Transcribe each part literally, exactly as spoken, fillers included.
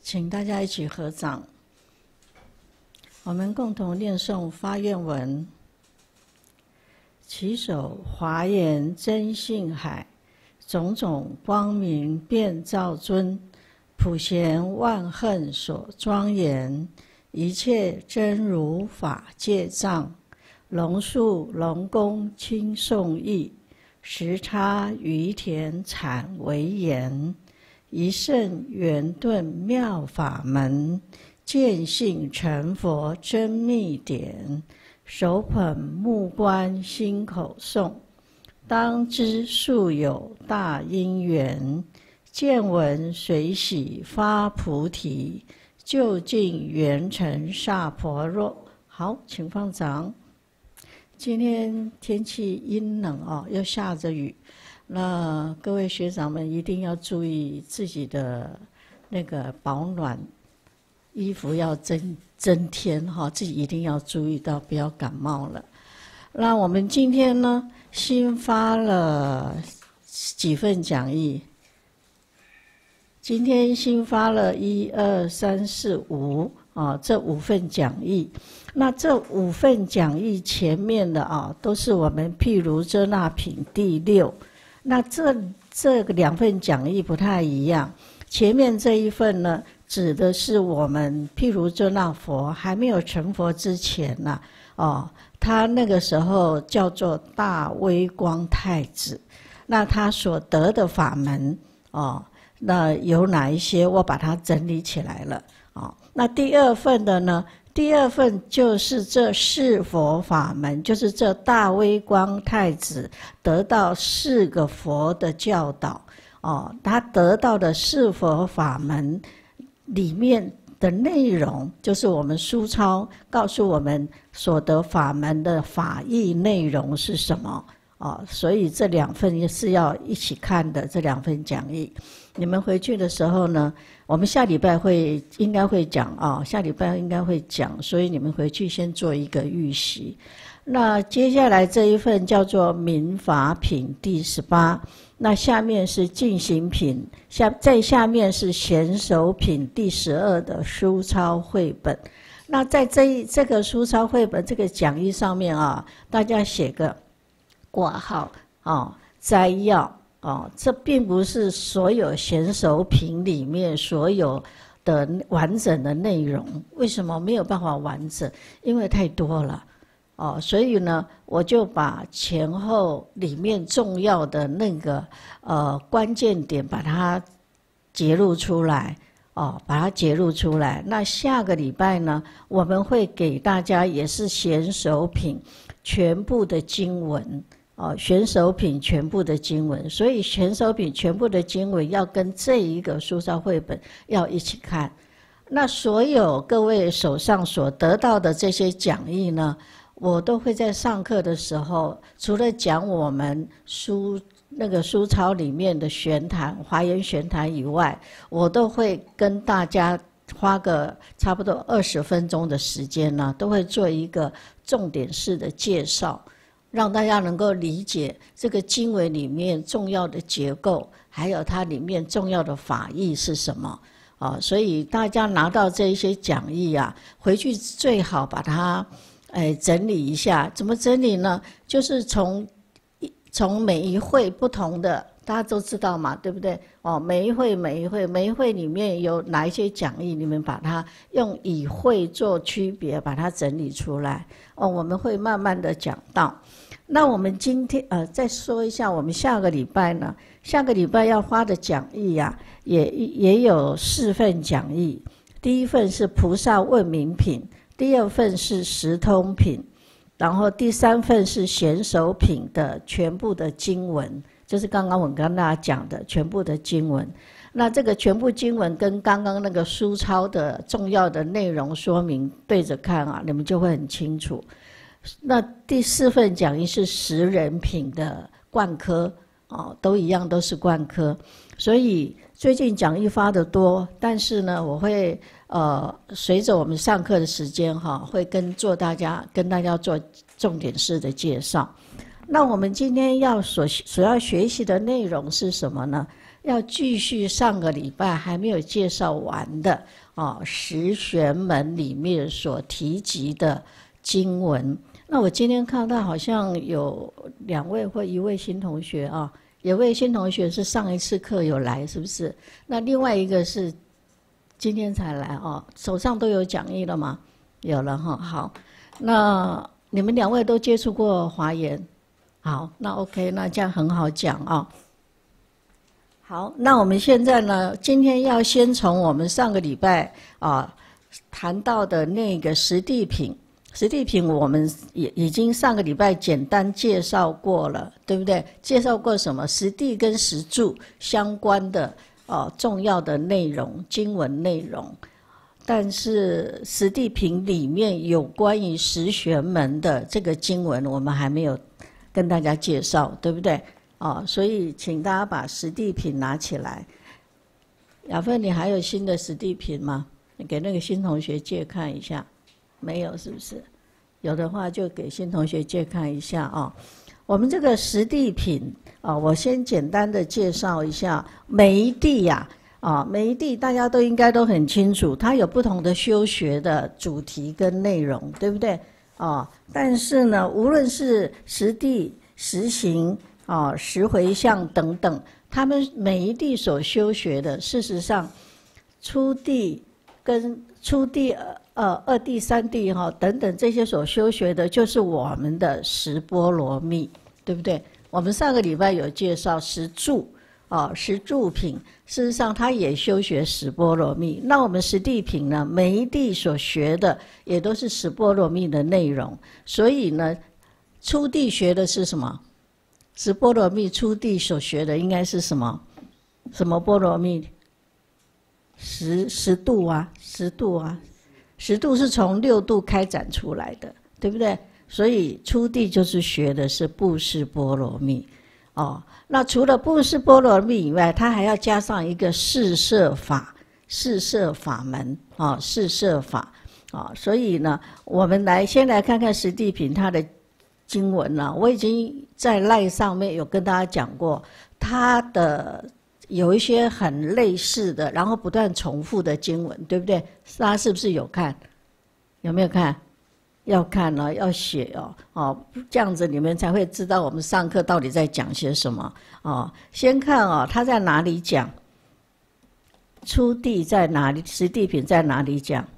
请大家一起合掌，我们共同念诵发愿文。起手华严真性海，种种光明遍照尊，普贤万恨所庄严，一切真如法界藏，龙树龙宫亲颂义，时差于田产为言，一圣圆顿妙法门，见性成佛真密典，手捧木观心口诵，当知素有大因缘，见闻随喜发菩提，究竟圆成萨婆若。好，请放掌。今天天气阴冷哦，又下着雨，那各位学长们一定要注意自己的那个保暖，衣服要增增添哈，自己一定要注意到，不要感冒了。那我们今天呢，新发了几份讲义？今天新发了一二三四五啊，这五份讲义。那这五份讲义前面的啊，都是我们譬如遮那品第六。那这这个两份讲义不太一样，前面这一份呢，指的是我们譬如遮那佛还没有成佛之前呐、啊，哦，他那个时候叫做大威光太子，那他所得的法门哦，那有哪一些？我把它整理起来了哦。那第二份的呢？第二份就是这四佛法门，就是这大威光太子得到四个佛的教导哦，他得到的四佛法门里面的内容，就是我们书抄告诉我们所得法门的法义内容是什么哦，所以这两份也是要一起看的，这两份讲义。你们回去的时候呢，我们下礼拜会应该会讲啊、哦，下礼拜应该会讲，所以你们回去先做一个预习。那接下来这一份叫做民法品第十八，那下面是进行品，下在下面是贤手品第十二的书抄绘本。那在这一这个书抄绘本这个讲义上面啊，大家写个挂号啊，摘要。哦，这并不是所有贤手品里面所有的完整的内容。为什么没有办法完整？因为太多了。哦，所以呢，我就把前后里面重要的那个呃关键点把它截录出来。哦，把它截录出来。那下个礼拜呢，我们会给大家也是贤手品全部的经文。哦，选手品全部的经文，所以选手品全部的经文要跟这一个书抄绘本要一起看。那所有各位手上所得到的这些讲义呢，我都会在上课的时候，除了讲我们书那个书抄里面的玄谈、华严玄谈以外，我都会跟大家花个差不多二十分钟的时间呢，都会做一个重点式的介绍。让大家能够理解这个经文里面重要的结构，还有它里面重要的法义是什么啊？所以大家拿到这一些讲义啊，回去最好把它哎整理一下。怎么整理呢？就是从从每一会不同的，大家都知道嘛，对不对？哦，每一会每一会每一会里面有哪一些讲义，你们把它用以会做区别，把它整理出来。哦，我们会慢慢的讲到。那我们今天呃再说一下，我们下个礼拜呢，下个礼拜要发的讲义啊，也也有四份讲义。第一份是菩萨问名品，第二份是十通品，然后第三份是贤手品的全部的经文，就是刚刚我跟大家讲的全部的经文。那这个全部经文跟刚刚那个书抄的重要的内容说明对着看啊，你们就会很清楚。那第四份讲义是十人品的贯科哦，都一样，都是贯科。所以最近讲义发的多，但是呢，我会呃随着我们上课的时间哈，会跟做大家跟大家做重点式的介绍。那我们今天要所所要学习的内容是什么呢？ 要继续上个礼拜还没有介绍完的哦，十玄门里面所提及的经文。那我今天看到好像有两位或一位新同学啊，有位新同学是上一次课有来，是不是？那另外一个是今天才来哦，手上都有讲义了吗？有了哈，好，那你们两位都接触过华严，好，那 OK， 那这样很好讲啊。好，那我们现在呢，今天要先从我们上个礼拜啊谈到的那个十地品。十地品我们也已经上个礼拜简单介绍过了，对不对？介绍过什么？十地跟十住相关的哦重要的内容，经文内容。但是十地品里面有关于十玄门的这个经文，我们还没有跟大家介绍，对不对？哦，所以请大家把十地品拿起来。雅芬，你还有新的十地品吗？你给那个新同学借看一下。没有是不是？有的话就给新同学借看一下啊、哦。我们这个十地品啊、哦，我先简单的介绍一下。每一地呀啊、哦，每一地大家都应该都很清楚，它有不同的修学的主题跟内容，对不对？啊、哦，但是呢，无论是十地、十行啊、哦、十回向等等，他们每一地所修学的，事实上，初地跟初地呃二地、三地哈等等这些所修学的，就是我们的十波罗蜜，对不对？我们上个礼拜有介绍十住啊、哦，十住品，事实上它也修学十波罗蜜。那我们十地品呢，每一地所学的也都是十波罗蜜的内容。所以呢，初地学的是什么？十波罗蜜初地所学的应该是什么？什么波罗蜜？十十度啊，十度啊。十度是从六度开展出来的，对不对？所以初地就是学的是布施波罗蜜，哦。那除了布施波罗蜜以外，它还要加上一个四摄法，四摄法门啊、哦，四摄法啊、哦。所以呢，我们来先来看看十地品它的经文了。我已经在赖上面有跟大家讲过，它的有一些很类似的，然后不断重复的经文，对不对？大家是不是有看？有没有看？要看哦，要写哦，哦，这样子你们才会知道我们上课到底在讲些什么哦。先看哦，他在哪里讲？初地在哪里？十地品在哪里讲？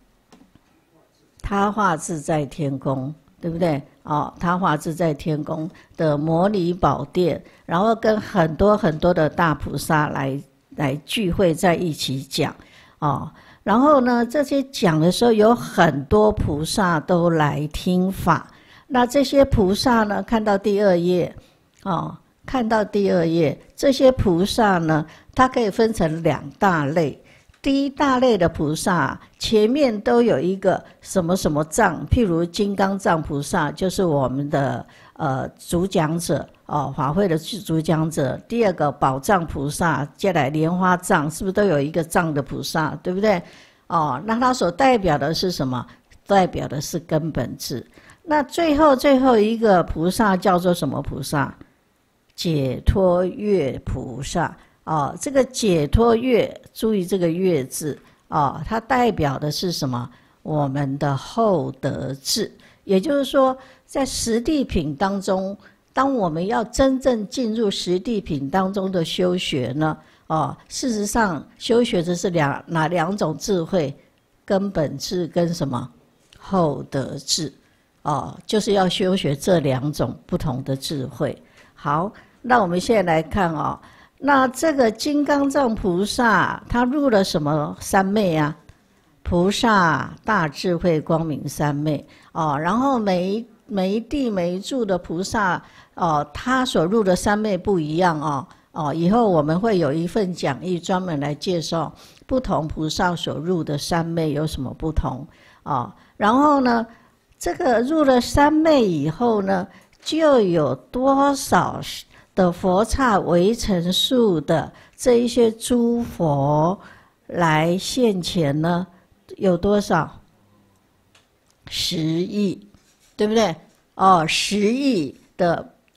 他化自在天宫，对不对？哦，他化自在天宫的摩尼宝殿，然后跟很多很多的大菩萨来来聚会在一起讲，哦，然后呢，这些讲的时候有很多菩萨都来听法。那这些菩萨呢，看到第二页，哦，看到第二页，这些菩萨呢，它可以分成两大类。第一大类的菩萨，前面都有一个什么什么藏，譬如金刚藏菩萨，就是我们的呃主讲者哦，法会的主讲者。第二个宝藏菩萨，接来莲花藏，是不是都有一个藏的菩萨，对不对？哦，那它所代表的是什么？代表的是根本智。那最后最后一个菩萨叫做什么菩萨？解脱乐菩萨。哦，这个解脱乐，注意这个乐字哦，它代表的是什么？我们的厚德智。也就是说，在十地品当中，当我们要真正进入十地品当中的修学呢，哦，事实上修学的是两哪两种智慧？根本智跟什么？厚德智。哦，就是要修学这两种不同的智慧。好，那我们现在来看哦。那这个金刚藏菩萨，他入了什么三昧啊？菩萨大智慧光明三昧哦。然后每一每一地每一住的菩萨哦，他所入的三昧不一样哦哦。以后我们会有一份讲义专门来介绍不同菩萨所入的三昧有什么不同哦。然后呢，这个入了三昧以后呢，就有多少的佛刹围城数的这一些诸佛来现前呢？有多少？十亿，对不对？哦，十亿的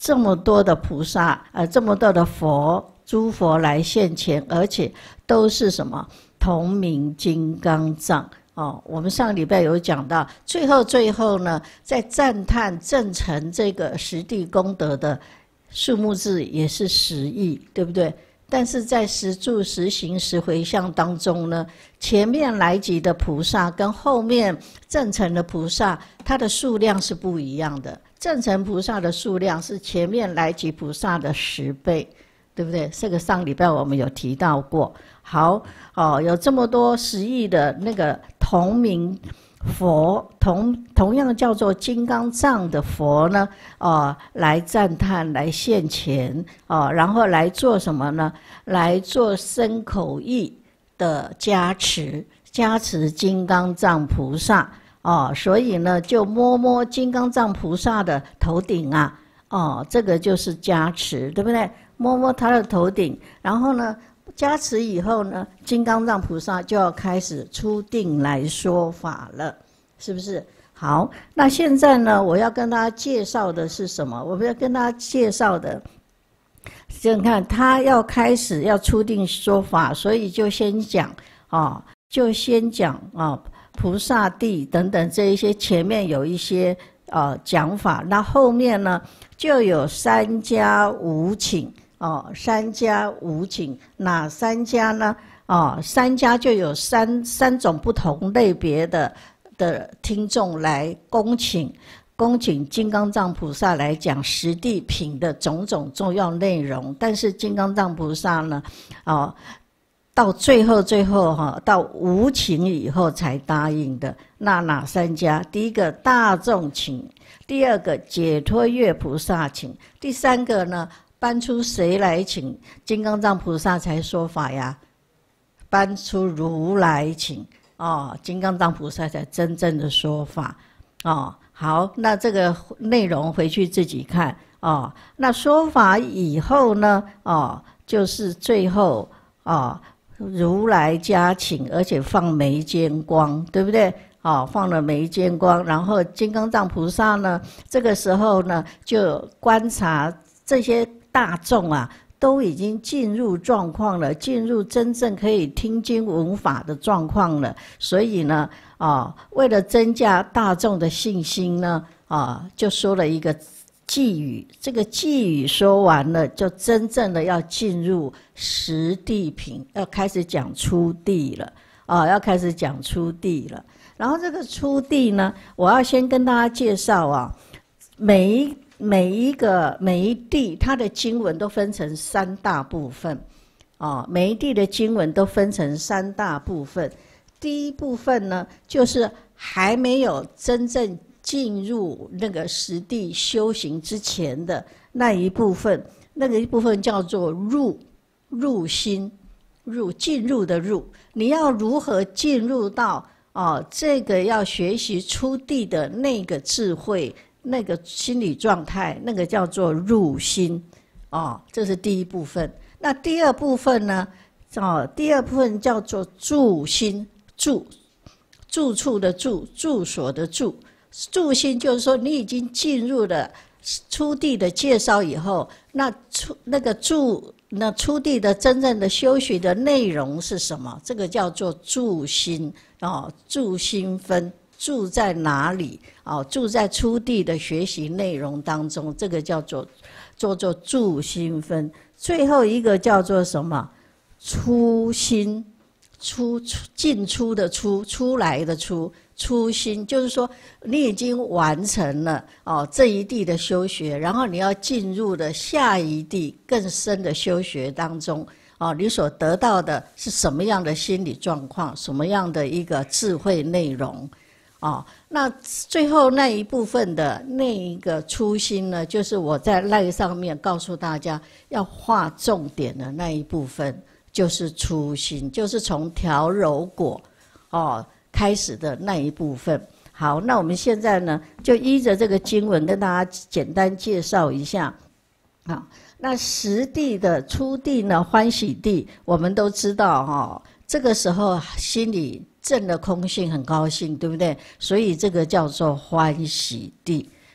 这么多的菩萨，呃，这么多的佛，诸佛来现前，而且都是什么同名金刚藏哦。我们上个礼拜有讲到，最后最后呢，在赞叹证成这个十地功德的数目字也是十亿，对不对？但是在十住、十行、十回向当中呢，前面来集的菩萨跟后面证成的菩萨，它的数量是不一样的。证成菩萨的数量是前面来集菩萨的十倍，对不对？这个上礼拜我们有提到过。好哦，有这么多十亿的那个同名佛，同同样叫做金刚藏的佛呢，哦，来赞叹，来现前，哦，然后来做什么呢？来做身口意的加持，加持金刚藏菩萨，哦，所以呢，就摸摸金刚藏菩萨的头顶啊，哦，这个就是加持，对不对？摸摸他的头顶，然后呢，加持以后呢，金刚藏菩萨就要开始出定来说法了，是不是？好，那现在呢，我要跟大家介绍的是什么？我们要跟大家介绍的，你看他要开始要出定说法，所以就先讲啊、哦，就先讲啊、哦，菩萨地等等这一些，前面有一些呃讲法，那后面呢就有三家五请。哦，三家五请，哪三家呢？哦，三家就有三三种不同类别的的听众来恭请，恭请金刚藏菩萨来讲十地品的种种重要内容。但是金刚藏菩萨呢，哦，到最后最后哈、哦，到五请以后才答应的。那哪三家？第一个大众请，第二个解脱月菩萨请，第三个呢？搬出谁来请金刚藏菩萨才说法呀？搬出如来请哦，金刚藏菩萨才真正的说法哦。好，那这个内容回去自己看哦。那说法以后呢？哦，就是最后哦，如来加请，而且放眉间光，对不对？哦，放了眉间光，然后金刚藏菩萨呢，这个时候呢，就观察这些。大众啊，都已经进入状况了，进入真正可以听经闻法的状况了。所以呢，啊，为了增加大众的信心呢，啊，就说了一个偈语。这个偈语说完了，就真正的要进入十地品，要开始讲出地了。啊，要开始讲出地了。然后这个出地呢，我要先跟大家介绍啊，每一。每一个每一地，它的经文都分成三大部分，哦，每一地的经文都分成三大部分。第一部分呢，就是还没有真正进入那个实地修行之前的那一部分，那个一部分叫做入入心，入进入的入。你要如何进入到哦这个要学习出地的那个智慧？那个心理状态，那个叫做入心，哦，这是第一部分。那第二部分呢？哦，第二部分叫做住心，住，住处的住，住所的住，住心就是说你已经进入了出地的介绍以后，那出那个住，那出地的真正的修学的内容是什么？这个叫做住心，哦，住心分。住在哪里？哦，住在出地的学习内容当中，这个叫做叫做住心分。最后一个叫做什么？出心，出出进出的出，出来的出，出心就是说你已经完成了哦这一地的修学，然后你要进入的下一地更深的修学当中。哦，你所得到的是什么样的心理状况？什么样的一个智慧内容？哦，那最后那一部分的那一个初心呢，就是我在赖上面告诉大家要画重点的那一部分，就是初心，就是从调柔果哦开始的那一部分。好，那我们现在呢，就依着这个经文跟大家简单介绍一下。好，那实地的初地呢，欢喜地，我们都知道哈、哦，这个时候心里证了空性，很高兴，对不对？所以这个叫做欢喜地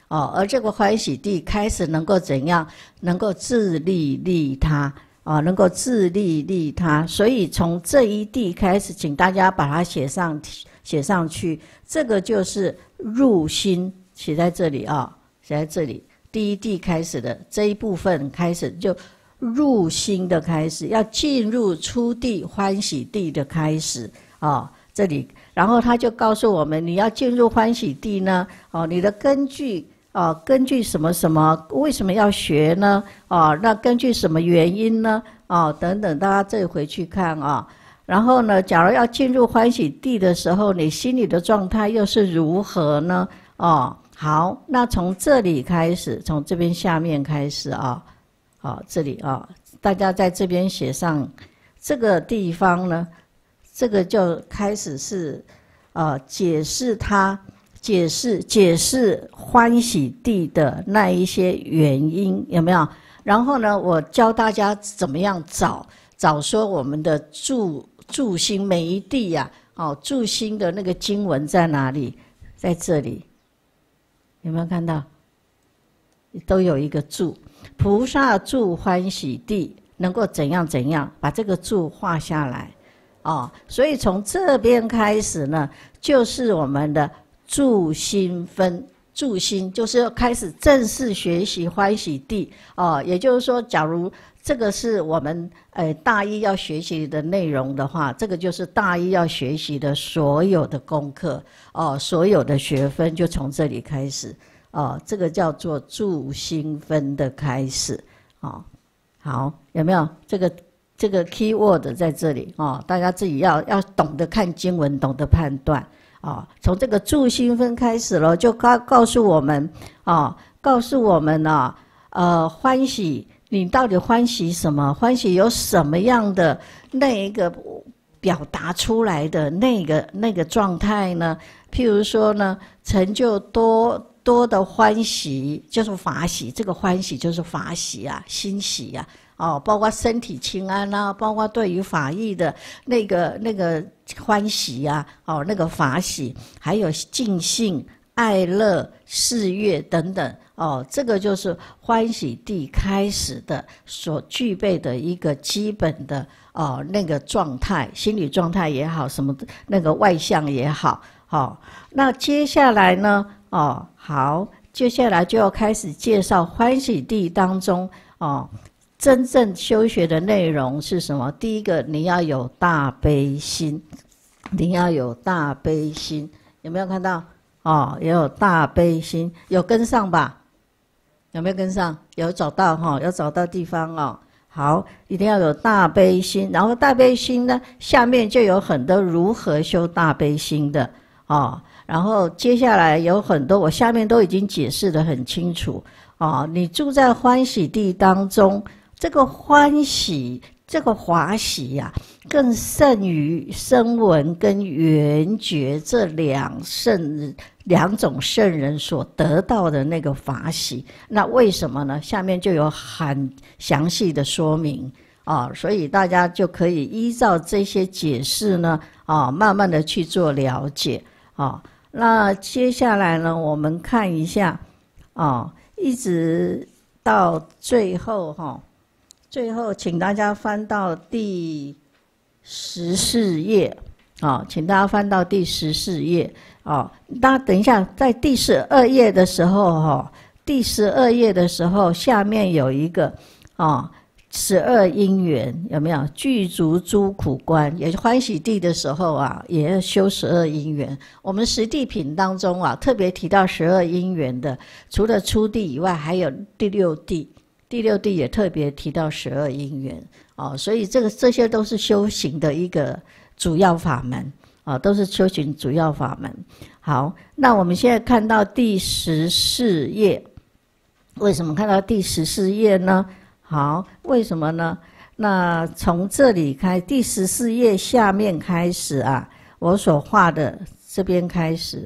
哦，而这个欢喜地开始能够怎样？能够自利利他。哦，能够自利利他，所以从这一地开始，请大家把它写上写上去。这个就是入心，写在这里啊、哦，写在这里。第一地开始的这一部分开始就入心的开始，要进入初地欢喜地的开始啊、哦。这里，然后他就告诉我们，你要进入欢喜地呢，哦，你的根据。哦，根据什么什么？为什么要学呢？哦，那根据什么原因呢？哦，等等，大家这回去看啊、哦。然后呢，假如要进入欢喜地的时候，你心里的状态又是如何呢？哦，好，那从这里开始，从这边下面开始啊，好、哦，这里啊、哦，大家在这边写上这个地方呢，这个就开始是呃解释它。解释解释欢喜地的那一些原因有没有？然后呢，我教大家怎么样找找说我们的住住心每一地呀、啊，哦，住心的那个经文在哪里？在这里，有没有看到？都有一个住，菩萨住欢喜地，能够怎样怎样，把这个住画下来，哦，所以从这边开始呢，就是我们的。住心分，住心就是要开始正式学习欢喜地哦。也就是说，假如这个是我们呃大一要学习的内容的话，这个就是大一要学习的所有的功课哦，所有的学分就从这里开始哦。这个叫做住心分的开始哦。好，有没有这个这个 keyword 在这里哦？大家自己要要懂得看经文，懂得判断。哦，从这个住心分开始了，就告告诉我们，哦，告诉我们呢、啊，呃，欢喜，你到底欢喜什么？欢喜有什么样的那一个表达出来的那个那个状态呢？譬如说呢，成就多多的欢喜，就是法喜，这个欢喜就是法喜啊，欣喜啊。哦，包括身体清安啦、啊，包括对于法义的那个那个欢喜呀、啊，哦，那个法喜，还有尽兴、爱乐、事悦等等，哦，这个就是欢喜地开始的所具备的一个基本的哦那个状态，心理状态也好，什么那个外向也好，哦，那接下来呢，哦，好，接下来就要开始介绍欢喜地当中，哦。真正修学的内容是什么？第一个，你要有大悲心，你要有大悲心，有没有看到？哦，也有大悲心，有跟上吧？有没有跟上？有找到哈、哦？有找到地方哦。好，一定要有大悲心，然后大悲心呢，下面就有很多如何修大悲心的哦。然后接下来有很多，我下面都已经解释得很清楚哦。你住在欢喜地当中。这个欢喜，这个华喜呀、啊，更胜于声闻跟缘觉这两圣两种圣人所得到的那个法喜。那为什么呢？下面就有很详细的说明啊，所以大家就可以依照这些解释呢，啊，慢慢的去做了解啊。那接下来呢，我们看一下啊，一直到最后哈、啊。最后，请大家翻到第十四页，啊、哦，请大家翻到第十四页，哦，大家等一下，在第十二页的时候，哈、哦，第十二页的时候，下面有一个，哦，十二因缘有没有？具足诸苦观，也是欢喜地的时候啊，也要修十二因缘。我们十地品当中啊，特别提到十二因缘的，除了初地以外，还有第六地。第六地也特别提到十二因缘哦，所以这个这些都是修行的一个主要法门啊，都是修行主要法门。好，那我们现在看到第十四页，为什么看到第十四页呢？好，为什么呢？那从这里开，第十四页下面开始啊，我所画的这边开始，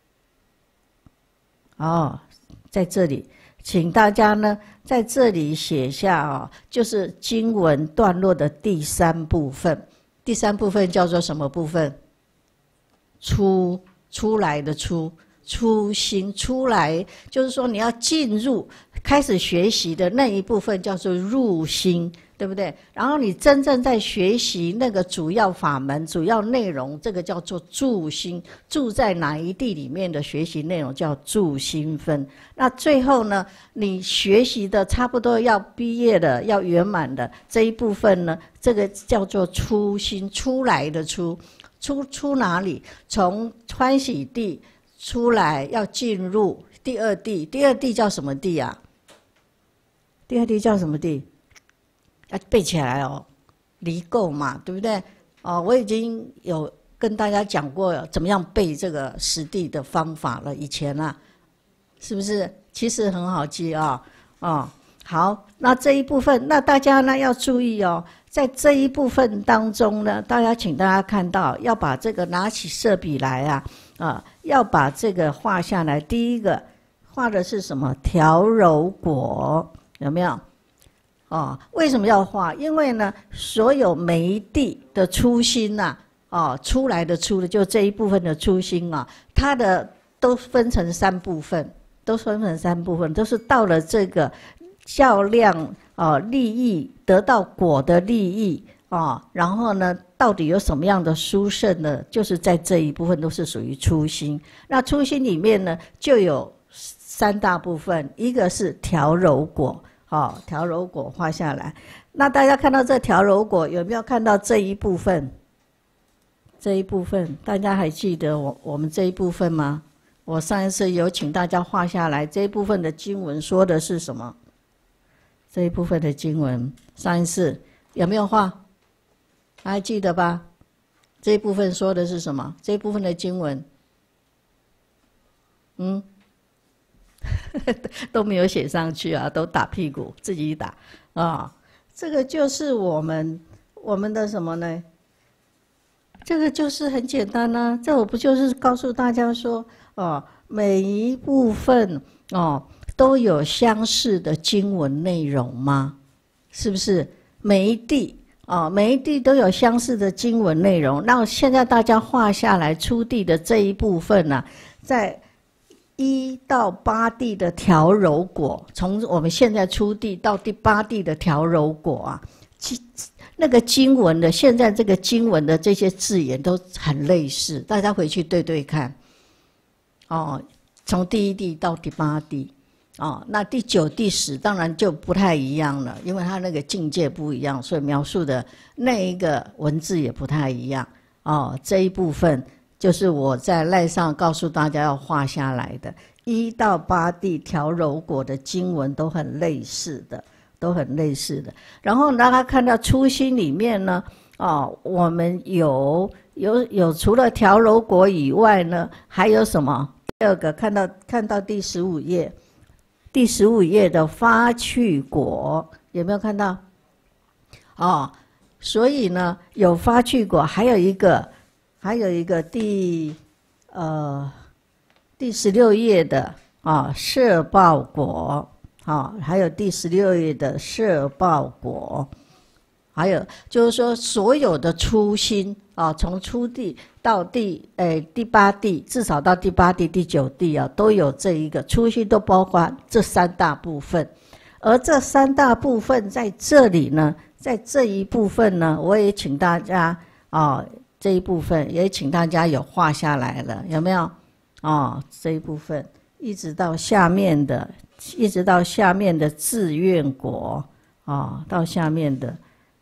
哦，在这里。请大家呢在这里写下哦，就是经文段落的第三部分。第三部分叫做什么部分？出出来的出， 初心，出来就是说你要进入开始学习的那一部分叫做入心，对不对？然后你真正在学习那个主要法门、主要内容，这个叫做住心，住在哪一地里面的学习内容叫住心分。那最后呢，你学习的差不多要毕业了、要圆满的这一部分呢，这个叫做出心，出来的出，出出哪里？从欢喜地出来，要进入第二地。第二地叫什么地啊？第二地叫什么地？要背起来哦，离垢嘛，对不对？哦，我已经有跟大家讲过怎么样背这个实地的方法了，以前啊，是不是？其实很好记啊、哦，哦，好，那这一部分，那大家呢要注意哦，在这一部分当中呢，大家请大家看到，要把这个拿起色笔来啊，啊，要把这个画下来。第一个画的是什么？调柔果，有没有？哦，为什么要画？因为呢，所有每一地的初心呐、啊，哦，出来的出的就这一部分的初心啊，它的都分成三部分，都分成三部分，都是到了这个较量哦利益得到果的利益哦，然后呢，到底有什么样的殊胜呢？就是在这一部分都是属于初心。那初心里面呢，就有三大部分，一个是调柔果。好、哦，调柔果画下来。那大家看到这调柔果，有没有看到这一部分？这一部分，大家还记得我我们这一部分吗？我上一次有请大家画下来，这一部分的经文说的是什么？这一部分的经文，上一次有没有画？还记得吧？这一部分说的是什么？这一部分的经文，嗯。都没有写上去啊，都打屁股，自己打啊、哦。这个就是我们我们的什么呢？这个就是很简单啊，这我不就是告诉大家说，哦，每一部分哦都有相似的经文内容吗？是不是？每一地哦，每一地都有相似的经文内容。那现在大家画下来出地的这一部分呢、啊，在一到八地的调柔果，从我们现在出地到第八地的调柔果啊，那个经文的现在这个经文的这些字眼都很类似，大家回去对对看。哦，从第一地到第八地，哦，那第九、第十当然就不太一样了，因为它那个境界不一样，所以描述的那一个文字也不太一样。哦，这一部分。就是我在赖上告诉大家要画下来的，一到八地调柔果的经文都很类似的，都很类似的。然后大家看到初心里面呢，哦，我们有有有除了调柔果以外呢，还有什么？第二个看到看到第十五页，第十五页的发趣果有没有看到？哦，所以呢，有发趣果，还有一个。还有一个第呃第十六页的啊摄报果啊，还有第十六页的摄报果，还有就是说所有的初心啊，从初地到第诶第八地，至少到第八地、第九地啊，都有这一个初心，都包括这三大部分。而这三大部分在这里呢，在这一部分呢，我也请大家啊。这一部分也请大家有画下来了，有没有？哦，这一部分一直到下面的，一直到下面的自愿果，哦，到下面的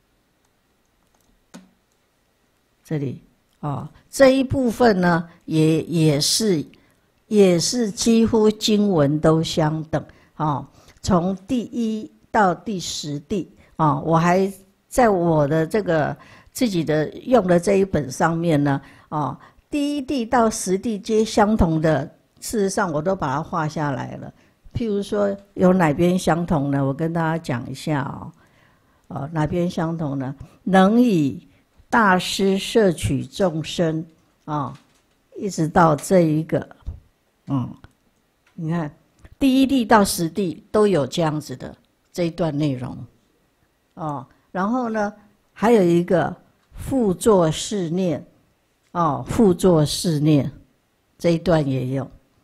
这里，哦，这一部分呢，也也是也是几乎经文都相等，哦，从第一到第十地，哦，我还在我的这个。自己的用的这一本上面呢，哦，第一地到十地皆相同的，事实上我都把它画下来了。譬如说有哪边相同呢？我跟大家讲一下哦，哦哪边相同呢？能以大施摄取众生啊、哦，一直到这一个，嗯，你看第一地到十地都有这样子的这一段内容，哦，然后呢还有一个。复作是念，哦，复作是念这一段也有，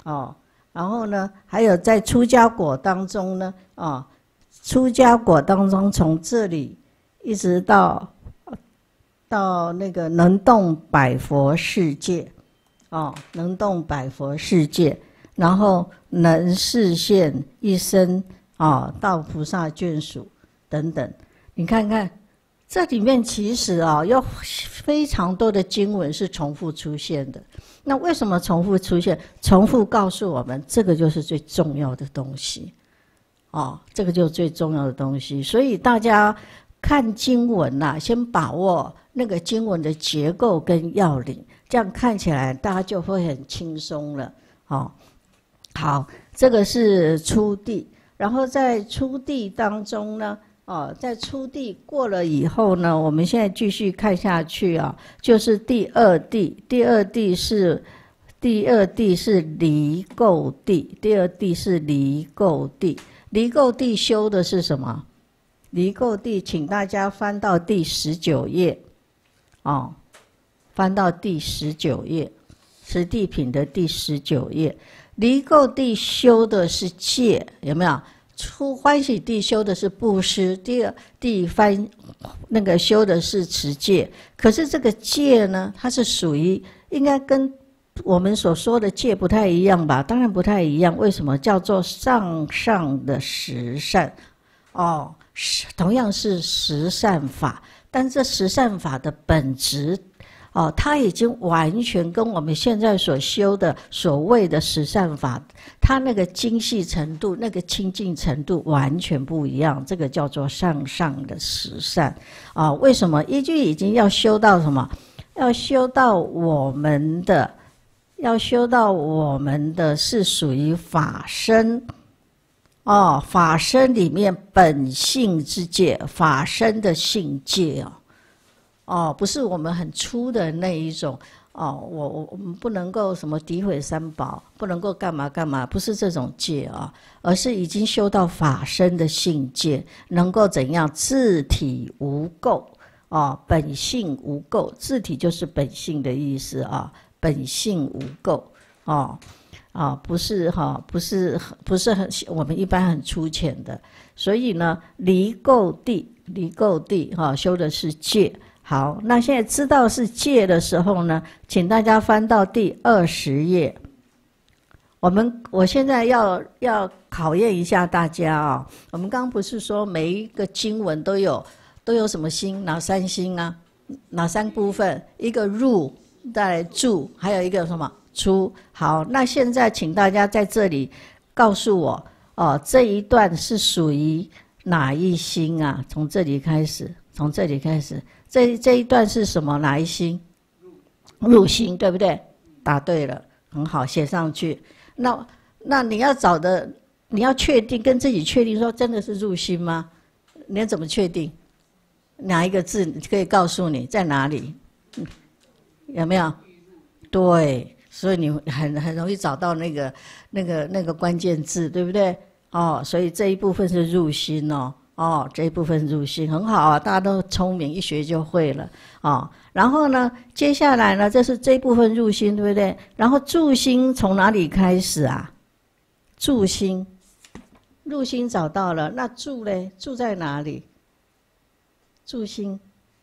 哦，然后呢，还有在出家果当中呢，哦，出家果当中从这里一直到到那个能动百佛世界，哦，能动百佛世界，然后能示现一生，哦，到菩萨眷属等等，你看看。这里面其实啊，有非常多的经文是重复出现的。那为什么重复出现？重复告诉我们，这个就是最重要的东西。哦，这个就是最重要的东西。所以大家看经文呐、啊，先把握那个经文的结构跟要领，这样看起来大家就会很轻松了。哦，好，这个是初地，然后在初地当中呢。哦，在初地过了以后呢，我们现在继续看下去啊，就是第二地。第二地是第二地是离垢地，第二地是离垢地。离垢地修的是什么？离垢地，请大家翻到第十九页，哦，翻到第十九页，十地品的第十九页。离垢地修的是戒，有没有？初欢喜地修的是布施，第二地翻那个修的是持戒。可是这个戒呢，它是属于应该跟我们所说的戒不太一样吧？当然不太一样。为什么叫做上上的十善？哦，同样是十善法，但这十善法的本质。哦，它已经完全跟我们现在所修的所谓的十善法，它那个精细程度、那个清净程度完全不一样。这个叫做上上的十善啊。为什么？依据已经要修到什么？要修到我们的，要修到我们的是属于法身哦，法身里面本性之戒，法身的性戒哦。哦，不是我们很粗的那一种哦，我我我们不能够什么诋毁三宝，不能够干嘛干嘛，不是这种戒啊，而是已经修到法身的性戒，能够怎样自体无垢哦，本性无垢，自体就是本性的意思啊，本性无垢哦啊，不是哈、哦，不是不是很我们一般很粗浅的，所以呢，离垢地离垢地哈、哦，修的是戒。好，那现在知道是戒的时候呢，请大家翻到第二十页。我们我现在要要考验一下大家啊、哦。我们刚刚不是说每一个经文都有都有什么心？哪三心啊？哪三部分？一个入，再来住，还有一个什么出？好，那现在请大家在这里告诉我哦，这一段是属于哪一心啊？从这里开始，从这里开始。这这一段是什么？哪一心？入心，对不对？答对了，很好，写上去。那那你要找的，你要确定，跟自己确定说真的是入心吗？你要怎么确定？哪一个字可以告诉你在哪里？嗯、有没有？对，所以你很很容易找到那个那个那个关键字，对不对？哦，所以这一部分是入心哦。哦，这一部分入心很好啊，大家都聪明，一学就会了哦。然后呢，接下来呢，这是这一部分入心，对不对？然后住心从哪里开始啊？住心，入心找到了，那住嘞？住在哪里？住心，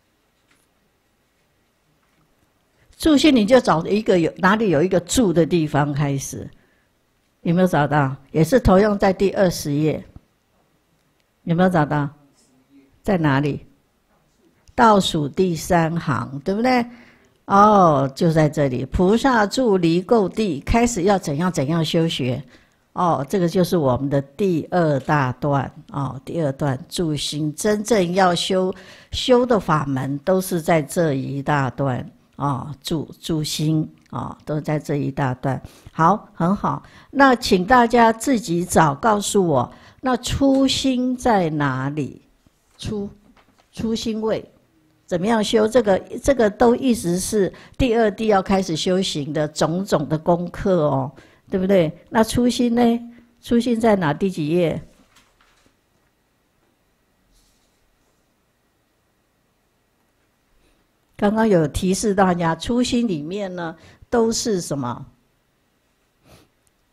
住心你就找一个有哪里有一个住的地方开始，有没有找到？也是同样在第二十页。有没有找到？在哪里？倒数第三行，对不对？哦，就在这里。菩萨住离垢地，开始要怎样怎样修学？哦，这个就是我们的第二大段哦。第二段住心，真正要修修的法门，都是在这一大段哦。住住心哦，都在这一大段。好，很好。那请大家自己找，告诉我。那初心在哪里？初初心位怎么样修？这个这个都一直是第二地要开始修行的种种的功课哦，对不对？那初心呢？初心在哪？第几页？刚刚有提示大家，初心里面呢都是什么？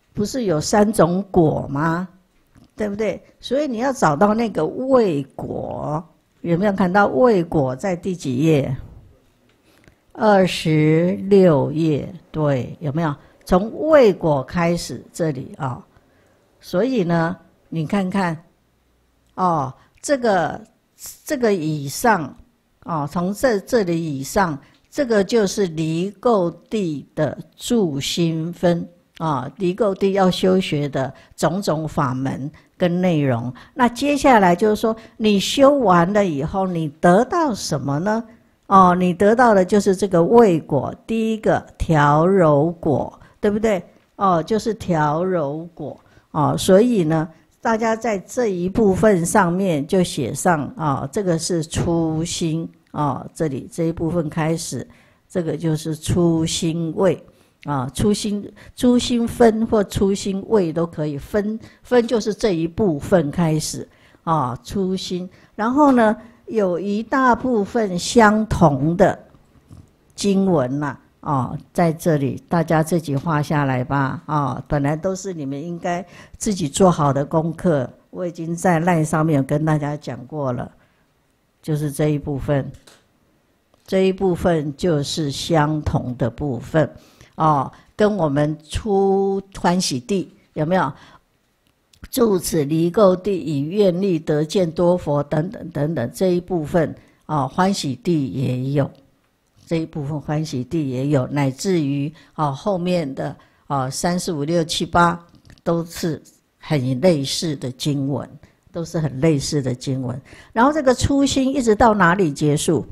不是有三种果吗？对不对？所以你要找到那个味果，有没有看到味果在第几页？二十六页，对，有没有？从味果开始，这里啊、哦，所以呢，你看看，哦，这个这个以上，哦，从这这里以上，这个就是离垢地的助心分啊、哦，离垢地要修学的种种法门跟内容。那接下来就是说，你修完了以后，你得到什么呢？哦，你得到的就是这个味果，第一个调柔果，对不对？哦，就是调柔果哦，所以呢，大家在这一部分上面就写上啊、哦，这个是初心啊、哦，这里这一部分开始，这个就是初心味啊，初心初心分或初心味都可以，分分就是这一部分开始啊、哦，初心，然后呢，有一大部分相同的经文呐、啊。哦，在这里大家自己画下来吧。哦，本来都是你们应该自己做好的功课，我已经在 LINE 上面有跟大家讲过了，就是这一部分，这一部分就是相同的部分。哦，跟我们出欢喜地有没有？住此离垢地，以愿力得见多佛等等等等这一部分啊、哦，欢喜地也有。这一部分欢喜地也有，乃至于哦后面的哦三四五六七八都是很类似的经文，都是很类似的经文。然后这个初心一直到哪里结束？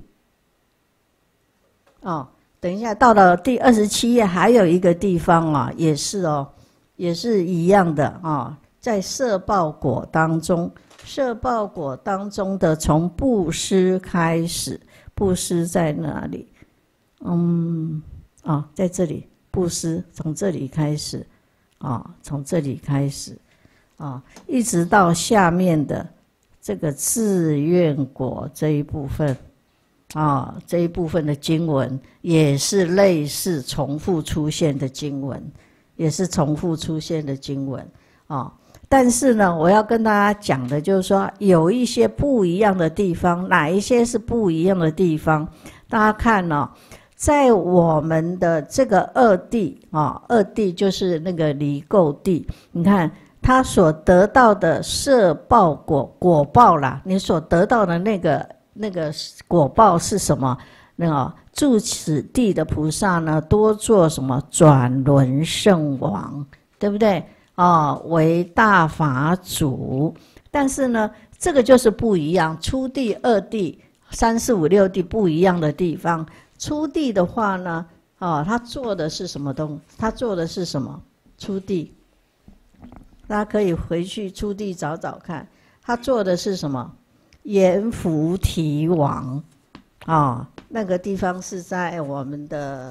哦，等一下到了第二十七页还有一个地方啊，也是哦，也是一样的啊、哦，在摄报果当中，摄报果当中的从布施开始，布施在哪里？嗯，啊、哦，在这里布施，从这里开始，啊、哦，从这里开始，啊、哦，一直到下面的这个自愿果这一部分，啊、哦，这一部分的经文也是类似重复出现的经文，也是重复出现的经文，啊、哦，但是呢，我要跟大家讲的就是说，有一些不一样的地方，哪一些是不一样的地方？大家看哦。在我们的这个二谛啊，二谛就是那个离垢地，你看他所得到的摄报果果报啦，你所得到的那个那个果报是什么？那个住此地的菩萨呢，多做什么转轮圣王，对不对？啊，为大法主。但是呢，这个就是不一样，初谛、二谛、三四五六谛不一样的地方。初谛的话呢，哦，他做的是什么东西？他做的是什么？初谛，大家可以回去初谛找找看，他做的是什么？阎浮提王，啊、哦，那个地方是在我们的，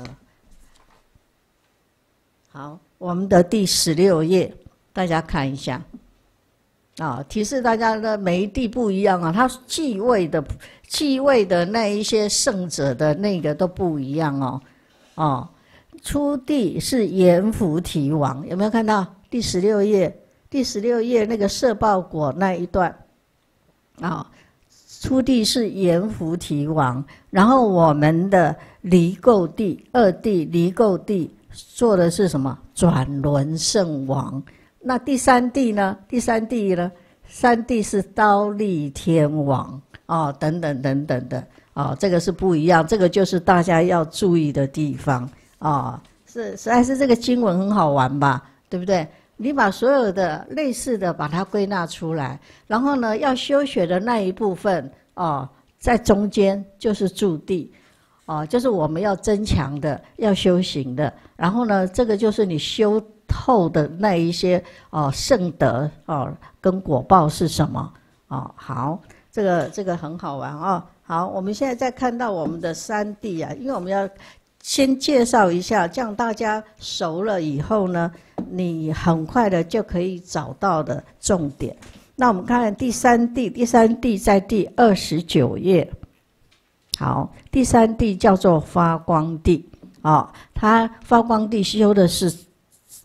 好，我们的第十六页，大家看一下。啊、哦，提示大家的每一地不一样啊，他继位的继位的那一些圣者的那个都不一样哦。哦，初谛是阎浮提王，有没有看到第十六页？第十六页那个摄报果那一段啊、哦，初谛是阎浮提王，然后我们的离垢地二谛离垢地做的是什么？转轮圣王。那第三谛呢？第三谛呢？三谛是忉利天王哦，等等等等的哦，这个是不一样，这个就是大家要注意的地方哦。是，实在是这个经文很好玩吧？对不对？你把所有的类似的把它归纳出来，然后呢，要修学的那一部分哦，在中间就是住地哦，就是我们要增强的，要修行的。然后呢，这个就是你修透的那一些哦圣德哦跟果报是什么哦？好，这个这个很好玩哦。好，我们现在再看到我们的三谛啊，因为我们要先介绍一下，这样大家熟了以后呢，你很快的就可以找到的重点。那我们看第三谛，第三谛在第二十九页。好，第三谛叫做发光谛啊、哦，它发光谛修的是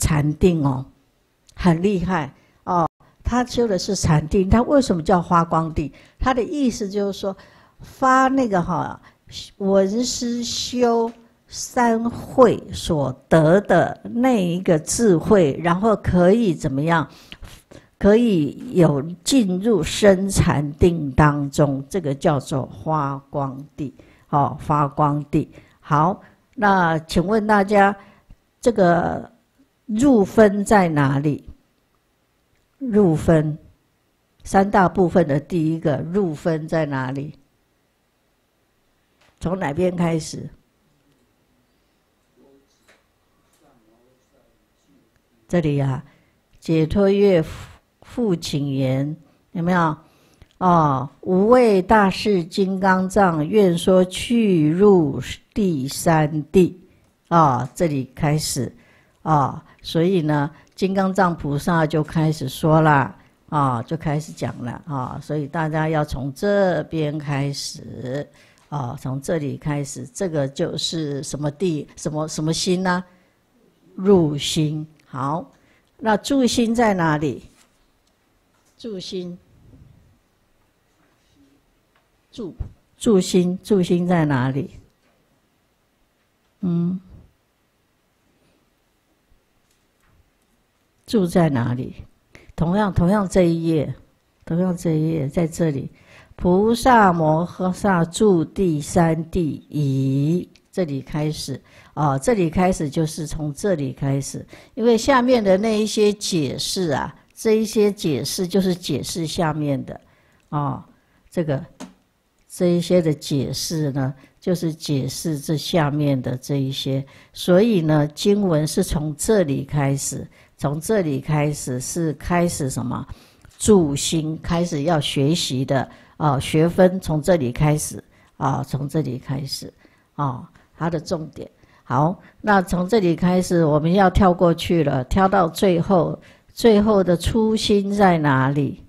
禅定哦，很厉害哦。他修的是禅定，他为什么叫发光定？他的意思就是说，发那个哈文思修三慧所得的那一个智慧，然后可以怎么样？可以有进入深禅定当中，这个叫做发光地。哦，发光地。好，那请问大家，这个入分在哪里？入分三大部分的第一个入分在哪里？从哪边开始？这里啊，解脱乐复请言，有没有？哦，无畏大士金刚藏愿说去入第三地。哦，这里开始哦，所以呢，金刚藏菩萨就开始说了啊、哦，就开始讲了啊、哦，所以大家要从这边开始啊、哦，从这里开始，这个就是什么地，什么什么心呢？入心。好，那住心在哪里？住心。住住心，住心在哪里？嗯，住在哪里？同样，同样这一页，同样这一页，在这里，菩萨摩诃萨住第三地已，这里开始啊、哦，这里开始就是从这里开始，因为下面的那一些解释啊，这一些解释就是解释下面的啊、哦，这个。这一些的解释呢，就是解释这下面的这一些，所以呢，经文是从这里开始，从这里开始是开始什么？住心，开始要学习的啊、哦，学分从这里开始啊、哦，从这里开始啊、哦，它的重点。好，那从这里开始，我们要跳过去了，跳到最后，最后的初心在哪里？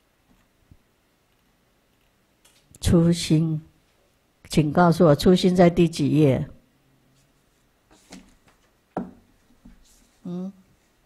初心，请告诉我，初心在第几页？嗯，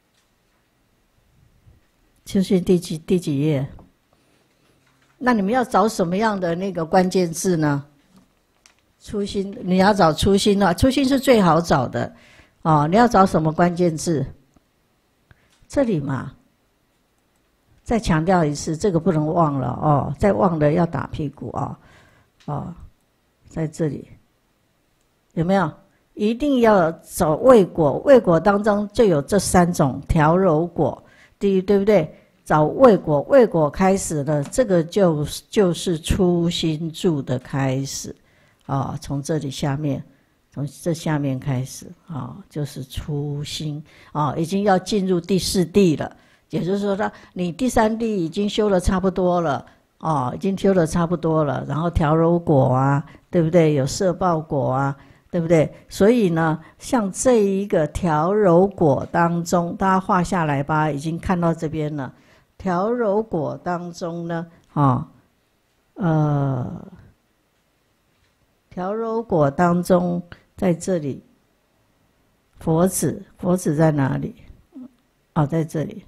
初心第几第几页？那你们要找什么样的那个关键字呢？初心，你要找初心啊，初心是最好找的哦。你要找什么关键字？这里嘛。再强调一次，这个不能忘了哦，再忘了要打屁股啊、哦！哦，在这里有没有？一定要找味果，味果当中就有这三种调柔果，第一对不对？找味果，味果开始了，这个就就是初心住的开始啊、哦，从这里下面，从这下面开始啊、哦，就是初心啊、哦，已经要进入第四地了。也就是说呢，你第三地已经修了差不多了哦，已经修了差不多了，然后调柔果啊，对不对？有摄报果啊，对不对？所以呢，像这一个调柔果当中，大家画下来吧，已经看到这边了。调柔果当中呢，啊、哦，呃，调柔果当中在这里，佛子，佛子在哪里？哦，在这里。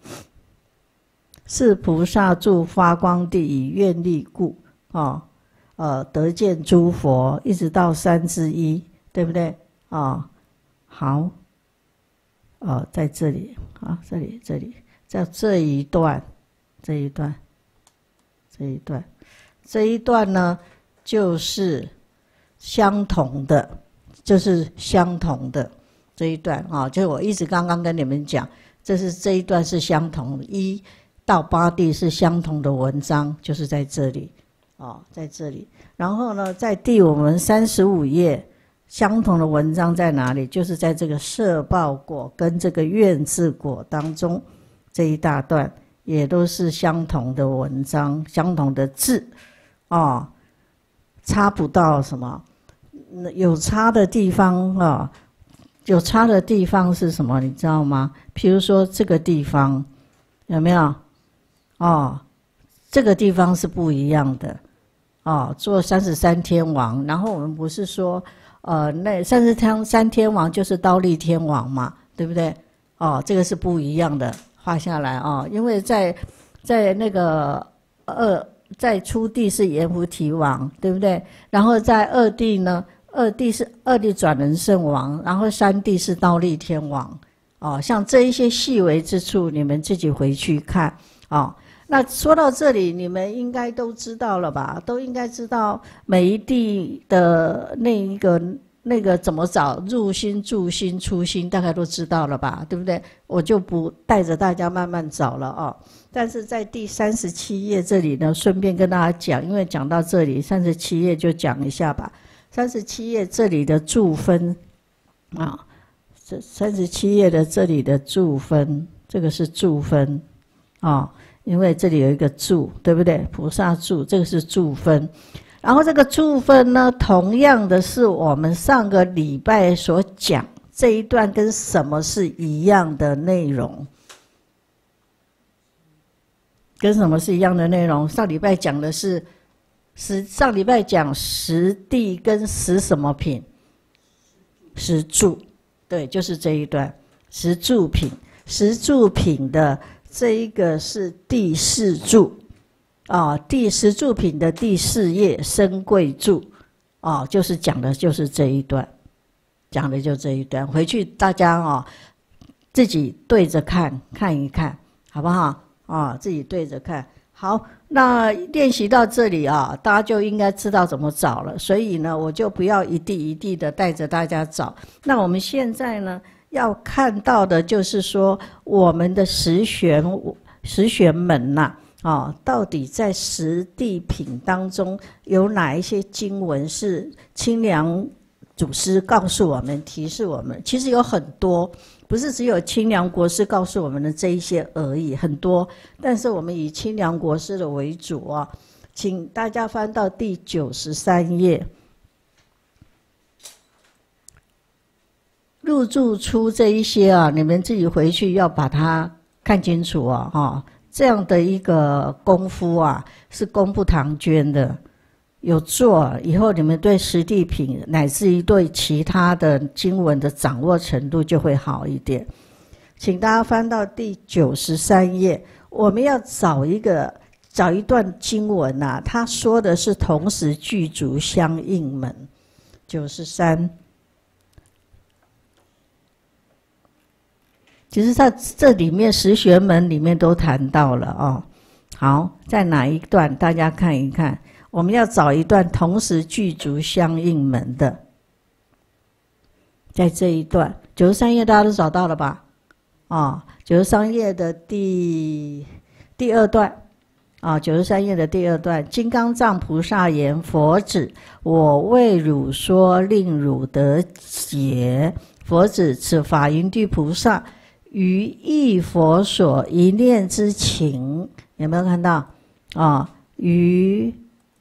是菩萨住发光地以愿力故，哦，呃，得见诸佛，一直到三之一，对不对？啊、哦，好，哦，在这里，啊，这里，这里，在这一段，这一段，这一段，这一段呢，就是相同的，就是相同的这一段啊、哦，就是我一直刚刚跟你们讲，这是这一段是相同的，一到八地是相同的文章，就是在这里，哦，在这里。然后呢，在第我们三十五页，相同的文章在哪里？就是在这个摄报果跟这个愿字果当中，这一大段也都是相同的文章，相同的字，哦，差不到什么？有差的地方啊、哦，有差的地方是什么？你知道吗？譬如说这个地方，有没有？哦，这个地方是不一样的哦。做三十三天王，然后我们不是说，呃，那三十三三天王就是忉利天王嘛，对不对？ 哦，这个是不一样的，画下来哦，因为在在那个二在初地是阎浮提王，对不对？然后在二地呢，二地是二地转轮圣王，然后三地是忉利天王。哦，像这一些细微之处，你们自己回去看哦。那说到这里，你们应该都知道了吧？都应该知道每一地的那一个那个怎么找入心、住心、出心，大概都知道了吧？对不对？我就不带着大家慢慢找了哦。但是在第三十七页这里呢，顺便跟大家讲，因为讲到这里，三十七页就讲一下吧。三十七页这里的住分啊，这三十七页的这里的住分，这个是住分啊。因为这里有一个住，对不对？菩萨住，这个是住分。然后这个住分呢，同样的是我们上个礼拜所讲这一段跟什么是一样的内容？跟什么是一样的内容？上礼拜讲的是十，上礼拜讲十地跟十什么品？十住，对，就是这一段十住品，十住品的。这一个是第四柱，啊，第十住品的第四页生贵柱，啊，就是讲的就是这一段，讲的就这一段，回去大家啊自己对着看看一看，好不好？啊，自己对着看。好，那练习到这里啊，大家就应该知道怎么找了，所以呢，我就不要一地一地的带着大家找。那我们现在呢？要看到的就是说，我们的十玄十玄门呐、啊，哦，到底在十地品当中有哪一些经文是清凉祖师告诉我们、提示我们？其实有很多，不是只有清凉国师告诉我们的这一些而已，很多。但是我们以清凉国师的为主啊，请大家翻到第九十三页。入住出这一些啊，你们自己回去要把它看清楚啊，哈、哦，这样的一个功夫啊，是功不唐捐的。有做以后，你们对十地品乃至于对其他的经文的掌握程度就会好一点。请大家翻到第九十三页，我们要找一个找一段经文啊，他说的是同时具足相应门。九十三。其实在这里面十玄门里面都谈到了哦。好，在哪一段大家看一看，我们要找一段同时具足相应门的，在这一段九十三页大家都找到了吧？哦，九十三页的第第二段啊，九十三页的第二段，金刚藏菩萨言：佛子，我为汝说，令汝得解。佛子，此法云地菩萨于忆佛所一念之情，有没有看到啊？于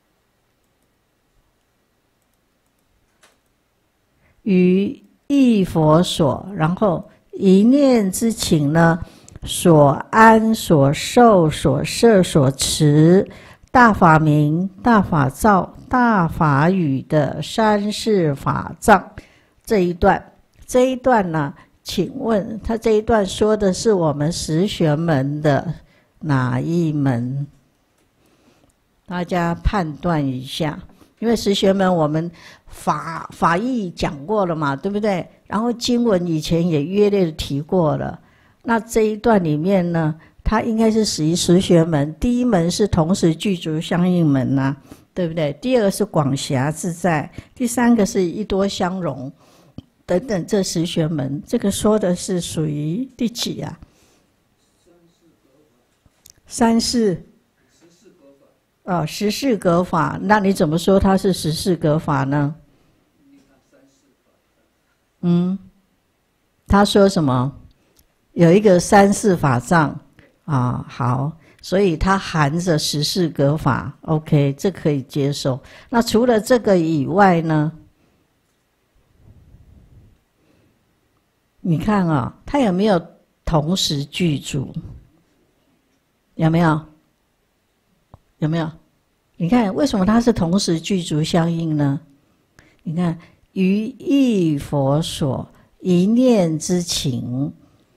于忆佛所，然后一念之情呢，所安、所受、所摄、所持，大法明、大法照、大法语的三世法藏这一段，这一段呢？请问他这一段说的是我们十玄门的哪一门？大家判断一下，因为十玄门我们法法义讲过了嘛，对不对？然后经文以前也约略提过了。那这一段里面呢，它应该是属于十玄门。第一门是同时具足相应门呐、啊，对不对？第二个是广狭自在，第三个是一多相融。等等，这十玄门，这个说的是属于第几啊？三世，哦，十四格法。那你怎么说它是十四格法呢？嗯，他说什么？有一个三世法藏啊，好，所以它含着十四格法。OK， 这可以接受。那除了这个以外呢？你看啊、哦，它有没有同时具足？有没有？有没有？你看为什么它是同时具足相应呢？你看于忆佛所一念之情，它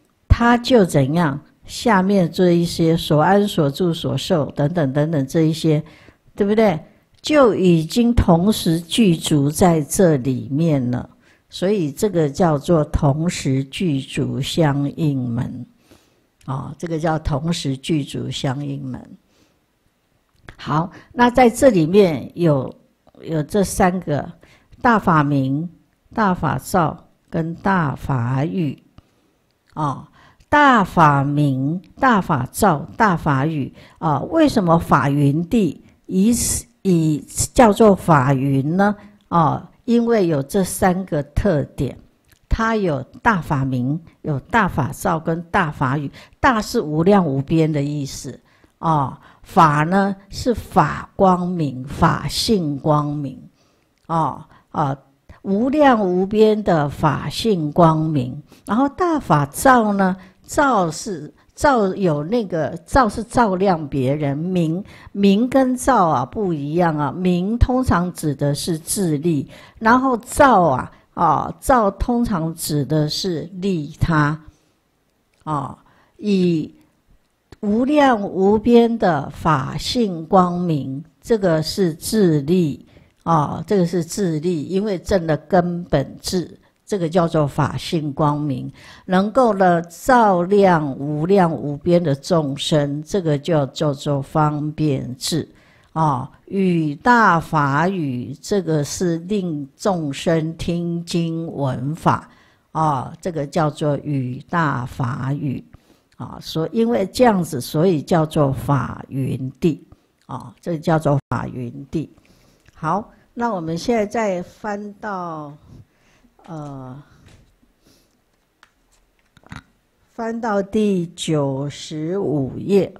他就怎样？下面这一些所安所住所受等等等等这一些，对不对？就已经同时具足在这里面了。所以这个叫做同时具足相应门。哦，这个叫同时具足相应门。好，那在这里面有有这三个大法明、大法照跟大法语。哦，大法明、大法照、大法语啊，为什么法云地以以叫做法云呢？啊，因为有这三个特点，它有大法明、有大法照跟大法语。大是无量无边的意思啊，法呢是法光明、法性光明啊啊，无量无边的法性光明。然后大法照呢？照是照有那个照是照亮别人，明明跟照啊不一样啊，明通常指的是自利，然后照啊啊照通常指的是利他啊，以无量无边的法性光明，这个是自利啊，这个是自利，因为证了根本智。这个叫做法性光明，能够呢照亮无量无边的众生，这个就叫做方便智啊。语大法语，这个是令众生听经闻法啊，这个叫做语大法语啊。所以因为这样子，所以叫做法云地啊，这个叫做法云地。好，那我们现在再翻到。呃，翻到第九十五页，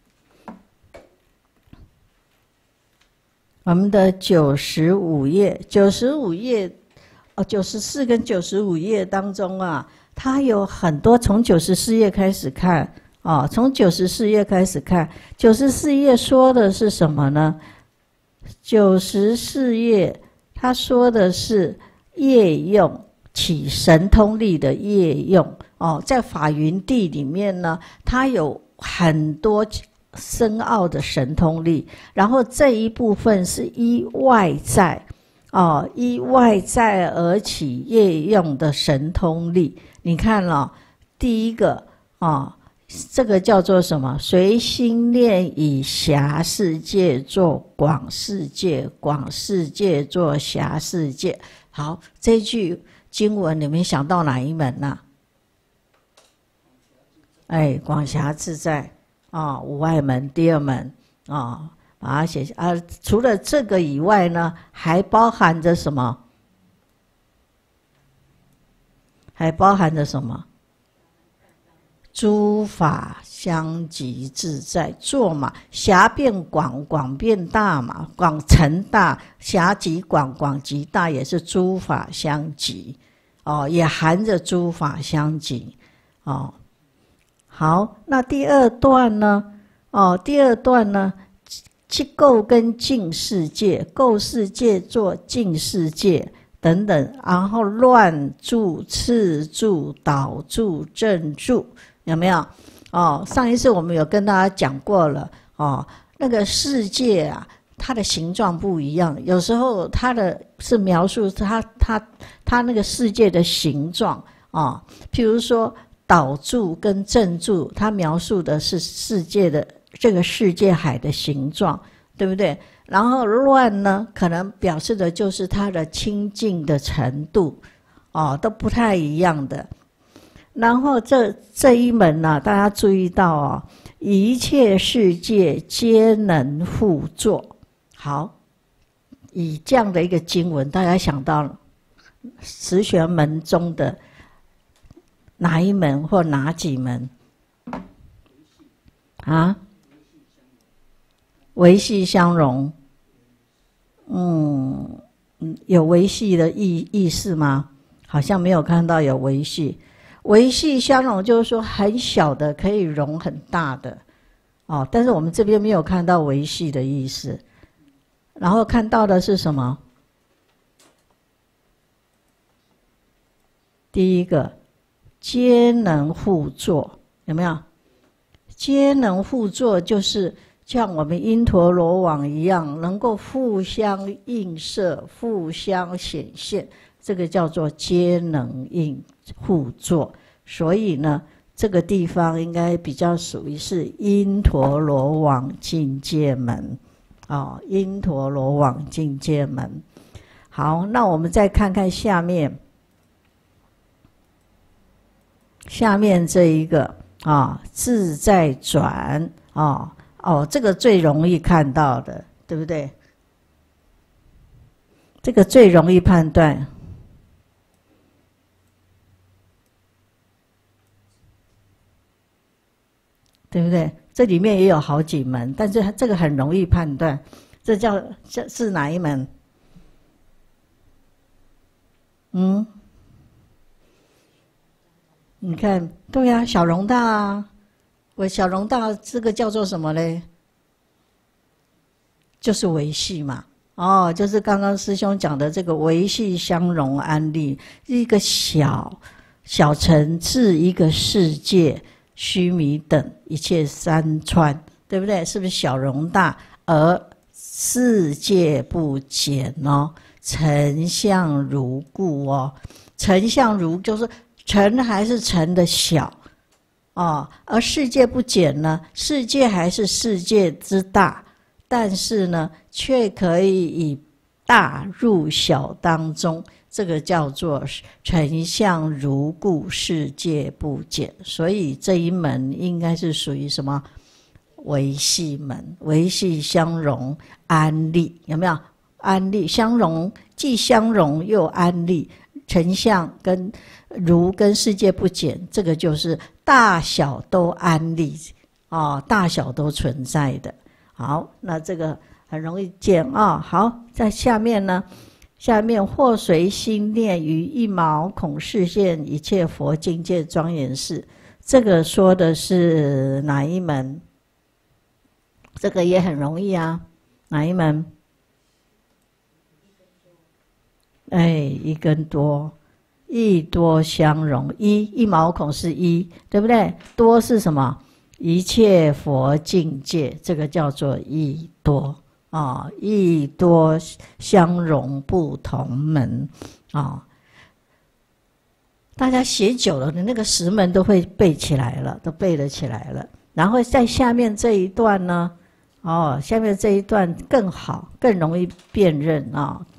我们的九十五页，九十五页，哦，九十四跟九十五页当中啊，它有很多，从九十四页开始看啊，从九十四页开始看，九十四页说的是什么呢？九十四页他说的是。业用起神通力的业用哦，在法云地里面呢，它有很多深奥的神通力，然后这一部分是依外在哦，依外在而起业用的神通力。你看了、哦、第一个哦，这个叫做什么？随心念以狭世界做广世界，广世界做狭世界。好，这句经文你们想到哪一门呢、啊？哎，广狭自在啊、哦，无碍门第二门啊、哦，把它写下啊。除了这个以外呢，还包含着什么？还包含着什么？诸法相即自在，做嘛，狭变广，广变大嘛，广成大，狭即广，广即大，也是诸法相即，哦，也含着诸法相即，哦。好，那第二段呢？哦，第二段呢，去构跟净世界，构世界做净世界等等，然后乱住、次住、导住、正住。有没有？哦，上一次我们有跟大家讲过了哦，那个世界啊，它的形状不一样，有时候它的是描述它它它那个世界的形状啊、哦，譬如说导柱跟正柱，它描述的是世界的这个世界海的形状，对不对？然后乱呢，可能表示的就是它的清净的程度，哦，都不太一样的。然后这这一门呢、啊，大家注意到哦，一切世界皆能互作。好，以这样的一个经文，大家想到十玄门中的哪一门或哪几门？啊？维系相融。嗯，有维系的意意思吗？好像没有看到有维系。维系相融就是说很小的可以融很大的哦，但是我们这边没有看到维系的意思，然后看到的是什么？第一个皆能互作，有没有？皆能互作就是像我们因陀罗网一样，能够互相映射、互相显现，这个叫做皆能应互作。所以呢，这个地方应该比较属于是因陀罗网境界门，哦，因陀罗网境界门。好，那我们再看看下面，下面这一个啊，自在转啊。哦，这个最容易看到的，对不对？这个最容易判断，对不对？这里面也有好几门，但是这个很容易判断，这叫这是哪一门？嗯，你看，对呀、啊，小容大啊。我小容大这个叫做什么呢？就是维系嘛，哦，就是刚刚师兄讲的这个维系相融安立，一个小小乘至一个世界须弥等一切山川，对不对？是不是小容大而世界不减哦？成相如故哦，成相如就是成还是成的小。哦，而世界不减呢？世界还是世界之大，但是呢，却可以以大入小当中，这个叫做成相如故，世界不减。所以这一门应该是属于什么？维系门，维系相融安立，有没有？安立相融，既相融又安立，成相跟如跟世界不减，这个就是大小都安立，哦，大小都存在的。好，那这个很容易见啊、哦。好，在下面呢，下面或随心念于一毛孔示现一切佛境界庄严事，这个说的是哪一门？这个也很容易啊，哪一门？哎，一根多。一多相融，一一毛孔是一，对不对？多是什么？一切佛境界，这个叫做一多啊、哦，一多相融不同门啊、哦。大家写久了的那个十门都会背起来了，都背得起来了。然后在下面这一段呢，哦，下面这一段更好，更容易辨认啊。哦，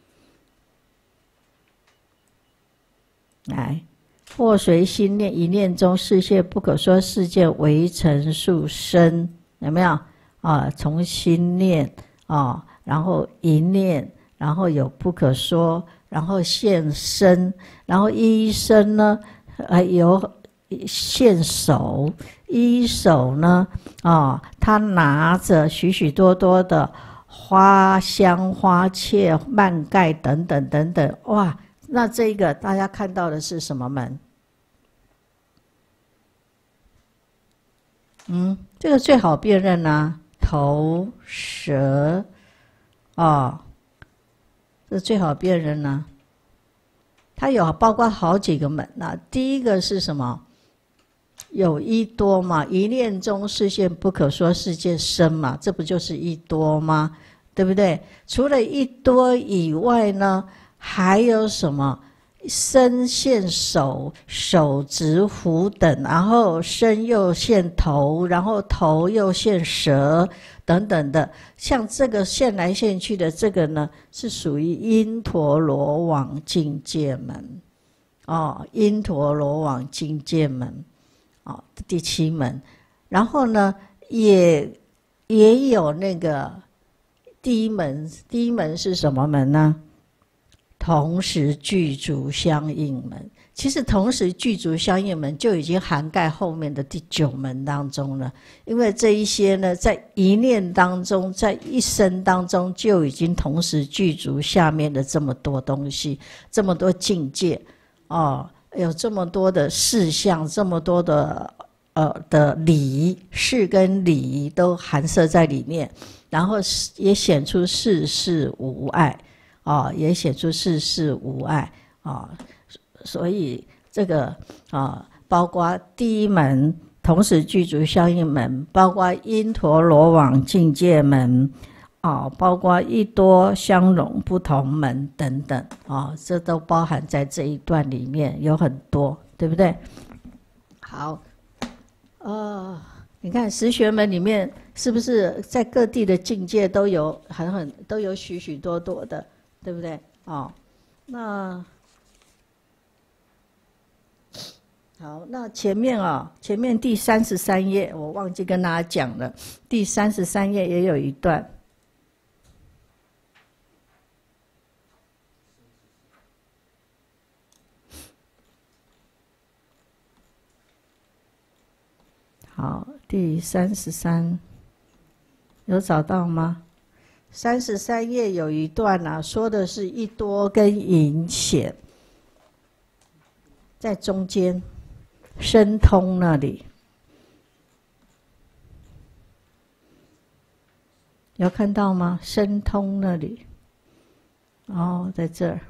来，或随心念一念中视现不可说世界为成数生，有没有啊？从心念啊，然后一念，然后有不可说，然后现身，然后一身呢，呃，有现手，一手呢，啊，他拿着许许多多的花香、花切、蔓盖等等等等，哇！那这个大家看到的是什么门？嗯，这个最好辨认啊，头、舌，哦，这最好辨认啊。它有包括好几个门啊。第一个是什么？有一多嘛，一念中视现不可说世界生嘛，这不就是一多吗？对不对？除了一多以外呢？还有什么？身现手，手执虎等，然后身又现头，然后头又现舌等等的。像这个现来现去的这个呢，是属于因陀罗网境界门哦，因陀罗网境界门哦，第七门。然后呢，也也有那个第一门，第一门是什么门呢？同时具足相应门，其实同时具足相应门就已经涵盖后面的第九门当中了。因为这一些呢，在一念当中，在一生当中就已经同时具足下面的这么多东西，这么多境界哦，有这么多的事项，这么多的呃的理事跟理都含摄在里面，然后也显出世事无碍。哦，也显出世事无碍啊、哦，所以这个啊，包括第一门同时具足相应门，包括因陀罗网境界门，啊，包括一多相容不同门等等啊，这都包含在这一段里面，有很多，对不对？好，呃，你看十玄门里面是不是在各地的境界都有很很都有许许多多的，对不对？哦，那好，那前面啊，前面第三十三页我忘记跟大家讲了，第三十三页也有一段。好，第三十三有找到吗？三十三页有一段啊，说的是一多跟隐显，在中间申通那里，有看到吗？申通那里，哦，在这儿，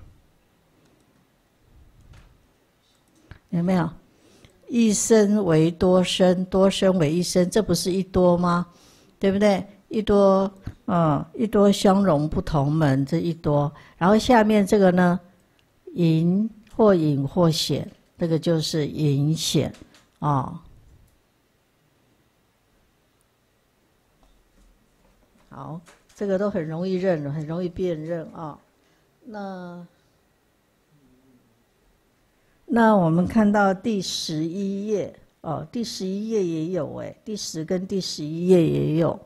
有没有？一生为多生，多生为一生，这不是一多吗？对不对？一多，嗯，一多相容不同门，这一多。然后下面这个呢，隐或隐或显，这个就是隐显啊。哦，好，这个都很容易认，很容易辨认啊。哦，那。那我们看到第十一页哦，第十一页也有哎，第十跟第十一页也有。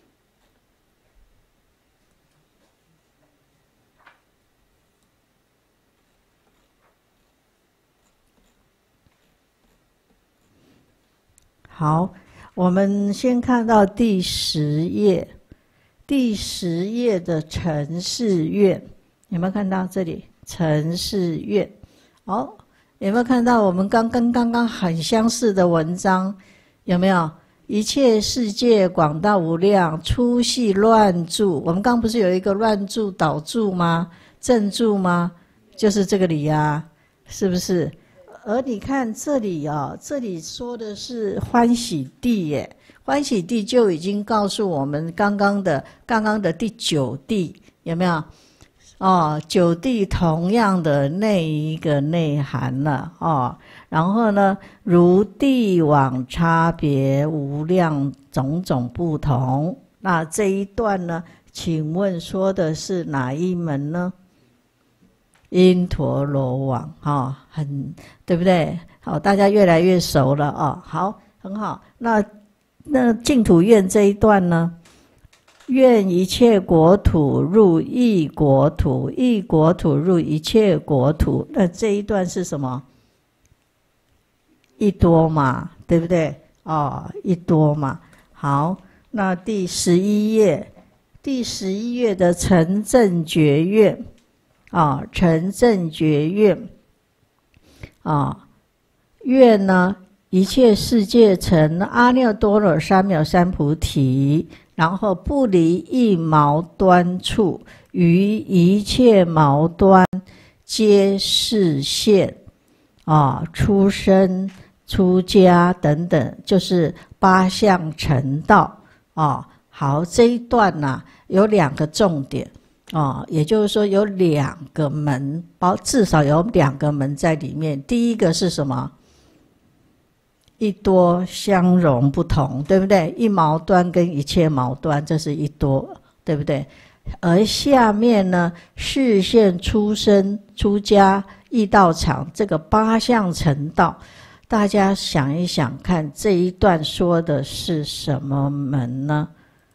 好，我们先看到第十页，第十页的陈氏院，有没有看到这里？陈氏院，哦。有没有看到我们刚跟刚刚很相似的文章？有没有？一切世界广大无量，粗细乱住。我们刚不是有一个乱住、倒住吗？正住吗？就是这个里啊，是不是？而你看这里啊，这里说的是欢喜地耶，欢喜地就已经告诉我们刚刚的刚刚的第九地有没有？哦，九地同样的那一个内涵了哦。然后呢，如地网差别无量种种不同。那这一段呢，请问说的是哪一门呢？因陀罗网哈，哦，很对不对？好，大家越来越熟了哦。好，很好。那那净土院这一段呢？愿一切国土入异国土，异国土入一切国土。那这一段是什么？一多嘛，对不对？哦，一多嘛。好，那第十一页，第十一页的成正觉院，啊，成正觉院，啊，愿呢，一切世界成阿耨多罗三藐三菩提。然后不离一毛端处，于一切毛端皆示现啊，出生、出家等等，就是八相成道啊。好，这一段呢，啊，有两个重点啊，也就是说有两个门，包至少有两个门在里面。第一个是什么？一多相容不同，对不对？一毛端跟一切毛端，这是一多，对不对？而下面呢，示现出生、出家、易道场，这个八相成道，大家想一想看，这一段说的是什么门呢？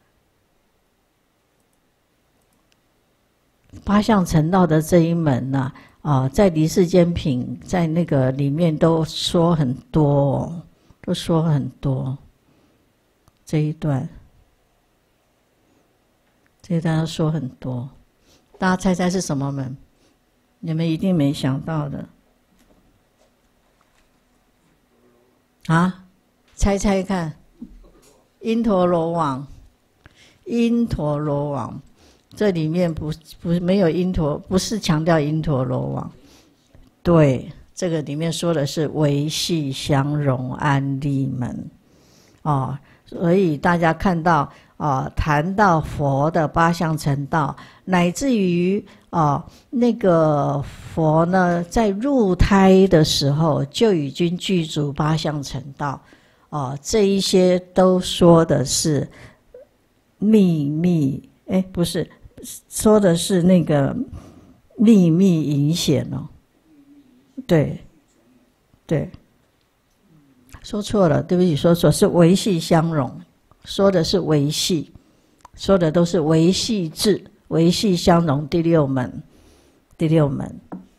八相成道的这一门呢，啊，在离世间品在那个里面都说很多哦。都说很多，这一段，这一段要说很多，大家猜猜是什么门？你们一定没想到的啊！猜猜看，因陀罗网，因陀罗网，这里面不不没有因陀，不是强调因陀罗网，对。 这个里面说的是维系相融安立门哦，所以大家看到哦，谈到佛的八相成道，乃至于哦那个佛呢，在入胎的时候就已经具足八相成道哦，这一些都说的是秘密，哎，不是，说的是那个秘密隐显哦。对，对，说错了，对不起，说错，是维系相融，说的是维系，说的都是维系智，维系相融第六门，第六门。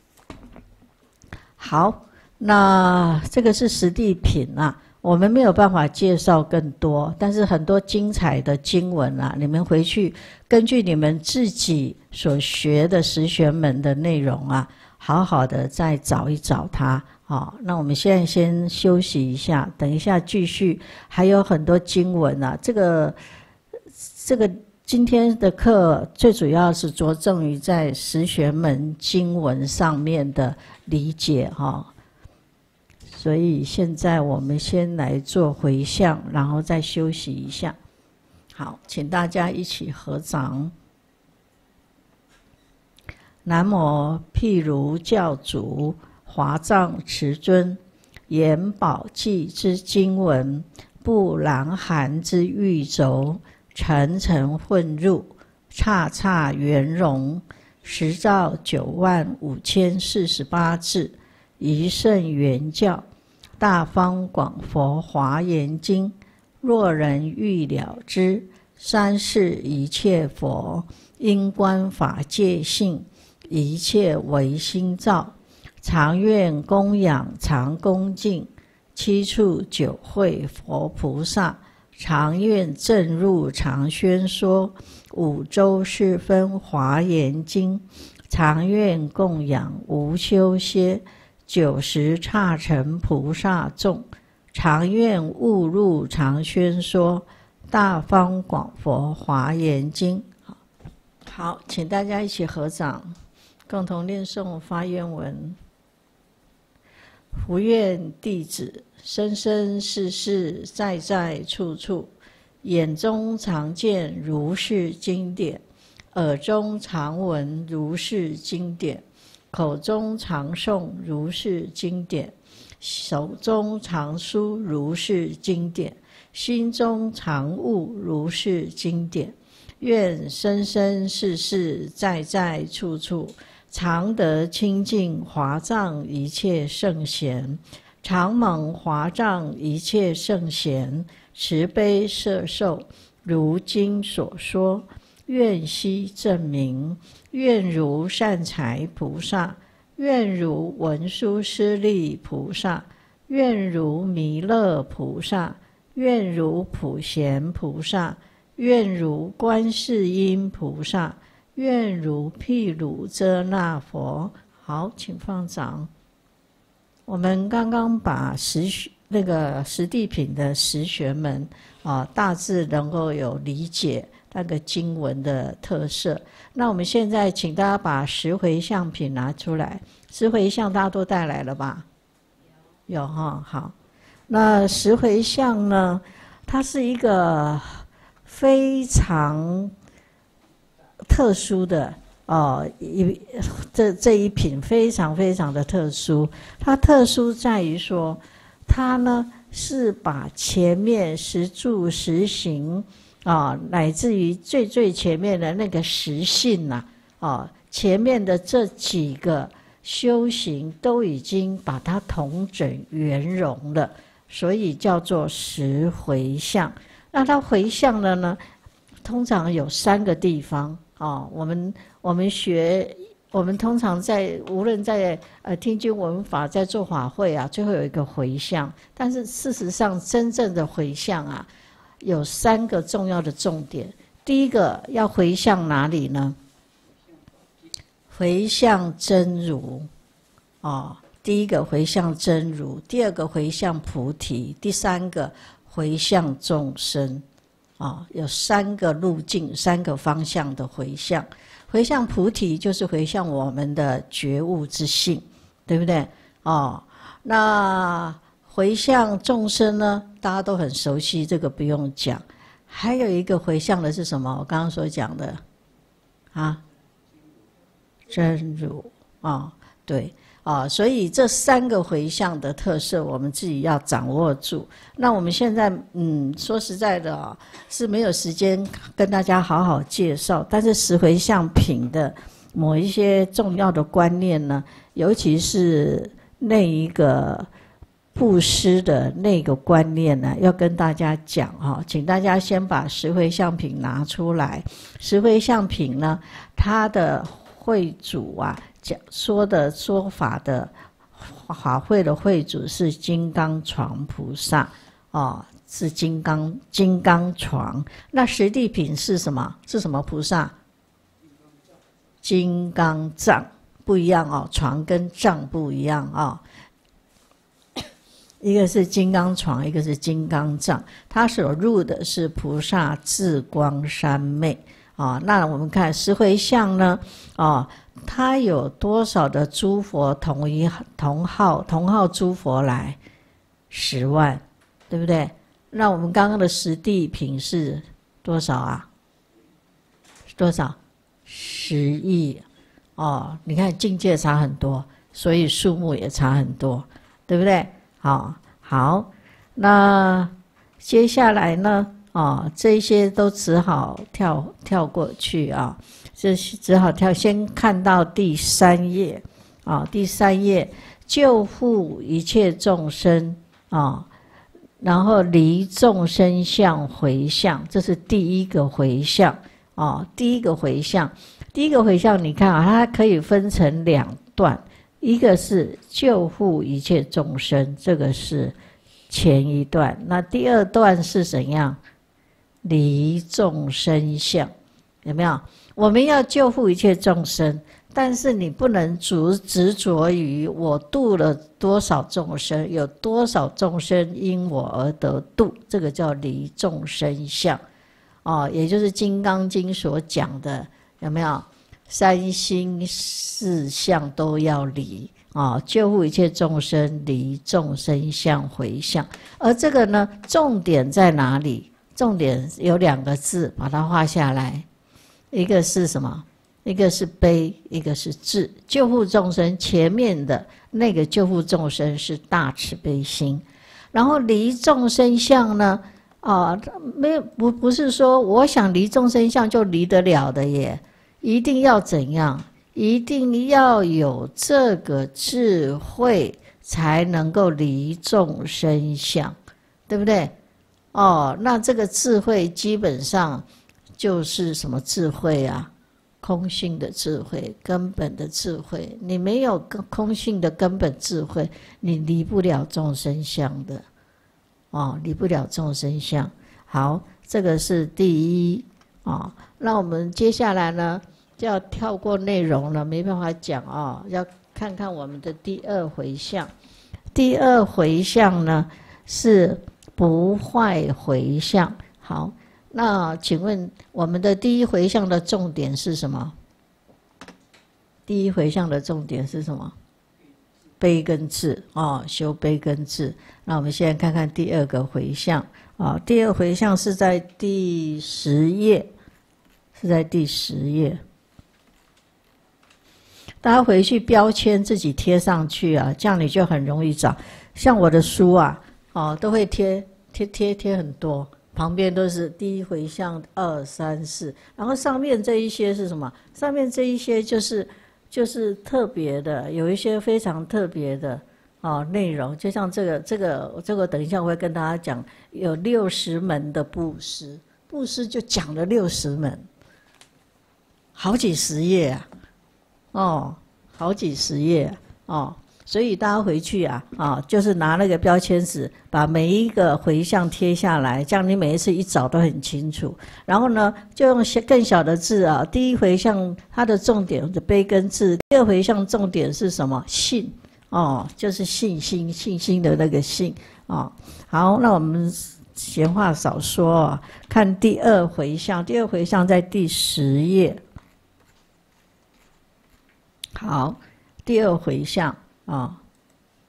好，那这个是实地品啊，我们没有办法介绍更多，但是很多精彩的经文啊，你们回去根据你们自己所学的十玄门的内容啊，好好的再找一找它。好，那我们现在先休息一下，等一下继续，还有很多经文啊。这个这个今天的课最主要是着重于在十玄门经文上面的理解哈。所以现在我们先来做回向，然后再休息一下。好，请大家一起合掌。南无譬如教主华藏持尊，言宝济之经文，不囊含之玉轴，层层混入，刹刹圆融，十兆九万五千四十八字，一圣圆教，大方广佛华严经。若人欲了之，三世一切佛，因观法界性，一切唯心造。常愿供养常恭敬，七处九会佛菩萨，常愿正入常宣说，五洲四分华严经，常愿供养无休歇，九十刹尘菩萨众，常愿悟入常宣说，大方广佛华严经。好，请大家一起合掌，共同念诵发愿文。福愿弟子生生世世在在处处，眼中常见如是经典，耳中常闻如是经典，口中常诵如是经典，手中常书如是经典，心中常悟如是经典。愿生生世世在在处处，常得清净华藏一切圣贤，常蒙华藏一切圣贤慈悲摄受，如经所说。愿悉证明，愿如善财菩萨，愿如文殊师利菩萨，愿如弥勒菩萨，愿如普贤菩萨，愿如观世音菩萨，愿如毗卢遮那佛。好，请放掌。我们刚刚把十那个十地品的十玄门啊，大致能够有理解那个经文的特色。那我们现在请大家把十回向品拿出来。十回向大家都带来了吧？有，有哈。好，那十回向呢，它是一个非常特殊的哦，一这这一品非常非常的特殊。它特殊在于说，它呢是把前面十住十行啊，乃至于最最前面的那个十信呐啊，前面的这几个修行都已经把它统整圆融了，所以叫做十回向。那它回向了呢，通常有三个地方啊。我们我们学，我们通常在无论在呃听经闻法，在做法会啊，最后有一个回向。但是事实上，真正的回向啊，有三个重要的重点。第一个要回向哪里呢？回向真如，哦，第一个回向真如，第二个回向菩提，第三个回向众生。啊，有三个路径，三个方向的回向。回向菩提就是回向我们的觉悟之性，对不对？ 哦。那回向众生呢，大家都很熟悉，这个不用讲。还有一个回向的是什么？我刚刚所讲的啊，真如啊、哦，对啊、哦，所以这三个回向的特色，我们自己要掌握住。那我们现在，嗯，说实在的、哦，是没有时间跟大家好好介绍，但是十回向品的某一些重要的观念呢，尤其是那一个布施的那个观念呢，要跟大家讲哈，请大家先把十回向品拿出来。十回向品呢，它的会主啊，讲说的说法的法会的会主是金刚床菩萨哦，是金刚金刚床。那实地品是什么？是什么菩萨？金刚藏。不一样哦，床跟藏不一样哦。一个是金刚床，一个是金刚藏，它所入的是菩萨智光三昧啊、哦。那我们看十回向呢，哦，它有多少的诸佛同一同号同号诸佛来？十万，对不对？那我们刚刚的实地品是多少啊？多少？十亿。哦，你看境界差很多，所以数目也差很多，对不对？好，好，那接下来呢？哦，这些都只好跳跳过去啊，这只好跳。先看到第三页啊，第三页救护一切众生啊，然后离众生相回向，这是第一个回向啊，第一个回向。第一个回向，你看啊，它可以分成两段，一个是救护一切众生，这个是前一段。那第二段是怎样？离众生相，有没有？我们要救护一切众生，但是你不能执执着于我度了多少众生，有多少众生因我而得度，这个叫离众生相哦，也就是《金刚经》所讲的。有没有三心四相都要离啊、哦？救护一切众生，离众生相回向。而这个呢，重点在哪里？重点有两个字，把它画下来。一个是什么？一个是悲，一个是智。救护众生前面的那个救护众生是大慈悲心，然后离众生相呢？啊、哦，没有不不是说我想离众生相就离得了的耶。一定要怎样？一定要有这个智慧，才能够离众生相，对不对？哦，那这个智慧基本上就是什么智慧啊？空性的智慧，根本的智慧。你没有空性的根本智慧，你离不了众生相的。哦，离不了众生相。好，这个是第一啊、哦。那我们接下来呢？就要跳过内容了，没办法讲啊、哦！要看看我们的第二回向。第二回向呢是不坏回向。好，那请问我们的第一回向的重点是什么？第一回向的重点是什么？悲跟智哦，修悲跟智。那我们现在看看第二个回向啊、哦，第二回向是在第十页，是在第十页。大家回去标签自己贴上去啊，这样你就很容易找。像我的书啊，哦，都会贴贴贴贴很多，旁边都是第一回向二三四，然后上面这一些是什么？上面这一些就是就是特别的，有一些非常特别的哦内容，就像这个这个这个，等一下我会跟大家讲，有六十门的布施，布施就讲了六十门，好几十页啊。哦，好几十页哦，所以大家回去啊，啊、哦，就是拿那个标签纸，把每一个回向贴下来，这样你每一次一找都很清楚。然后呢，就用更小的字啊，第一回向它的重点是悲跟智，第二回向重点是什么？信哦，就是信心，信心的那个信哦。好，那我们闲话少说啊，看第二回向，第二回向在第十页。好，第二回向啊、哦，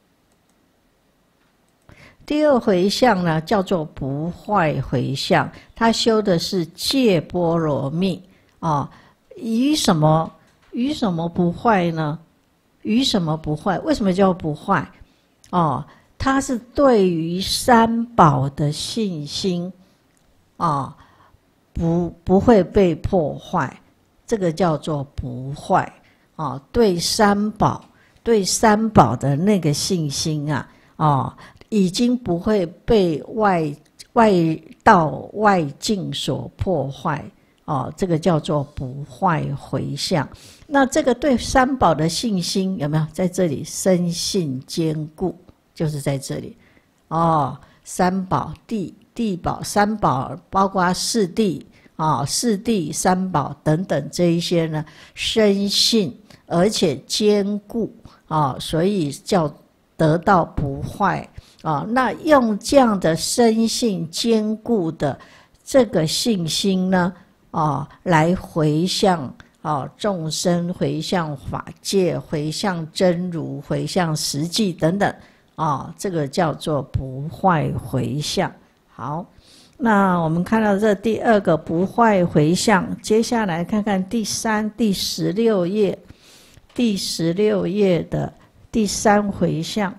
第二回向呢，叫做不坏回向，他修的是戒波罗蜜啊。于什么于什么不坏呢？于什么不坏？为什么叫不坏？哦，他是对于三宝的信心啊，不不会被破坏，这个叫做不坏啊。对三宝，对三宝的那个信心啊，啊，已经不会被外外道外境所破坏。哦，这个叫做不坏回向。那这个对三宝的信心有没有在这里？深信坚固，就是在这里。哦，三宝、地地宝、三宝，包括四谛啊、四谛、三宝等等这一些呢，深信而且坚固啊，所以叫得到不坏啊。那用这样的深信坚固的这个信心呢？啊，来回向啊众生，回向法界，回向真如，回向实际等等啊，这个叫做不坏回向。好，那我们看到这第二个不坏回向，接下来看看第三、第十六页，第十六页的第三回向。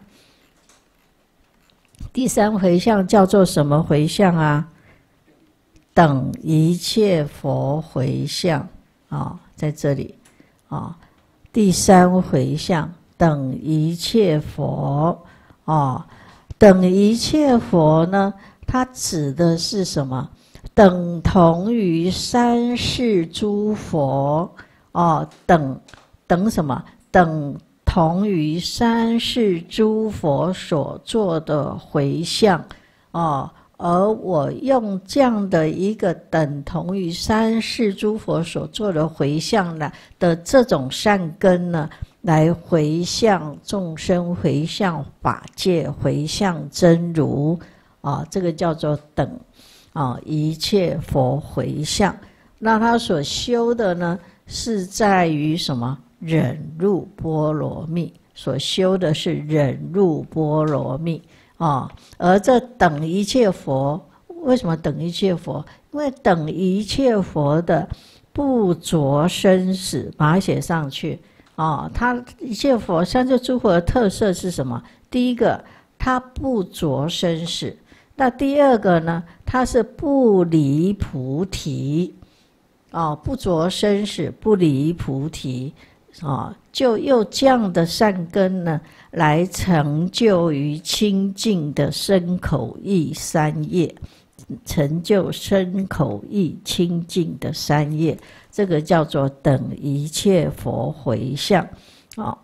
第三回向叫做什么回向啊？等一切佛回向啊、哦，在这里啊、哦，第三回向等一切佛啊、哦，等一切佛呢，它指的是什么？等同于三世诸佛哦，等等什么？等同于三世诸佛所做的回向哦。而我用这样的一个等同于三世诸佛所做的回向呢的这种善根呢，来回向众生，回向法界，回向真如啊，这个叫做等啊一切佛回向。那他所修的呢，是在于什么？忍辱波罗蜜，所修的是忍辱波罗蜜。啊、哦，而这等一切佛，为什么等一切佛？因为等一切佛的不着生死，把它写上去啊、哦。它一切佛，三世诸佛的特色是什么？第一个，它不着生死；那第二个呢，它是不离菩提啊、哦，不着生死，不离菩提啊、哦，就用这样的善根呢，来成就于清净的身口意三业，成就身口意清净的三业，这个叫做等一切佛回向。哦，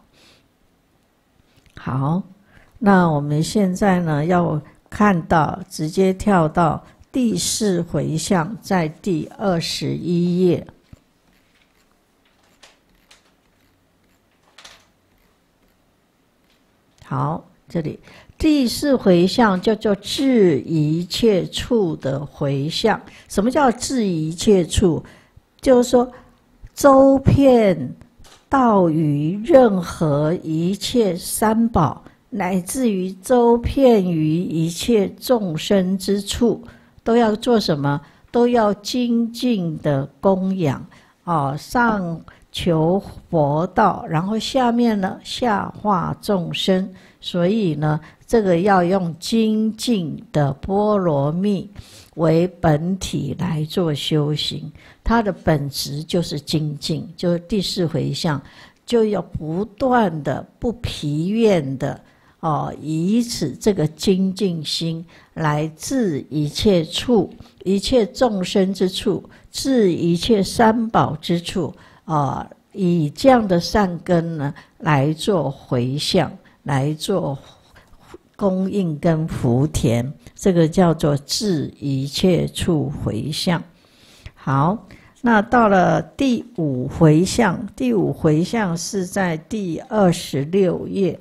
好，那我们现在呢要看到，直接跳到第四回向，在第二十一页。好，这里第四回向叫做至一切处的回向。什么叫至一切处？就是说，周遍到于任何一切三宝，乃至于周遍于一切众生之处，都要做什么？都要精进的供养啊，上求佛道，然后下面呢下化众生。所以呢，这个要用精进的波罗蜜为本体来做修行，它的本质就是精进，就是第四回向，就要不断的不疲厌的哦，以此这个精进心来治一切处，一切众生之处，治一切三宝之处啊、呃，以这样的善根呢来做回向，来做供应跟福田，这个叫做治一切处回向。好，那到了第五回向，第五回向是在第二十六页。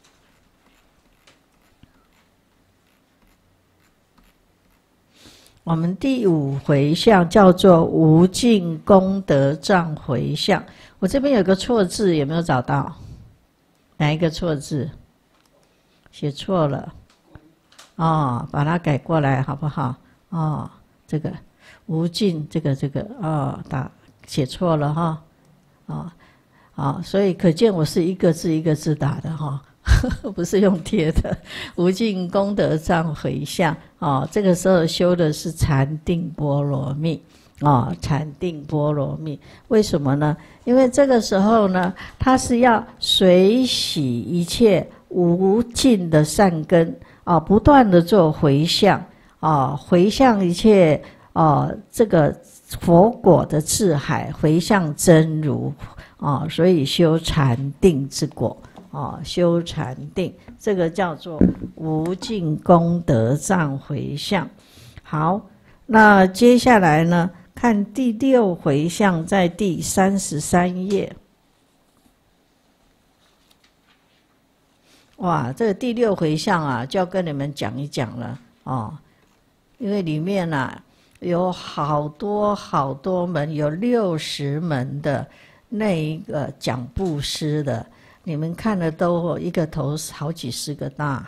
我们第五回向叫做无尽功德藏回向。我这边有个错字，有没有找到？哪一个错字？写错了。 哦，把它改过来好不好？哦，这个无尽，这个这个哦，打写错了哈，哦，好，所以可见我是一个字一个字打的哈。不是用贴的，无尽功德藏回向哦。这个时候修的是禅定波罗蜜哦，禅定波罗蜜。为什么呢？因为这个时候呢，它是要随喜一切无尽的善根哦，不断的做回向哦，回向一切哦，这个佛果的智海，回向真如哦，所以修禅定之果。哦，修禅定，这个叫做无尽功德藏回向。好，那接下来呢，看第六回向，在第三十三页。哇，这个第六回向啊，就要跟你们讲一讲了哦，因为里面啊有好多好多门，有六十门的那一个讲布施的。你们看了都一个头好几十个大，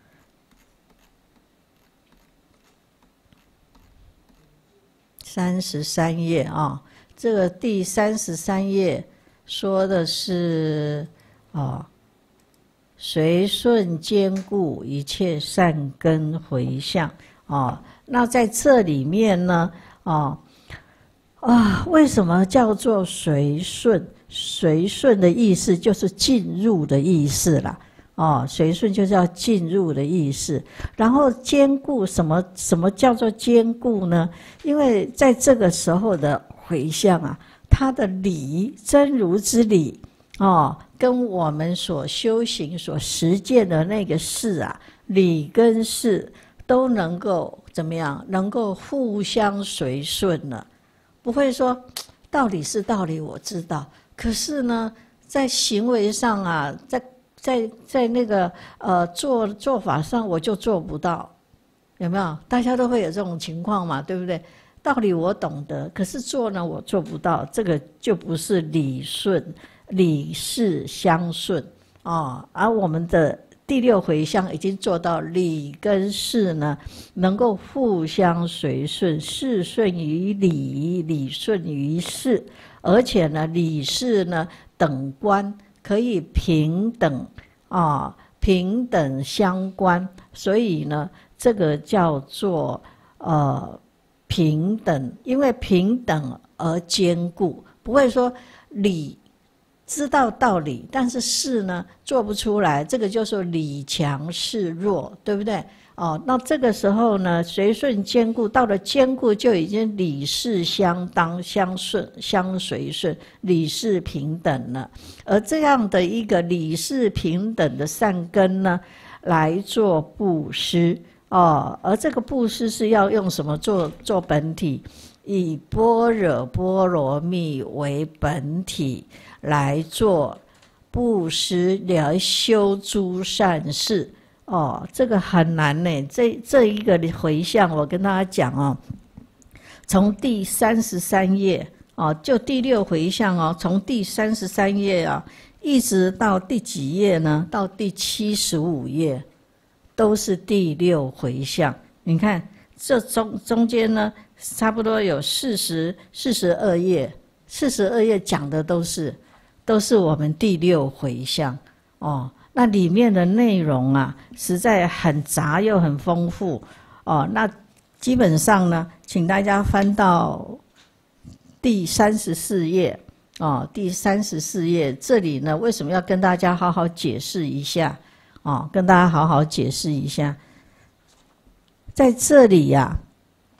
三十三页啊，这个第三十三页说的是哦，随顺坚固一切善根回向哦。那在这里面呢，哦啊，为什么叫做随顺？随顺的意思就是进入的意思啦，哦，随顺就是要进入的意思。然后坚固，什么什么叫做坚固呢？因为在这个时候的回向啊，它的理真如之理哦，跟我们所修行所实践的那个事啊，理跟事都能够怎么样？能够互相随顺了，不会说道理是道理，我知道。可是呢，在行为上啊，在在在那个呃做做法上，我就做不到，有没有？大家都会有这种情况嘛，对不对？道理我懂得，可是做呢，我做不到，这个就不是理顺、理事相顺哦。而我们的第六回向已经做到理跟事呢，能够互相随顺，事顺于理，理顺于事。而且呢，理事呢等观可以平等啊，平等相关，所以呢，这个叫做呃平等，因为平等而坚固，不会说理知道道理，但是事呢做不出来，这个就是理强事弱，对不对？哦，那这个时候呢，随顺坚固，到了坚固就已经理事相当、相顺、相随顺，理事平等了。而这样的一个理事平等的善根呢，来做布施哦。而这个布施是要用什么做做本体？以般若波罗蜜为本体来做布施，来修诸善事。哦，这个很难呢。这这一个回向，我跟大家讲哦，从第三十三页哦，就第六回向哦，从第三十三页啊，一直到第几页呢？到第七十五页，都是第六回向。你看，这中中间呢，差不多有四十四十二页，四十二页讲的都是都是我们第六回向哦。那里面的内容啊，实在很杂又很丰富哦。那基本上呢，请大家翻到第三十四页哦，第三十四页这里呢，为什么要跟大家好好解释一下哦？跟大家好好解释一下，在这里呀、啊，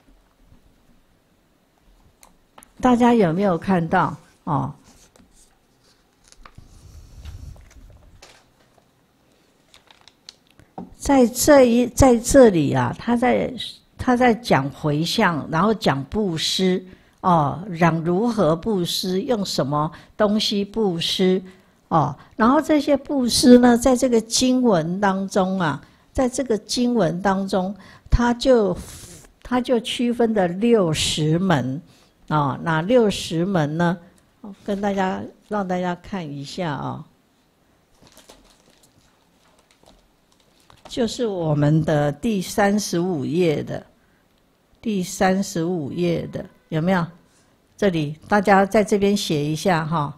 大家有没有看到哦？在这一在这里啊，他在他在讲回向，然后讲布施哦，讲如何布施，用什么东西布施哦，然后这些布施呢，在这个经文当中啊，在这个经文当中，他就他就区分的六十门啊、哦，哪六十门呢？跟大家让大家看一下啊、哦。 就是我们的第三十五页的，第三十五页的有没有？这里大家在这边写一下哈。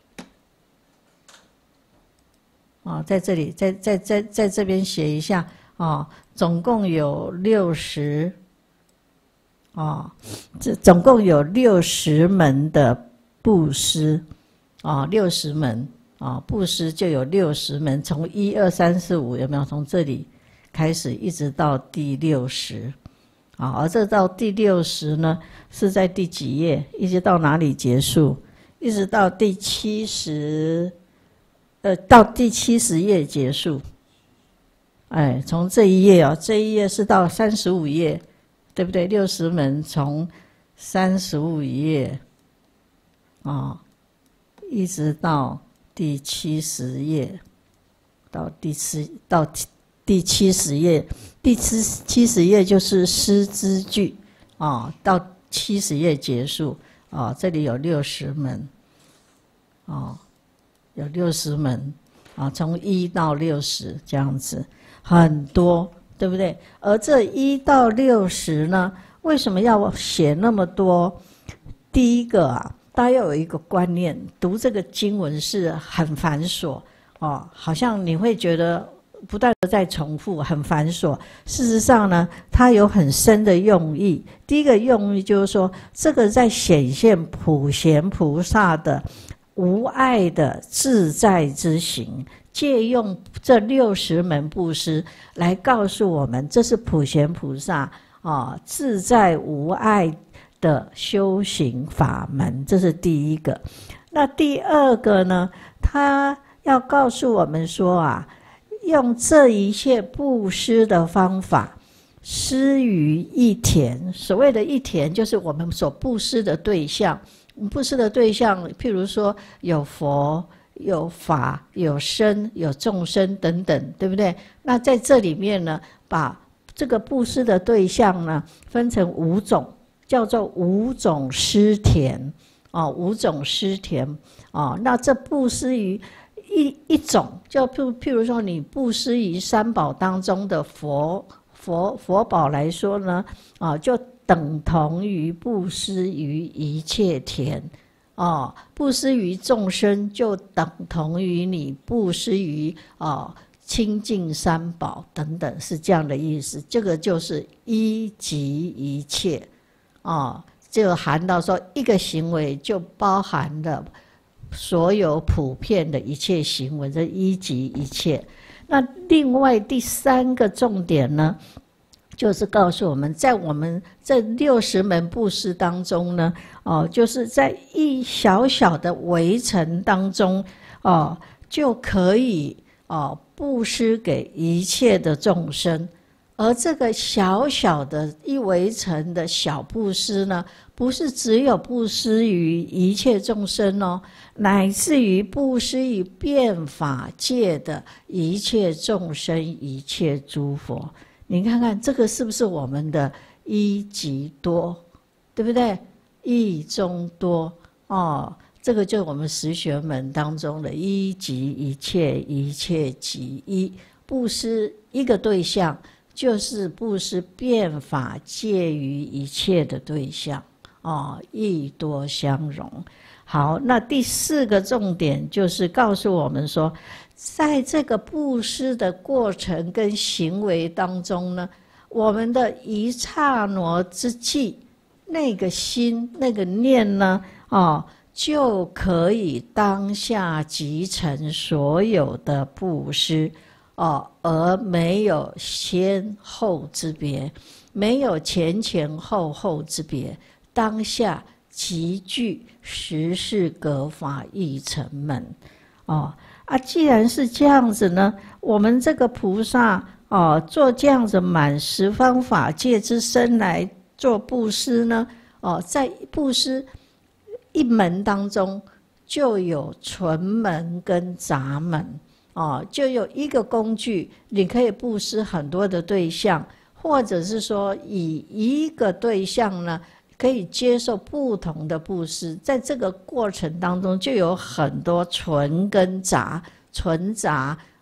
啊，在这里，在在在在这边写一下啊，总共有六十，啊，这总共有六十门的布施，啊，六十门啊，布施就有六十门，从一二三四五有没有？从这里开始一直到第六十，啊，而这到第六十呢是在第几页？一直到哪里结束？一直到第七十。呃，到第七十页结束，哎，从这一页哦，这一页是到三十五页，对不对？六十门从三十五页啊、哦，一直到第七十页，到第七到第七十页，第七七十页就是诗之句啊、哦，到七十页结束啊、哦，这里有六十门啊。哦有六十门啊，从一到六十这样子，很多，对不对？而这一到六十呢，为什么要写那么多？第一个啊，大家要有一个观念，读这个经文是很繁琐哦，好像你会觉得不断的在重复，很繁琐。事实上呢，它有很深的用意。第一个用意就是说，这个在显现普贤菩萨的无碍的自在之行，借用这六十门布施来告诉我们，这是普贤菩萨啊自在无碍的修行法门，这是第一个。那第二个呢，他要告诉我们说啊，用这一切布施的方法，施于一田。所谓的一田，就是我们所布施的对象。布施的对象，譬如说有佛、有法、有僧、有众生等等，对不对？那在这里面呢，把这个布施的对象呢，分成五种，叫做五种施田啊，五种施田啊。那这布施于一一种，就譬譬如说，你布施于三宝当中的佛佛佛宝来说呢，啊，就等同于布施于一切田，哦，布施于众生就等同于你布施于哦清净三宝等等，是这样的意思。这个就是一即一切，哦，就含到说一个行为就包含了所有普遍的一切行为，这一即一切。那另外第三个重点呢，就是告诉我们，在我们这六十门布施当中呢，哦，就是在一小小的围城当中，哦，就可以哦布施给一切的众生。而这个小小的一围城的小布施呢，不是只有布施于一切众生哦，乃至于布施于遍法界的一切众生、一切诸佛。你看看这个是不是我们的一即多，对不对？一中多哦，这个就是我们十学门当中的一即一切，一切即一。布施一个对象，就是布施遍法界于一切的对象哦，一多相融。好，那第四个重点就是告诉我们说，在这个布施的过程跟行为当中呢，我们的一刹那之际，那个心那个念呢，哦，就可以当下集成所有的布施哦，而没有先后之别，没有前前后后之别，当下齐具十事格法义成门哦。啊，既然是这样子呢，我们这个菩萨哦，做这样子满十方法界之身来做布施呢，哦，在布施一门当中就有纯门跟杂门哦，就有一个工具，你可以布施很多的对象，或者是说以一个对象呢，可以接受不同的布施，在这个过程当中就有很多纯跟杂，纯杂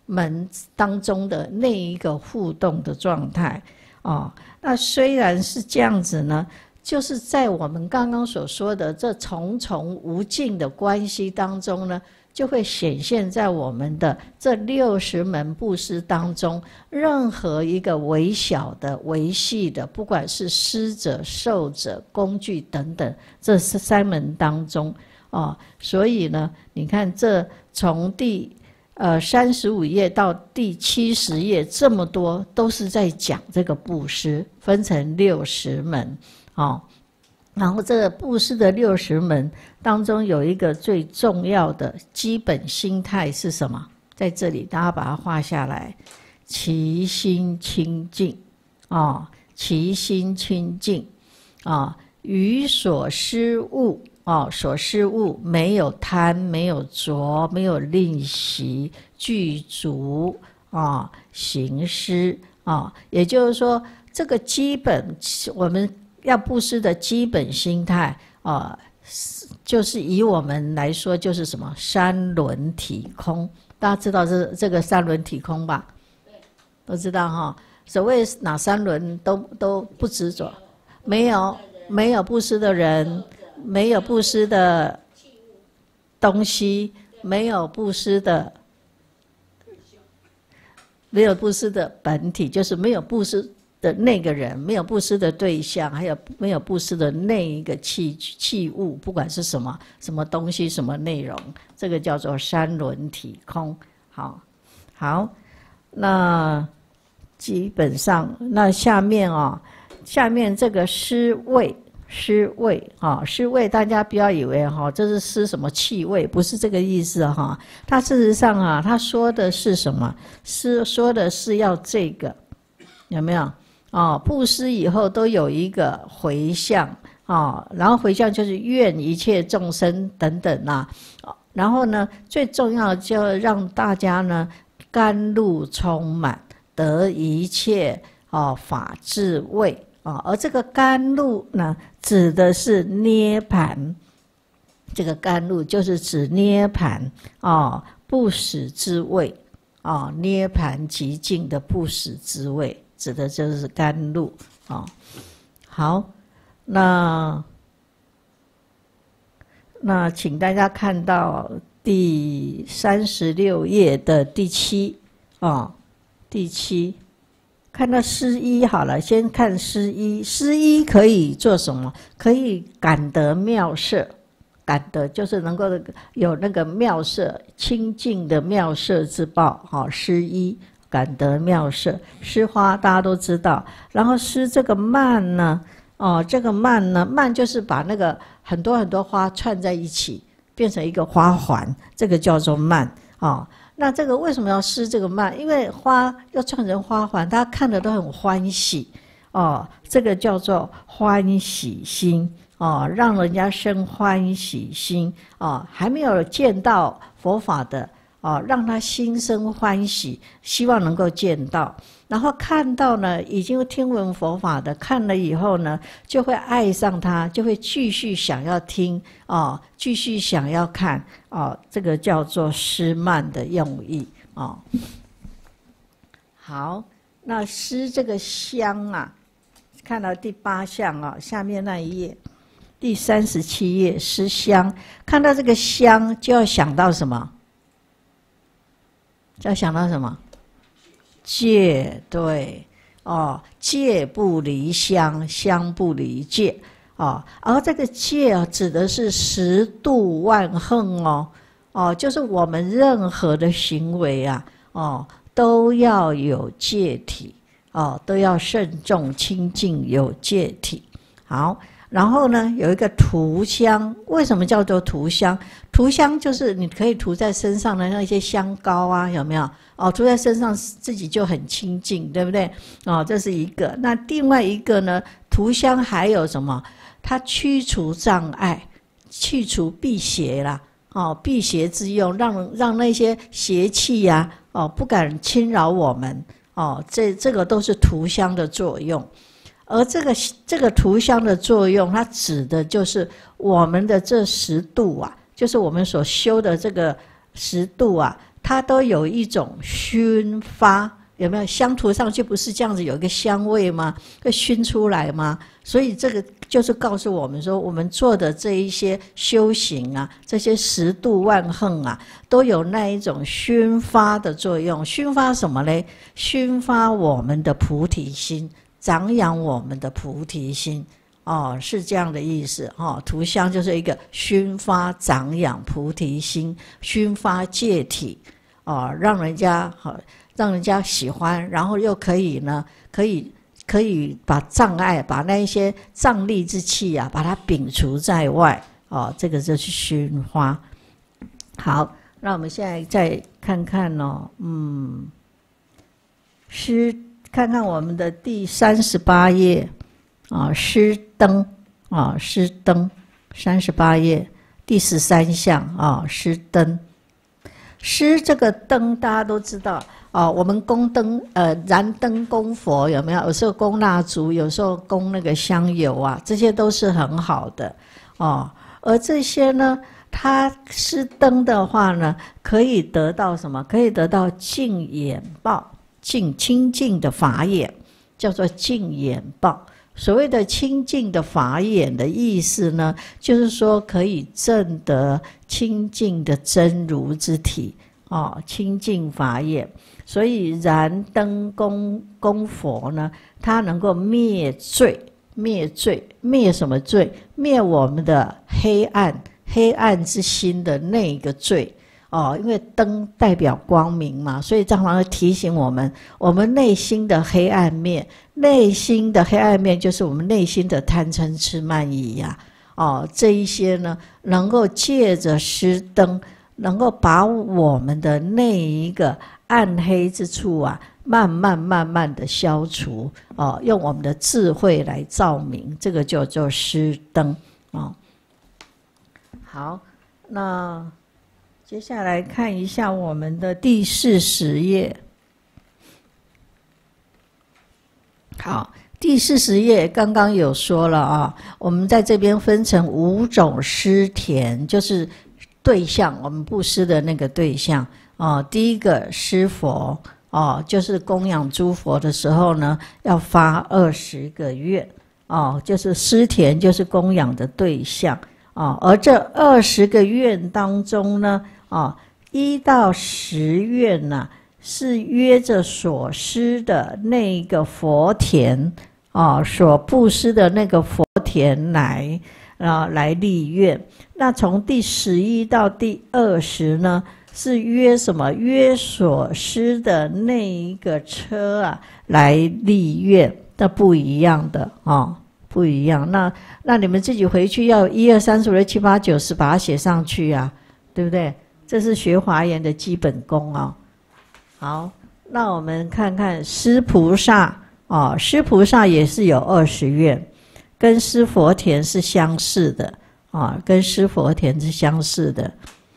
门当中的那一个互动的状态哦。那虽然是这样子呢，就是在我们刚刚所说的这重重无尽的关系当中呢，就会显现在我们的这六十门布施当中，任何一个微小的、微细的，不管是施者、受者、工具等等，这三门当中哦，所以呢，你看这从第呃三十五页到第七十页这么多，都是在讲这个布施，分成六十门哦。然后这个布施的六十门当中有一个最重要的基本心态是什么？在这里大家把它画下来，其心清净哦，其心清净哦，于所施物哦，所施物没有贪，没有着，没有吝惜，具足啊，行施啊，也就是说，这个基本我们要布施的基本心态啊，就是以我们来说，就是什么三轮体空。大家知道这这个三轮体空吧？对，都知道哈。所谓哪三轮都都不执着，没有没有布施的人。没有布施的东西，没有布施的，没有布施的本体，就是没有布施的那个人，没有布施的对象，还有没有布施的那一个器器物，不管是什么什么东西，什么内容，这个叫做三轮体空。好，好，那基本上，那下面啊、哦，下面这个施味。施味啊，施味，大家不要以为哈，这是施什么气味，不是这个意思哈。他事实上啊，他说的是什么？施说的是要这个，有没有？哦，布施以后都有一个回向啊，然后回向就是愿一切众生等等呐、啊。然后呢，最重要就让大家呢甘露充满，得一切哦法智味。哦，而这个甘露呢，指的是涅盘。这个甘露就是指涅盘哦，不死之味哦，涅盘极尽的不死之味，指的就是甘露哦。好，那那请大家看到第三十六页的第七哦，第七。看到施一好了，先看施一。施一可以做什么？可以感得妙色，感得就是能够有那个妙色，清净的妙色之报。好，施一感得妙色。施花大家都知道，然后施这个蔓呢，哦，这个蔓呢，蔓就是把那个很多很多花串在一起，变成一个花环，这个叫做蔓哦。那这个为什么要施这个蔓？因为花要串成花环，大家看了都很欢喜哦。这个叫做欢喜心哦，让人家生欢喜心哦。还没有见到佛法的哦，让他心生欢喜，希望能够见到。然后看到呢，已经听闻佛法的，看了以后呢，就会爱上他，就会继续想要听哦，继续想要看哦，这个叫做施蔓的用意哦。好，那施这个香啊，看到第八项啊、哦，下面那一页，第三十七页施香，看到这个香就要想到什么？就要想到什么？戒，对哦，戒不离香，香不离戒哦。而这个戒啊，指的是十度万横哦，哦，就是我们任何的行为啊，哦，都要有戒体哦，都要慎重清净，有戒体。好，然后呢，有一个涂香，为什么叫做涂香？涂香就是你可以涂在身上的那些香膏啊，有没有？哦，涂在身上自己就很清净，对不对？哦，这是一个。那另外一个呢？涂香还有什么？它驱除障碍，去除辟邪啦，哦，辟邪之用，让让那些邪气呀、啊，哦，不敢侵扰我们，哦，这这个都是涂香的作用。而这个这个涂香的作用，它指的就是我们的这十度啊，就是我们所修的这个十度啊。 它都有一种熏发，有没有？香涂上去不是这样子有一个香味吗？会熏出来吗？所以这个就是告诉我们说，我们做的这一些修行啊，这些十度万行啊，都有那一种熏发的作用。熏发什么呢？熏发我们的菩提心，长养我们的菩提心。哦，是这样的意思哦。涂香就是一个熏发长养菩提心，熏发戒体哦，让人家好，让人家喜欢，然后又可以呢，可以可以把障碍，把那一些障力之气啊，把它摒除在外哦。这个就是熏发。好，那我们现在再看看哦，嗯，诗看看我们的第三十八页。啊，施灯啊，施灯，三十八页第十三项啊，施灯。施这个灯大家都知道啊，我们供灯呃燃灯供佛有没有？有时候供蜡烛，有时候供那个香油啊，这些都是很好的哦。而这些呢，它施灯的话呢，可以得到什么？可以得到净眼报，净清净的法眼，叫做净眼报。所谓的清净的法眼的意思呢，就是说可以证得清净的真如之体哦，清净法眼。所以燃灯供供佛呢，它能够灭罪，灭罪，灭什么罪？灭我们的黑暗，黑暗之心的那个罪。哦，因为灯代表光明嘛，所以常常会提醒我们，我们内心的黑暗面，内心的黑暗面就是我们内心的贪嗔痴慢疑呀、啊。哦，这一些呢，能够借着施灯，能够把我们的那一个暗黑之处啊，慢慢慢慢的消除。哦，用我们的智慧来照明，这个就叫施灯。哦，好，那接下来看一下我们的第四十页。好，第四十页刚刚有说了啊，我们在这边分成五种施田，就是对象，我们布施的那个对象啊。第一个施佛哦，就是供养诸佛的时候呢，要发二十个愿哦，就是施田就是供养的对象哦。而这二十个愿当中呢，哦，一到十愿呢、啊，是约着所施的那个佛田啊，所布施的那个佛田来啊来立愿。那从第十一到第二十呢，是约什么？约所施的那一个车啊来立愿，那不一样的啊，不一样。那那你们自己回去要一二三四五六七八九十把它写上去啊，对不对？这是学华严的基本功啊、哦。好，那我们看看施菩萨哦，施菩萨也是有二十愿，跟施佛田是相似的啊、哦，跟施佛田是相似的。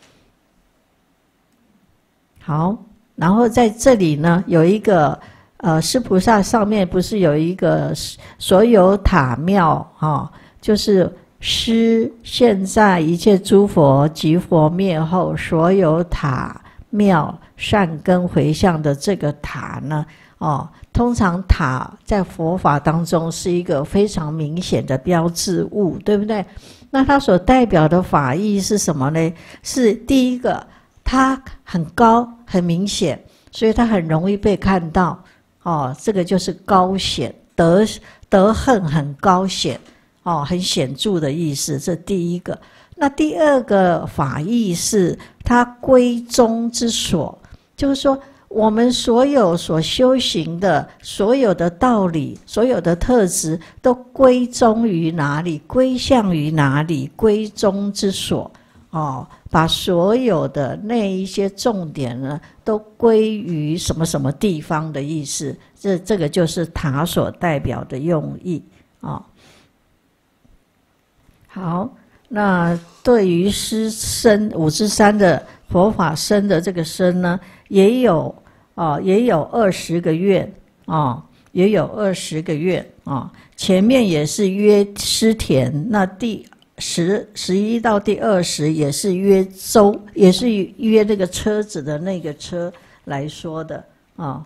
好，然后在这里呢，有一个呃，施菩萨上面不是有一个所有塔庙哈、哦，就是施现在一切诸佛及佛灭后所有塔庙善根回向的这个塔呢，哦，通常塔在佛法当中是一个非常明显的标志物，对不对？那它所代表的法义是什么呢？是第一个，它很高很明显，所以它很容易被看到，哦，这个就是高显，德德行很高显。哦，很显著的意思，这第一个。那第二个法义是它归宗之所，就是说我们所有所修行的所有的道理，所有的特质都归宗于哪里？归向于哪里？归宗之所。哦，把所有的那一些重点呢，都归于什么什么地方的意思。这这个就是塔所代表的用意啊。哦，好，那对于施身五之三的佛法身的这个身呢，也有哦，也有二十个愿哦，也有二十个愿哦。前面也是约施田，那第十十一到第二十也是约周，也是约那个车子的那个车来说的啊。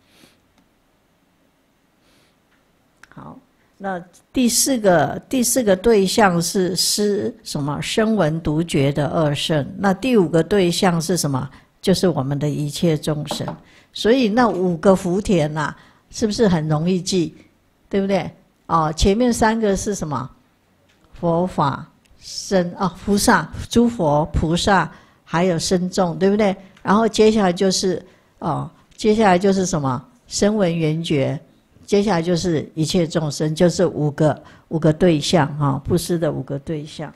好，那第四个第四个对象是师什么？声闻独觉的二圣。那第五个对象是什么？就是我们的一切众生。所以那五个福田呐、啊，是不是很容易记？对不对？哦，前面三个是什么？佛法僧啊，菩萨、诸佛、菩萨，还有僧众，对不对？然后接下来就是哦，接下来就是什么？声闻缘觉。接下来就是一切众生，就是五个五个对象哈，布施的五个对象。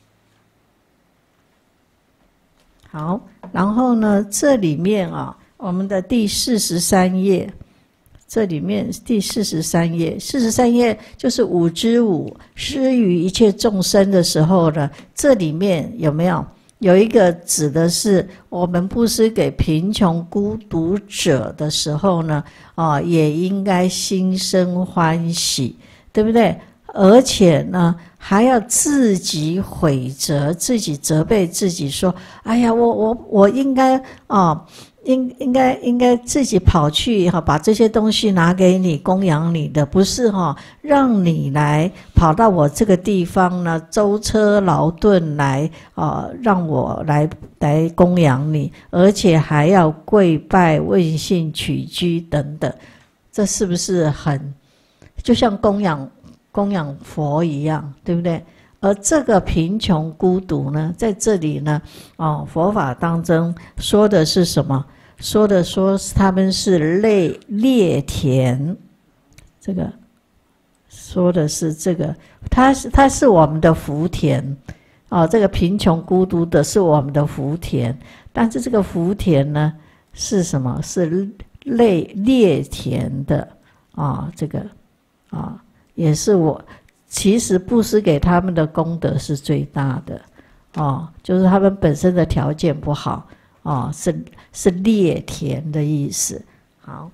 好，然后呢，这里面啊，我们的第四十三页，这里面第四十三页，四十三页就是五之五施于一切众生的时候呢，这里面有没有？有一个指的是我们布施给贫穷孤独者的时候呢，啊，也应该心生欢喜，对不对？而且呢，还要自己悔责，自己责备自己说：“哎呀，我我我应该啊，应应该应该自己跑去哈，把这些东西拿给你供养你的，不是哈，让你来跑到我这个地方呢，舟车劳顿来啊，让我来来供养你，而且还要跪拜问讯起居等等，这是不是很就像供养？”供养佛一样，对不对？而这个贫穷孤独呢，在这里呢，哦，佛法当中说的是什么？说的说他们是类劣田，这个说的是这个，它是它是我们的福田，哦，这个贫穷孤独的是我们的福田，但是这个福田呢是什么？是类劣田的啊、哦，这个啊。哦也是我，其实布施给他们的功德是最大的，哦，就是他们本身的条件不好，哦，是是劣田的意思。好，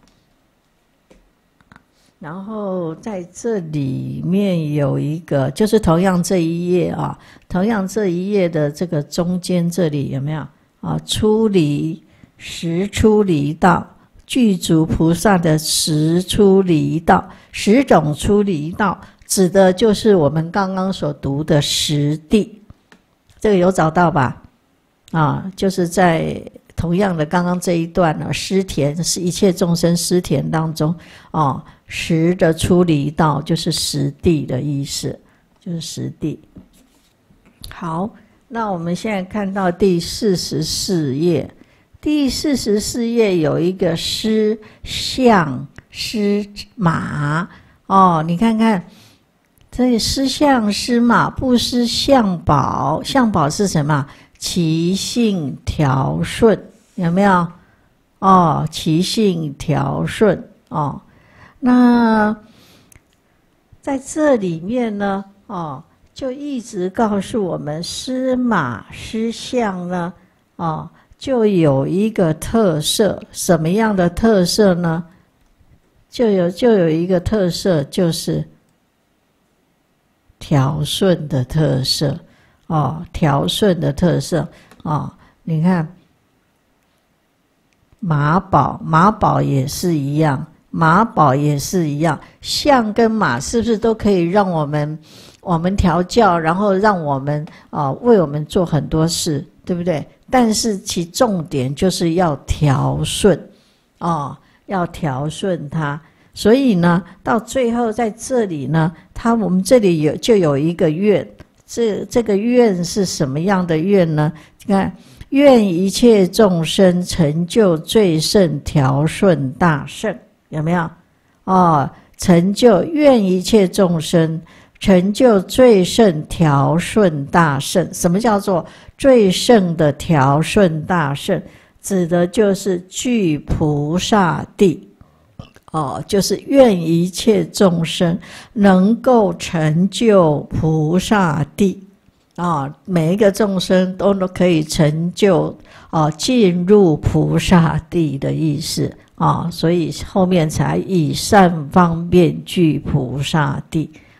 然后在这里面有一个，就是同样这一页啊，同样这一页的这个中间这里有没有啊？出离十出离道。具足菩萨的十出离道，十种出离道，指的就是我们刚刚所读的十地。这个有找到吧？啊，就是在同样的刚刚这一段呢，施田是一切众生施田当中，啊，十的出离道就是十地的意思，就是十地。好，那我们现在看到第四十四页。第四十四页有一个施象施马哦，你看看，这里施象施马，不施象宝，象宝是什么？其性调顺，有没有？哦，其性调顺哦。那在这里面呢，哦，就一直告诉我们，施马施象呢，哦。就有一个特色，什么样的特色呢？就有就有一个特色，就是调顺的特色哦，调顺的特色哦。你看马宝，马宝也是一样，马宝也是一样，象跟马是不是都可以让我们我们调教，然后让我们啊、呃、为我们做很多事，对不对？但是其重点就是要调顺，哦，要调顺它。所以呢，到最后在这里呢，它我们这里有就有一个愿，这这个愿是什么样的愿呢？你看，愿一切众生成就最胜调顺大圣，有没有？哦，成就愿一切众生。成就最胜调顺大圣，什么叫做最胜的调顺大圣？指的就是具菩萨地，哦，就是愿一切众生能够成就菩萨地，啊、哦，每一个众生都可以成就，哦，进入菩萨地的意思啊、哦，所以后面才以善方便具菩萨地。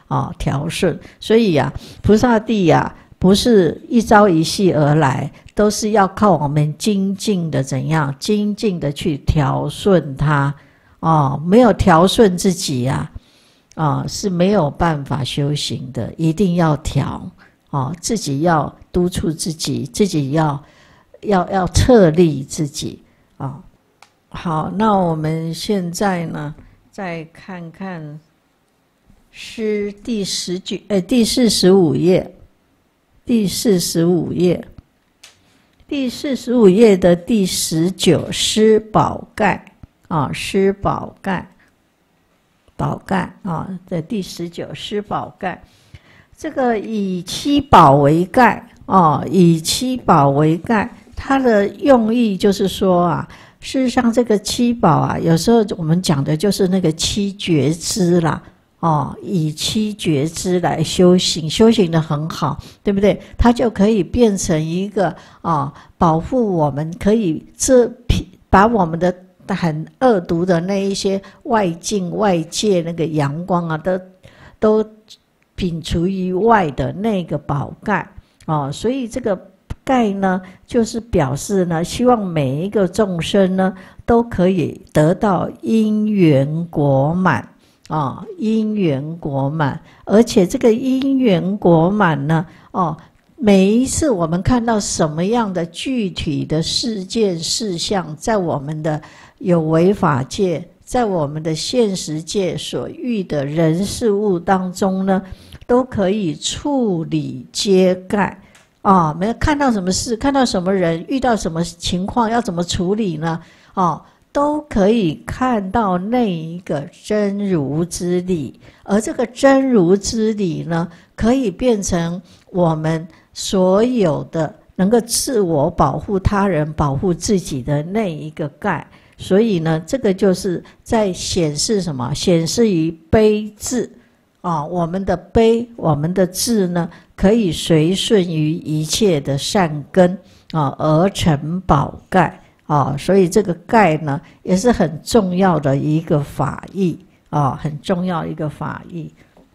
啊调顺。所以呀、啊，菩萨地呀、啊，不是一朝一夕而来，都是要靠我们精进的怎样，精进的去调顺它。哦，没有调顺自己呀、啊，啊、哦、是没有办法修行的，一定要调。哦，自己要督促自己，自己要要要策力自己啊、哦。好，那我们现在呢，再看看诗第十九，呃，第四十五页，第四十五页，第四十五页的第十九诗宝盖啊，诗宝盖，宝盖啊的第十九诗宝盖。这个以七宝为盖哦，以七宝为盖，它的用意就是说啊，事实上这个七宝啊，有时候我们讲的就是那个七觉支啦，哦，以七觉支来修行，修行的很好，对不对？它就可以变成一个啊、哦，保护我们，可以遮把我们的很恶毒的那一些外境外界那个阳光啊，都都摒除于外的那个宝盖哦，所以这个盖呢，就是表示呢，希望每一个众生呢，都可以得到因缘果满啊、哦，因缘果满，而且这个因缘果满呢，哦，每一次我们看到什么样的具体的事件事项，在我们的有为法界，在我们的现实界所遇的人事物当中呢，都可以处理揭盖啊！没有看到什么事，看到什么人，遇到什么情况，要怎么处理呢？哦，都可以看到那一个真如之理，而这个真如之理呢，可以变成我们所有的能够自我保护他人、保护自己的那一个盖。所以呢，这个就是在显示什么？显示于悲智。啊、哦，我们的悲，我们的智呢，可以随顺于一切的善根啊、哦，而成宝盖啊、哦。所以这个盖呢，也是很重要的一个法义啊、哦，很重要一个法义。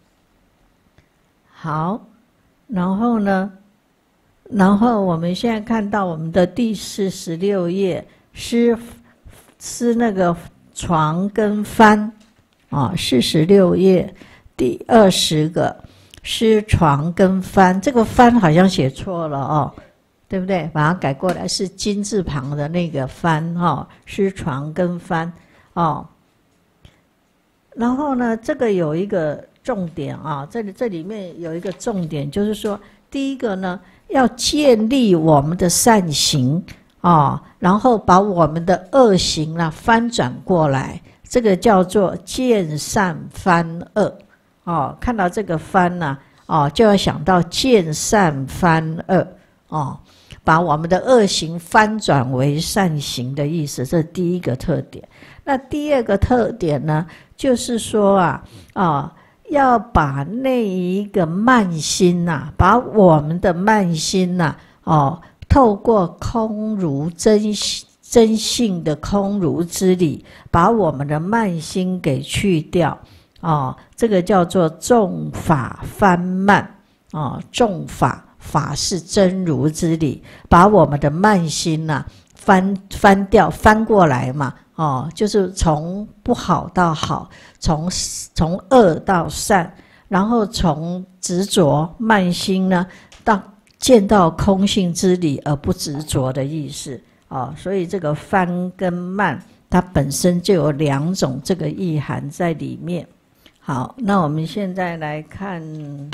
好，然后呢，然后我们现在看到我们的第四十六页，是是那个床跟幡啊，四十六页。第二十个诗床跟幡，这个幡好像写错了哦，对不对？把它改过来是金字旁的那个幡哈、哦，诗床跟幡哦。然后呢，这个有一个重点啊，这里这里面有一个重点，就是说，第一个呢，要建立我们的善行啊、哦，然后把我们的恶行啊翻转过来，这个叫做见善翻恶。哦，看到这个幡呢、啊，哦，就要想到见善翻恶，哦，把我们的恶行翻转为善行的意思，这是第一个特点。那第二个特点呢，就是说啊，啊、哦，要把那一个慢心呐、啊，把我们的慢心呐、啊，哦，透过空如真真性的空如之理，把我们的慢心给去掉。哦，这个叫做众法翻慢哦，众法法是真如之理，把我们的慢心呐、啊、翻翻掉，翻过来嘛，哦，就是从不好到好，从从恶到善，然后从执着慢心呢，到见到空性之理而不执着的意思哦，所以这个翻跟慢，它本身就有两种这个意涵在里面。好，那我们现在来看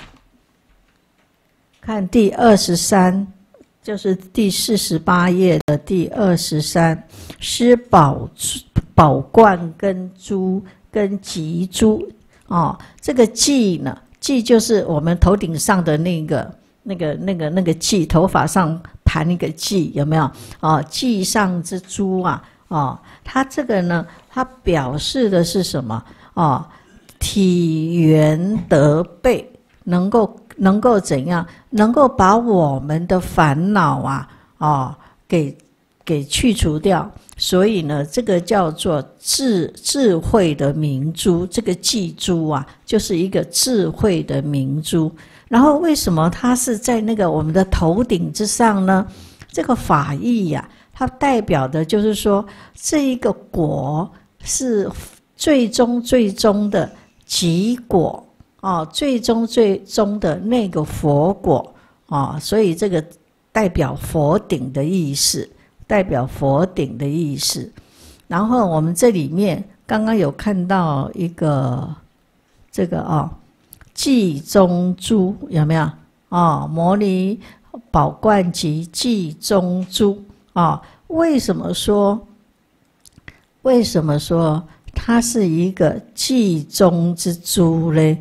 看第二十三，就是第四十八页的第二十三，施宝宝冠跟珠跟吉珠哦，这个髻呢，髻就是我们头顶上的那个那个那个那个髻，头发上盘一个髻，有没有？哦，髻上之珠啊，哦，它这个呢，它表示的是什么？哦。体圆得备，能够能够怎样？能够把我们的烦恼啊，哦，给给去除掉。 所以呢，这个叫做智智慧的明珠，这个髻珠啊，就是一个智慧的明珠。然后为什么它是在那个我们的头顶之上呢？这个法义呀、啊，它代表的就是说，这一个果是最终最终的极果哦，最终最终的那个佛果哦，所以这个代表佛顶的意思。代表佛顶的意思。然后我们这里面刚刚有看到一个这个哦，髻中珠有没有？哦，摩尼宝冠集髻中珠哦，为什么说为什么说它是一个髻中之珠呢？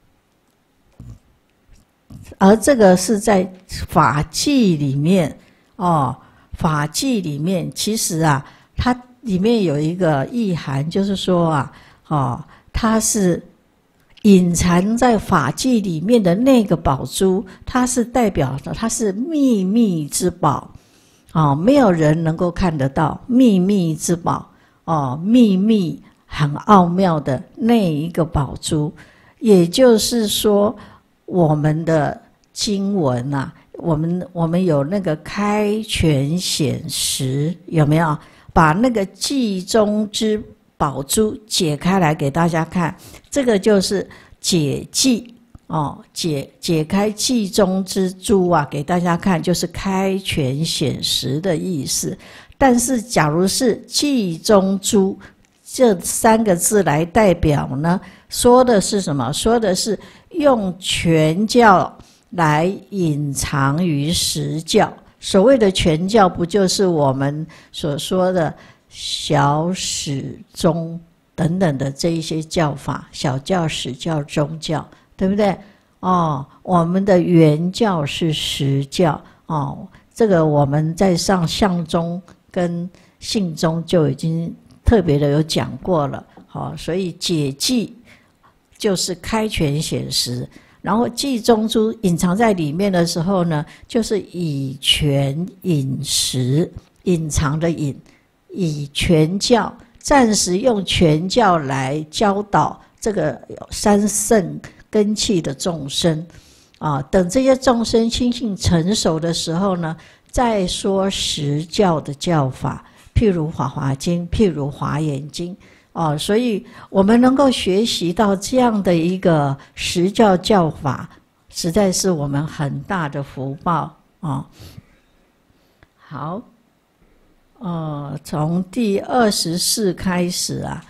而这个是在法纪里面哦。法纪里面其实啊，它里面有一个意涵，就是说啊，哦，它是隐藏在法纪里面的那个宝珠，它是代表的，它是秘密之宝，哦，没有人能够看得到，秘密之宝，哦，秘密很奥妙的那一个宝珠，也就是说，我们的经文啊。我们我们有那个开权显实，有没有？把那个髻中之宝珠解开来给大家看，这个就是解髻哦，解解开髻中之珠啊，给大家看，就是开权显实的意思。但是，假如是髻中珠这三个字来代表呢，说的是什么？说的是用权教来隐藏于实教。所谓的权教，不就是我们所说的小史宗等等的这一些教法，小教、史教、宗教，对不对？哦，我们的原教是实教哦，这个我们在上相宗跟性宗就已经特别的有讲过了。好、哦，所以解髻就是开权显实。然后髻中珠隐藏在里面的时候呢，就是以权隐实，隐藏的隐，以权教，暂时用权教来教导这个三圣根器的众生啊。等这些众生心性成熟的时候呢，再说实教的教法，譬如《法华经》，譬如《华严经》。哦，所以我们能够学习到这样的一个实教教法，实在是我们很大的福报哦。好，呃，从第二十四开始啊，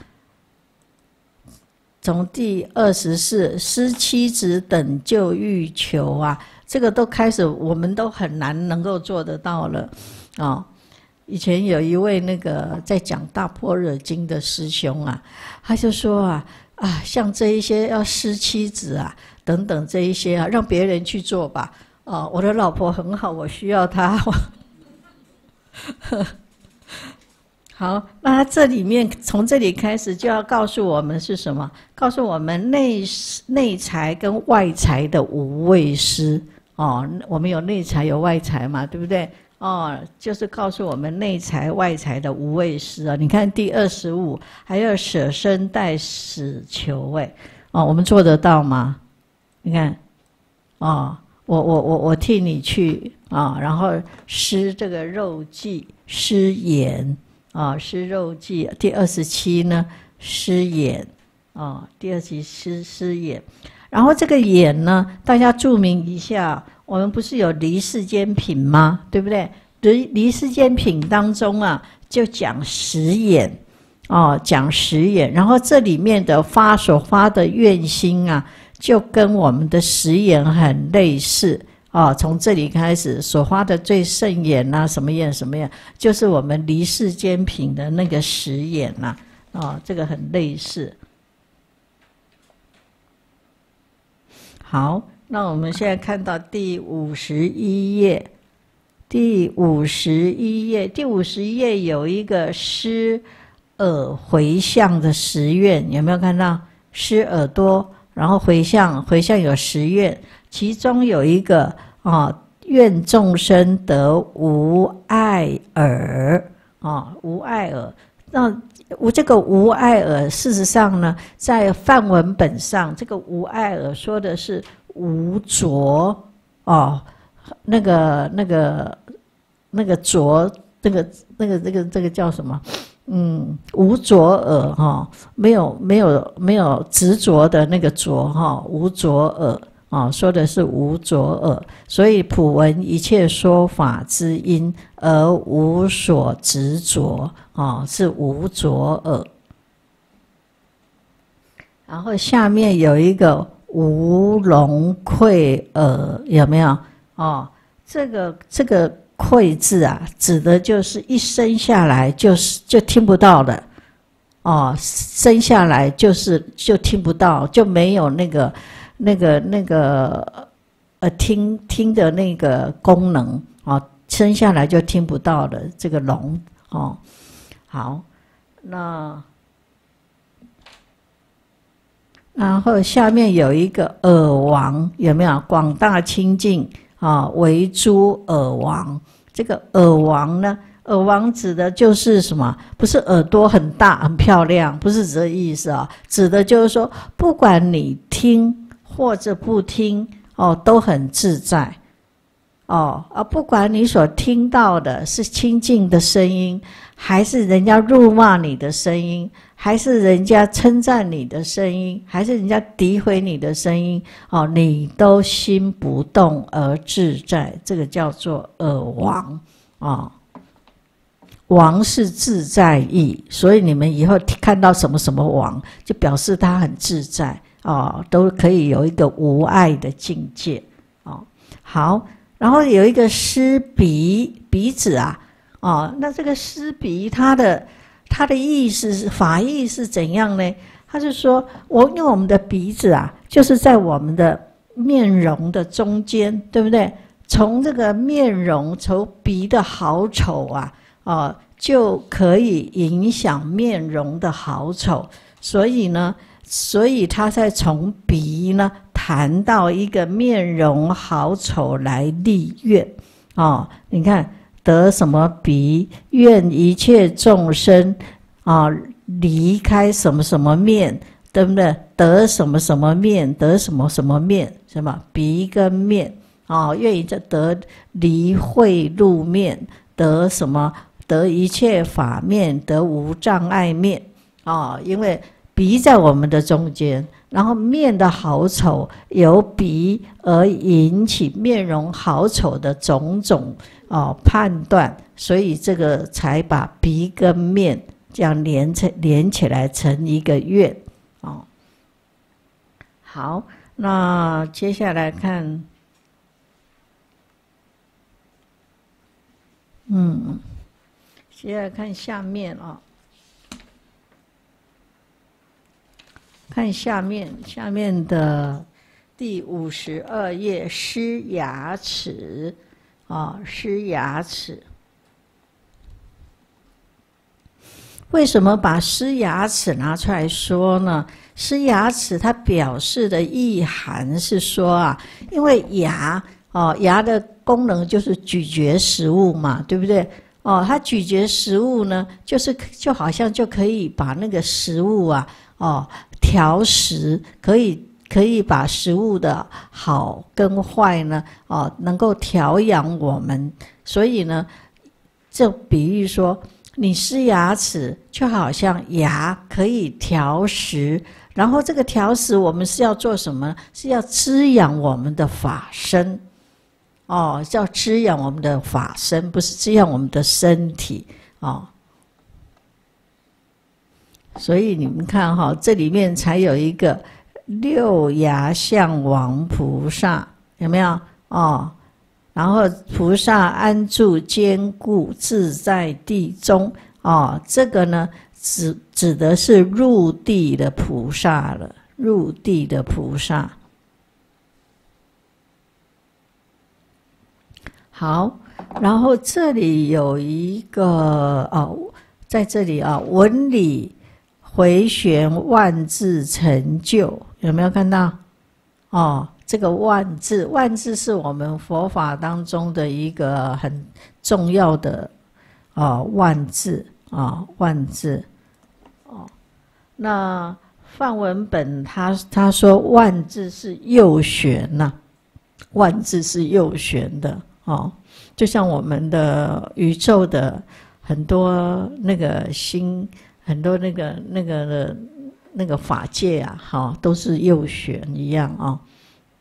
从第二十四失妻子等就欲求啊，这个都开始，我们都很难能够做得到了哦。以前有一位那个在讲大般若经的师兄啊，他就说啊啊，像这一些要失妻子啊等等这一些啊，让别人去做吧。哦，我的老婆很好，我需要她。好，那这里面从这里开始就要告诉我们是什么？告诉我们内内财跟外财的无畏施。哦，我们有内财有外财嘛，对不对？哦，就是告诉我们内财外财的无畏施啊！你看第二十五，还要舍身代死求，哎，哦，我们做得到吗？你看，哦，我我我我替你去啊、哦，然后施这个肉髻，施眼啊，施肉髻。第二十七呢，施眼啊，第二十七施施眼。然后这个眼呢，大家注明一下。我们不是有离世间品吗？对不对？离离世间品当中啊，就讲十眼哦，讲十眼。然后这里面的发所发的愿心啊，就跟我们的十眼很类似哦。从这里开始所发的最胜眼啊，什么眼什么眼，就是我们离世间品的那个十眼呐、啊，哦，这个很类似。好。那我们现在看到第五十一页，第五十一页，第五十一页有一个施耳回向的十愿，有没有看到？施耳朵，然后回向，回向有十愿，其中有一个啊，愿众生得无碍耳啊，无碍耳。那无这个无碍耳，事实上呢，在梵文本上，这个无碍耳说的是无着哦，那个那个那个着，那个那个这个这个叫什么？嗯，无着耳哈、哦，没有没有没有执着的那个着哈、哦，无着耳。啊、哦，说的是无着耳，所以普闻一切说法之因而无所执着，啊、哦，是无着耳。然后下面有一个无聋聩耳，有没有？哦，这个这个聩字啊，指的就是一生下来就是就听不到了，哦，生下来就是就听不到，就没有那个。那个那个呃听听的那个功能哦，生下来就听不到的这个聋哦。好，那然后下面有一个耳王，有没有？广大清净啊，为诸耳王。这个耳王呢，耳王指的就是什么？不是耳朵很大很漂亮，不是这个意思啊，指的就是说，不管你听或者不听哦，都很自在哦。啊，不管你所听到的是清净的声音，还是人家辱骂你的声音，还是人家称赞你的声音，还是人家诋毁你的声音哦，你都心不动而自在，这个叫做耳王哦。王是自在意，所以你们以后看到什么什么王，就表示他很自在。哦，都可以有一个无碍的境界哦。好，然后有一个施鼻，鼻子啊，哦，那这个施鼻，它的它的意思是法义是怎样呢？他是说，我因为我们的鼻子啊，就是在我们的面容的中间，对不对？从这个面容，从鼻的好丑啊，哦，就可以影响面容的好丑，所以呢。所以他才从鼻呢谈到一个面容好丑来立愿哦，你看得什么鼻，愿一切众生啊、哦、离开什么什么面，对不对？得什么什么面，得什么什么面，什么鼻跟面啊、哦，愿意得离慧入面，得什么？得一切法面，得无障碍面啊、哦，因为。鼻在我们的中间，然后面的好丑，由鼻而引起面容好丑的种种哦判断，所以这个才把鼻跟面这样连成连起来成一个愿哦。好，那接下来看，嗯，接下来看下面啊、哦。看下面，下面的第五十二页，施牙齿，啊、哦，施牙齿。为什么把施牙齿拿出来说呢？施牙齿它表示的意涵是说啊，因为牙，哦，牙的功能就是咀嚼食物嘛，对不对？哦，它咀嚼食物呢，就是就好像就可以把那个食物啊，哦。调食可以可以把食物的好跟坏呢，哦，能够调养我们。所以呢，就比喻说，你施牙齿，就好像牙可以调食，然后这个调食我们是要做什么？是要滋养我们的法身，哦，是要滋养我们的法身，不是滋养我们的身体，哦。所以你们看哈，这里面才有一个六牙相王菩萨，有没有哦？然后菩萨安住坚固自在地中哦，这个呢指指的是入地的菩萨了，入地的菩萨。好，然后这里有一个哦，在这里啊，文理。回旋万字成就，有没有看到？哦，这个万字，万字是我们佛法当中的一个很重要的啊万字啊万字哦。那范文本他他说万字是右旋呐、啊，万字是右旋的哦，就像我们的宇宙的很多那个星，很多那个那个的那个法界啊，哈、哦，都是右旋一样啊、哦。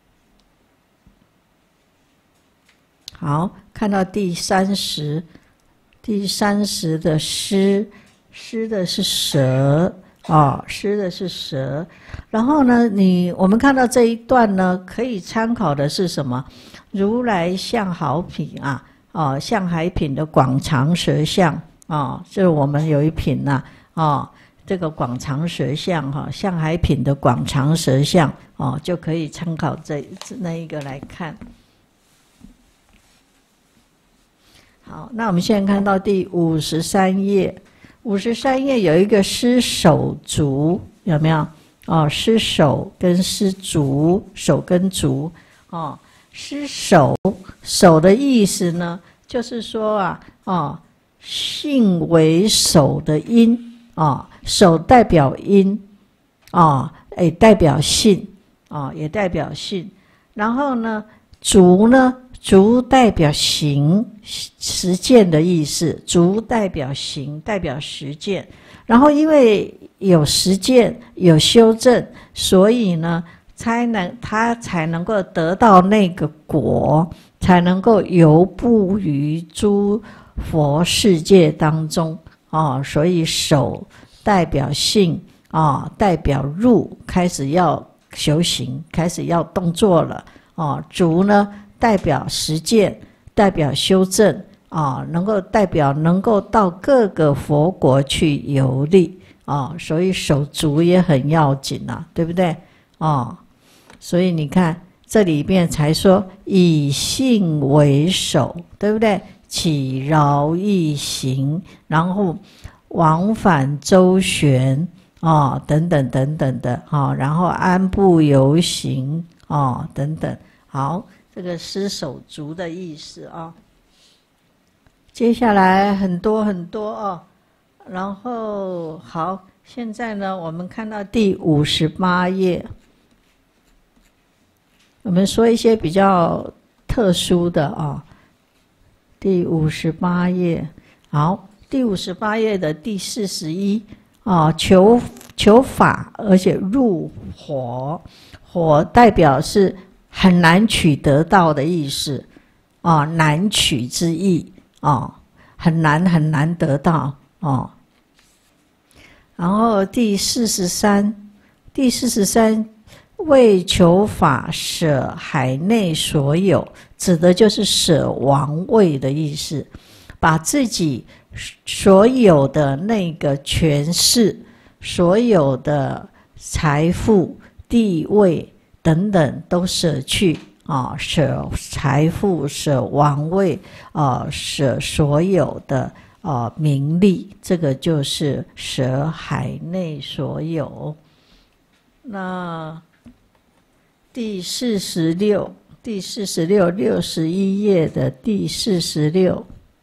好，看到第三十，第三十的诗，诗的是蛇啊，诗的是蛇。然后呢，你我们看到这一段呢，可以参考的是什么？如来相好品啊，哦，相海品的广长舌相啊，这我们有一品呐，啊，这个广长舌相哈，相海品的广长舌相哦，就可以参考这那一个来看。好，那我们现在看到第五十三页，五十三页有一个施手足，有没有？哦，施手跟施足，手跟足，哦，施手，手的意思呢，就是说啊，哦，性为手的因，哦，手代表因，哦，也代表性，哦，也代表性。然后呢，足呢？足代表行实践的意思，足代表行，代表实践。然后因为有实践，有修正，所以呢，才能他才能够得到那个果，才能够游步于诸佛世界当中哦。所以手代表性哦，代表入，开始要修行，开始要动作了哦。足呢？代表实践，代表修正啊、哦，能够代表能够到各个佛国去游历啊、哦，所以手足也很要紧呐、啊，对不对？哦，所以你看这里面才说以性为手，对不对？起饶益行，然后往返周旋啊、哦，等等等等的啊、哦，然后安步游行啊、哦，等等，好。这个施手足的意思啊，接下来很多很多哦，然后好，现在呢，我们看到第五十八页，我们说一些比较特殊的啊，第五十八页，好，第五十八页的第四十一啊，求求法，而且入火，火代表是。很难取得到的意思，哦，难取之意，哦，很难很难得到，哦。然后第四十三，第四十三，为求法舍海内所有，指的就是舍王位的意思，把自己所有的那个权势、所有的财富、地位。等等都舍去啊，舍财富，舍王位啊，舍所有的啊名利，这个就是舍海内所有。那第四十六，第四十六，六十一页的第四十六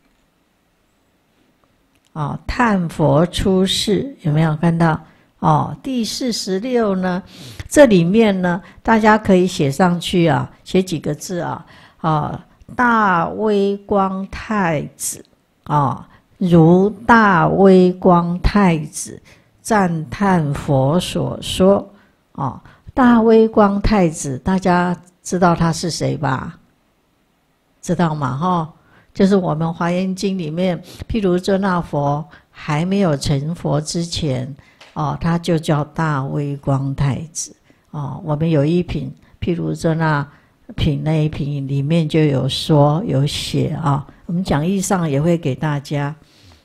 啊，叹佛出世，有没有看到？哦，第四十六呢，这里面呢，大家可以写上去啊，写几个字啊，啊，大威光太子啊，如大威光太子赞叹佛所说啊，大威光太子，大家知道他是谁吧？知道吗？哈、哦，就是我们华严经里面，譬如遮那佛还没有成佛之前。哦，他就叫大威光太子哦。我们有一品，譬如说那品那一品里面就有说有写啊、哦。我们讲义上也会给大家。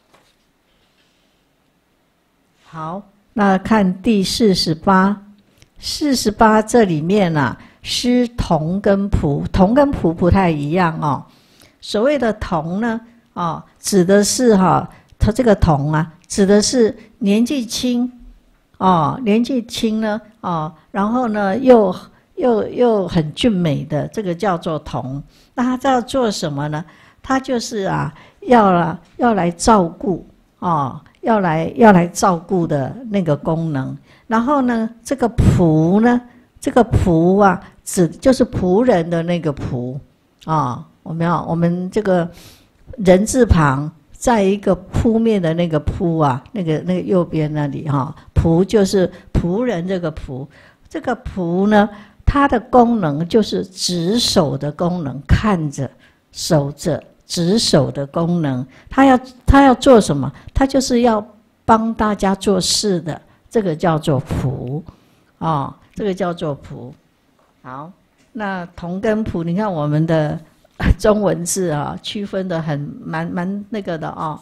好，那看第四十八，四十八这里面啊，施童跟仆，童跟仆不太一样哦。所谓的童呢，哦，指的是哈、哦，他这个童啊，指的是年纪轻。哦，年纪轻呢，哦，然后呢，又又又很俊美的，这个叫做童。那他要做什么呢？ 它就是啊，要了要来照顾哦，要来要来照顾的那个功能。然后呢，这个仆呢，这个仆啊，指就是仆人的那个仆啊。我们要我们这个人字旁，在一个扑面的那个扑啊，那个那个右边那里哈、啊，仆就是仆人这个仆，这个仆呢，它的功能就是值守的功能，看着守着。值守的功能，他要他要做什么？他就是要帮大家做事的，这个叫做仆，哦，这个叫做仆。好，那同跟仆，你看我们的中文字啊，区分的很蛮蛮那个的哦。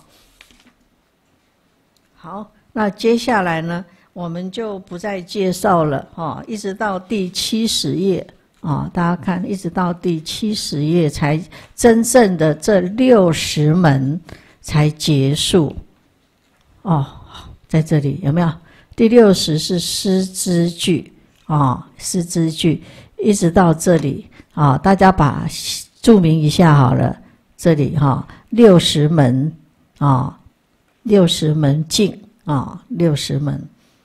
好，那接下来呢，我们就不再介绍了哦，一直到第七十页。哦，大家看，一直到第七十页才真正的这六十门才结束。哦，在这里有没有？第六十是诗之句哦，诗之句，一直到这里啊、哦，大家把注明一下好了。这里哈、哦，六十门啊、哦，六十门径啊、哦，六十门。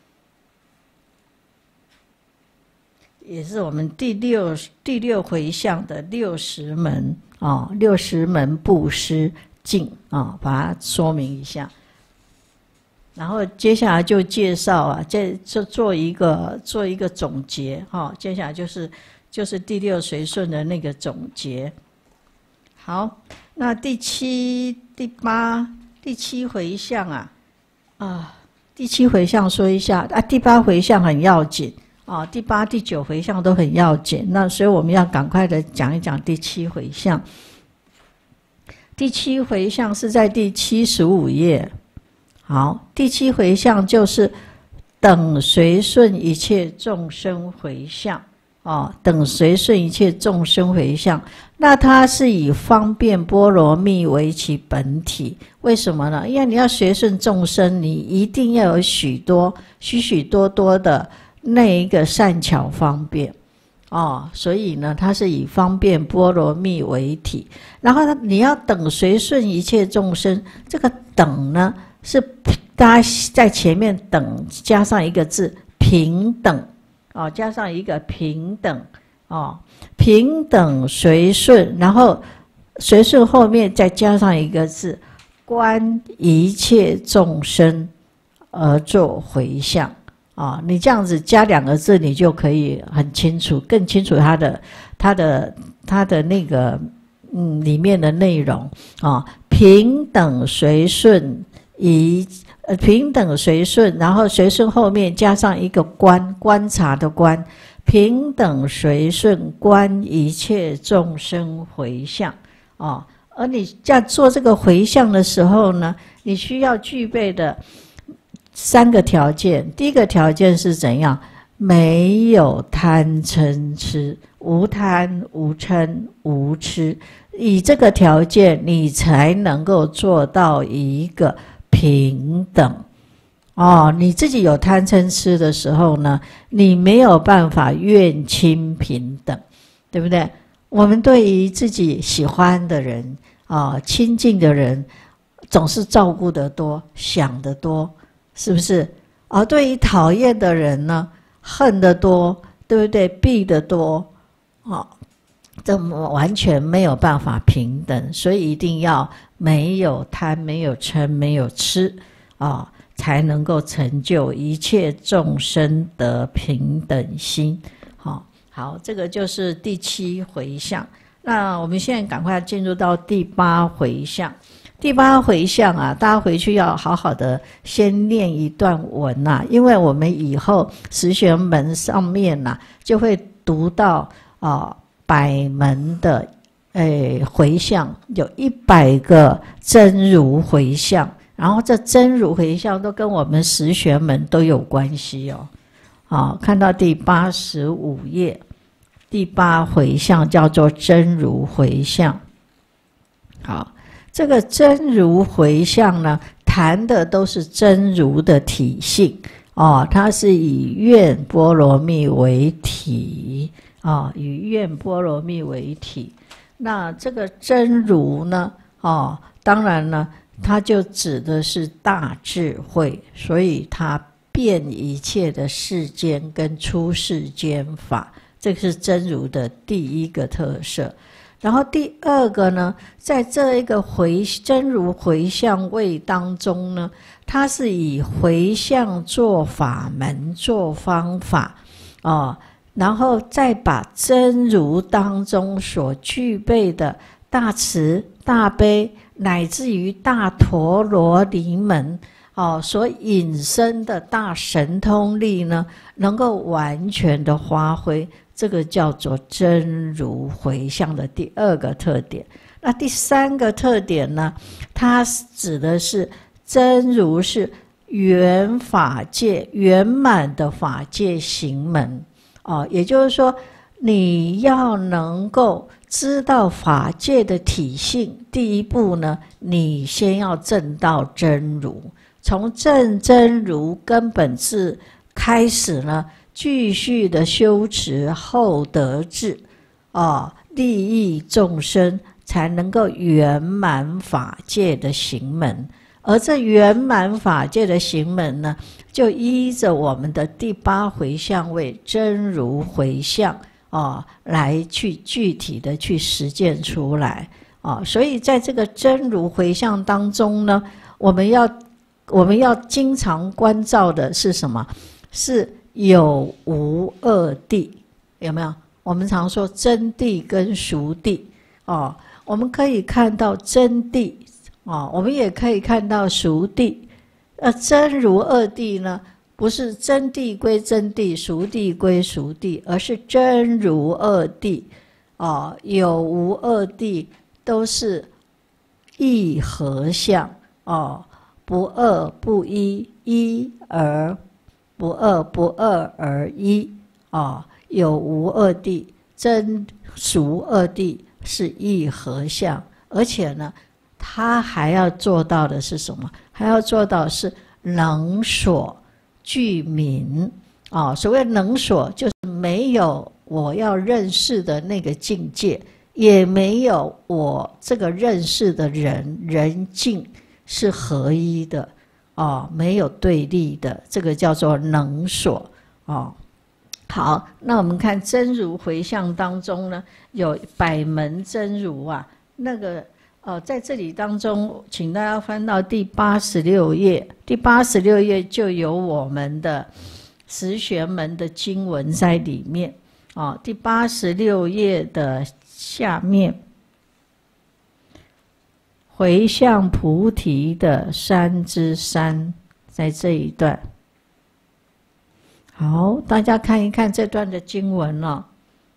也是我们第六第六回向的六十门啊，六十门布施境啊，把它说明一下。然后接下来就介绍啊，这就做一个做一个总结哈、啊。接下来就是就是第六随顺的那个总结。好，那第七、第八、第七回向啊啊，第七回向说一下啊，第八回向很要紧。哦，第八、第九回向都很要紧，那所以我们要赶快的讲一讲第七回向。第七回向是在第七十五页。好，第七回向就是等随顺一切众生回向。哦，等随顺一切众生回向，那它是以方便波罗蜜为其本体。为什么呢？因为你要随顺众生，你一定要有许多许许多多的那一个善巧方便哦，所以呢，它是以方便波罗蜜为体。然后呢，你要等随顺一切众生，这个等呢是大家在前面等加上一个字平等哦，加上一个平等哦，平等随顺，然后随顺后面再加上一个字观一切众生而作回向。啊、哦，你这样子加两个字，你就可以很清楚，更清楚它的、它的、它的那个嗯里面的内容啊、哦。平等随顺一呃平等随顺，然后随顺后面加上一个观，观察的观，平等随顺观一切众生回向哦。而你在做这个回向的时候呢，你需要具备的三个条件。第一个条件是怎样？没有贪嗔痴，无贪无嗔无痴，以这个条件你才能够做到一个平等哦。你自己有贪嗔痴的时候呢，你没有办法愿亲平等，对不对？我们对于自己喜欢的人啊、亲近的人，总是照顾得多，想得多，是不是？而对于讨厌的人呢，恨得多，对不对？避得多，哦，这完全没有办法平等，所以一定要没有贪，没有嗔，没有痴，啊、哦，才能够成就一切众生的平等心。好、哦，好，这个就是第七回向。那我们现在赶快进入到第八回向。第八回向啊，大家回去要好好的先念一段文啊，因为我们以后十玄门上面呐、啊、就会读到啊百门的诶回向，有一百个真如回向，然后这真如回向都跟我们十玄门都有关系哦。啊，看到第八十五页，第八回向叫做真如回向。好。这个真如回向呢，谈的都是真如的体性哦，它是以愿波罗蜜为体啊、哦，以愿波罗蜜为体。那这个真如呢， 哦，当然呢，它就指的是大智慧，所以它遍一切的世间跟出世间法，这个是真如的第一个特色。然后第二个呢，在这一个回真如回向位当中呢，它是以回向做法门做方法哦，然后再把真如当中所具备的大慈大悲乃至于大陀罗尼门哦所引申的大神通力呢，能够完全的发挥。这个叫做真如回向的第二个特点。那第三个特点呢，它指的是真如是圆法界圆满的法界行门哦，也就是说你要能够知道法界的体性，第一步呢，你先要证到真如，从证真如根本智开始呢，继续的修持后得智，哦，利益众生，才能够圆满法界的行门。而这圆满法界的行门呢，就依着我们的第八回向位真如回向哦，来去具体的去实践出来哦。所以在这个真如回向当中呢，我们要我们要经常关照的是什么？是有无二谛，有没有？我们常说真谛跟俗谛哦，我们可以看到真谛哦，我们也可以看到俗谛。呃，真如二谛呢，不是真谛归真谛，俗谛归俗谛，而是真如二谛哦，有无二谛都是一合相哦，不二不一，一而不二不二而一哦，有无二谛，真俗二谛是一合相，而且呢，他还要做到的是什么？还要做到是能所具名哦。所谓能所，就是没有我要认识的那个境界，也没有我这个认识的人人境是合一的。哦，没有对立的，这个叫做能所哦。好，那我们看真如回向当中呢，有百门真如啊，那个呃，在这里当中，请大家翻到第八十六页，第八十六页就有我们的十玄门的经文在里面哦。第八十六页的下面。回向菩提的三之三，在这一段。好，大家看一看这段的经文哦。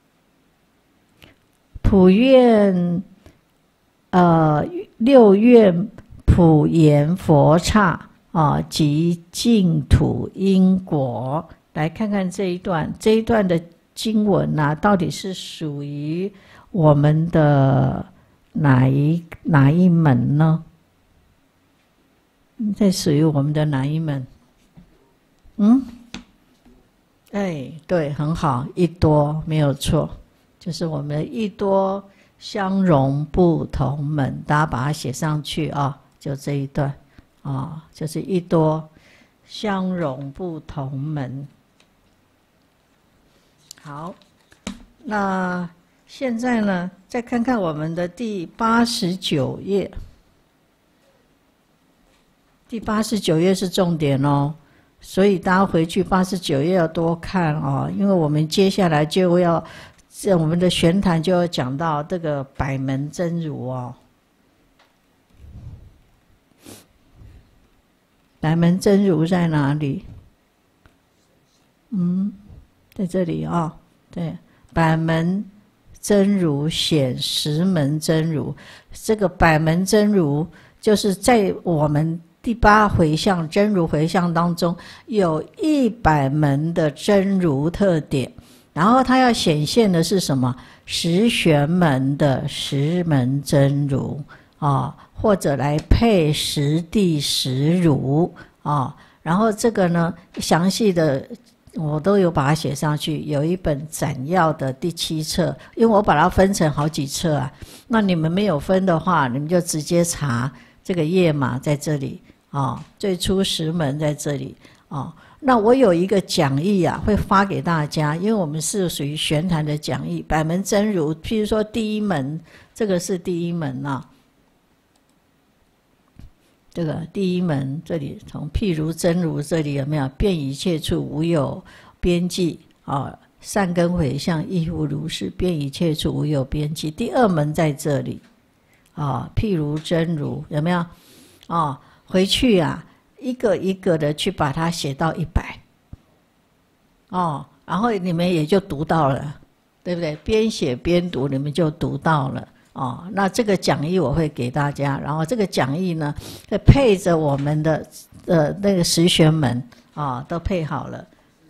普愿，呃，六愿普贤佛刹啊，及净土因果。来看看这一段，这一段的经文啊，到底是属于我们的哪一哪一门呢？这属于我们的哪一门？嗯，哎，对，很好，一多没有错，就是我们一多相融不同门，大家把它写上去啊，就这一段啊，就是一多相融不同门。好，那现在呢，再看看我们的第八十九页。第八十九页是重点哦，所以大家回去八十九页要多看哦，因为我们接下来就要，这我们的玄谈就要讲到这个百门真如哦。百门真如在哪里？嗯，在这里啊、哦，对，百门真如显十门真如，这个百门真如就是在我们第八回向真如回向当中，有一百门的真如特点，然后它要显现的是什么？十玄门的十门真如啊、哦，或者来配十地十如啊、哦，然后这个呢，详细的我都有把它写上去，有一本斩要的第七册，因为我把它分成好几册啊。那你们没有分的话，你们就直接查这个页码在这里啊、哦，最初十门在这里啊、哦。那我有一个讲义啊，会发给大家，因为我们是属于玄坛的讲义，百门真如。譬如说第一门，这个是第一门啊。这个第一门这里从譬如真如这里有没有遍一切处无有边际啊？善根回向亦复如是，遍一切处无有边际。第二门在这里啊，譬如真如有没有啊？回去啊，一个一个的去把它写到一百哦，然后你们也就读到了，对不对？边写边读，你们就读到了。哦，那这个讲义我会给大家，然后这个讲义呢，会配着我们的呃那个十玄门啊、哦，都配好了。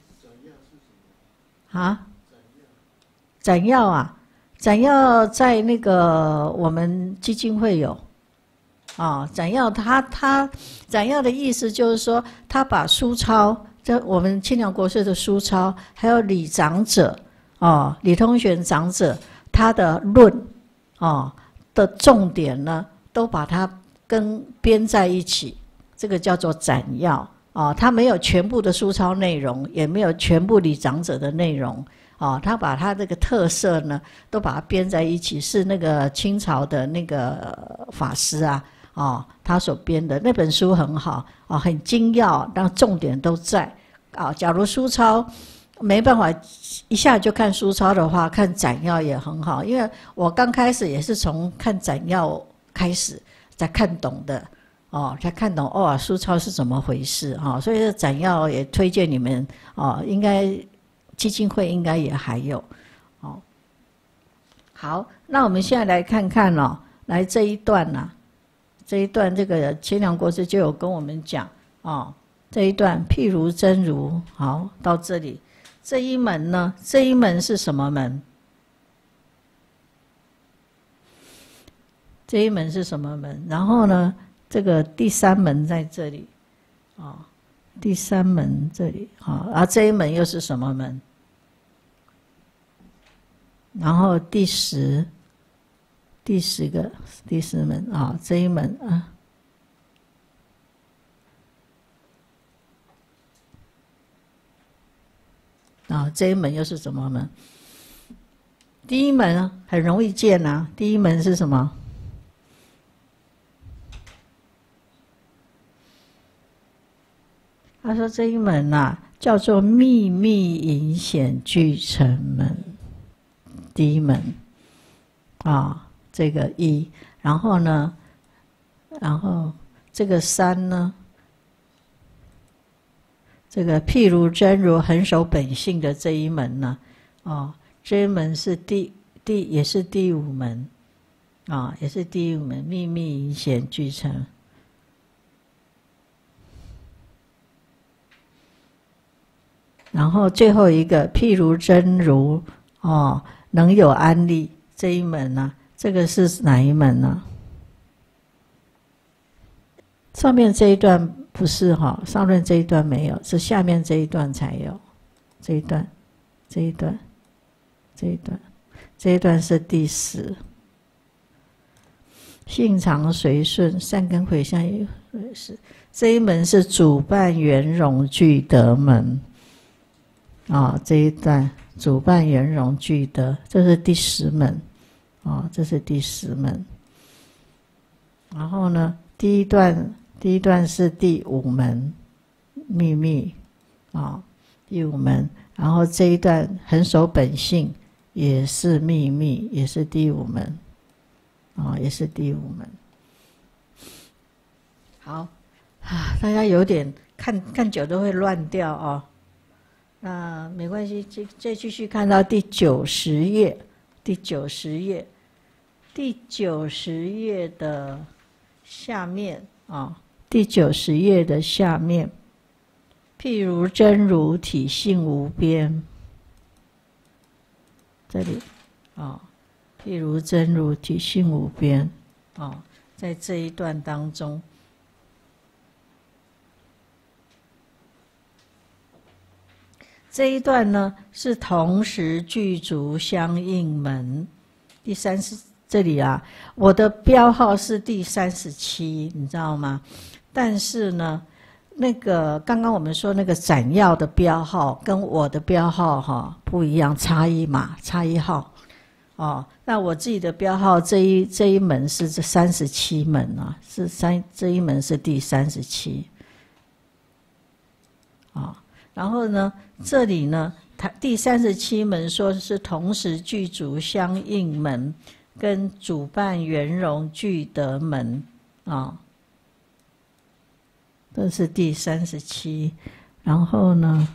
啊？斩要啊，斩要在那个我们基金会有啊、哦，斩要他他斩要的意思就是说，他把书抄，这我们清凉国师的书抄，还有李长者哦，李通玄长者他的论。哦的重点呢，都把它跟编在一起，这个叫做斩要哦。它没有全部的书抄内容，也没有全部李长者的内容哦。他把他这个特色呢，都把它编在一起，是那个清朝的那个法师啊，哦，他所编的那本书很好哦，很精要，但重点都在啊、哦。假如书抄没办法一下就看书抄的话，看斩要也很好，因为我刚开始也是从看斩要开始才看懂的哦，才看懂哦，书抄是怎么回事哈、哦，所以这斩要也推荐你们哦，应该基金会应该也还有哦。好，那我们现在来看看哦，来这一段呐、啊，这一段这个清凉国师就有跟我们讲哦，这一段譬如真如，好，到这里。这一门呢？这一门是什么门？这一门是什么门？然后呢，这个第三门在这里，啊、哦，第三门这里，啊、哦，而这一门又是什么门？然后第十，第十个第十门啊、哦，这一门啊。啊、哦，这一门又是什么门？第一门很容易见啊，第一门是什么？他说这一门啊，叫做秘密隐显俱成门，第一门啊、哦，这个一，然后呢，然后这个三呢？这个譬如真如恒守本性的这一门呢，哦，这一门是第第也是第五门，啊、哦，也是第五门，秘密隐显俱成。然后最后一个譬如真如，哦，能有安立这一门呢、啊，这个是哪一门呢？上面这一段不是哈，上面这一段没有，是下面这一段才有。这一段，这一段，这一段，这一段是第十。性常随顺，善根回向也是。这一门是主办圆融具德门。啊、哦，这一段主办圆融具德，这是第十门。啊、哦，这是第十门。然后呢，第一段。第一段是第五门秘密啊、哦，第五门，然后这一段恒守本性也是秘密，也是第五门啊、哦，也是第五门。好啊，大家有点看看久都会乱掉哦，那没关系，再再继续看到第九十页，第九十页，第九十页的下面啊。哦，第九十页的下面，譬如真如体性无边，这里啊、哦，譬如真如体性无边啊、哦，在这一段当中， 这一段呢是同时具足相应门。第三十这里啊，我的标号是第三十七，你知道吗？但是呢，那个刚刚我们说那个斩药的标号跟我的标号哈、哦、不一样，差一码，差一号。哦，那我自己的标号这一这一门是这三十七门啊，是三这一门是第三十七。啊、哦，然后呢，这里呢，它第三十七门说是同时具足相应门，跟主办圆融具德门啊、哦，这是第三十七。然后呢，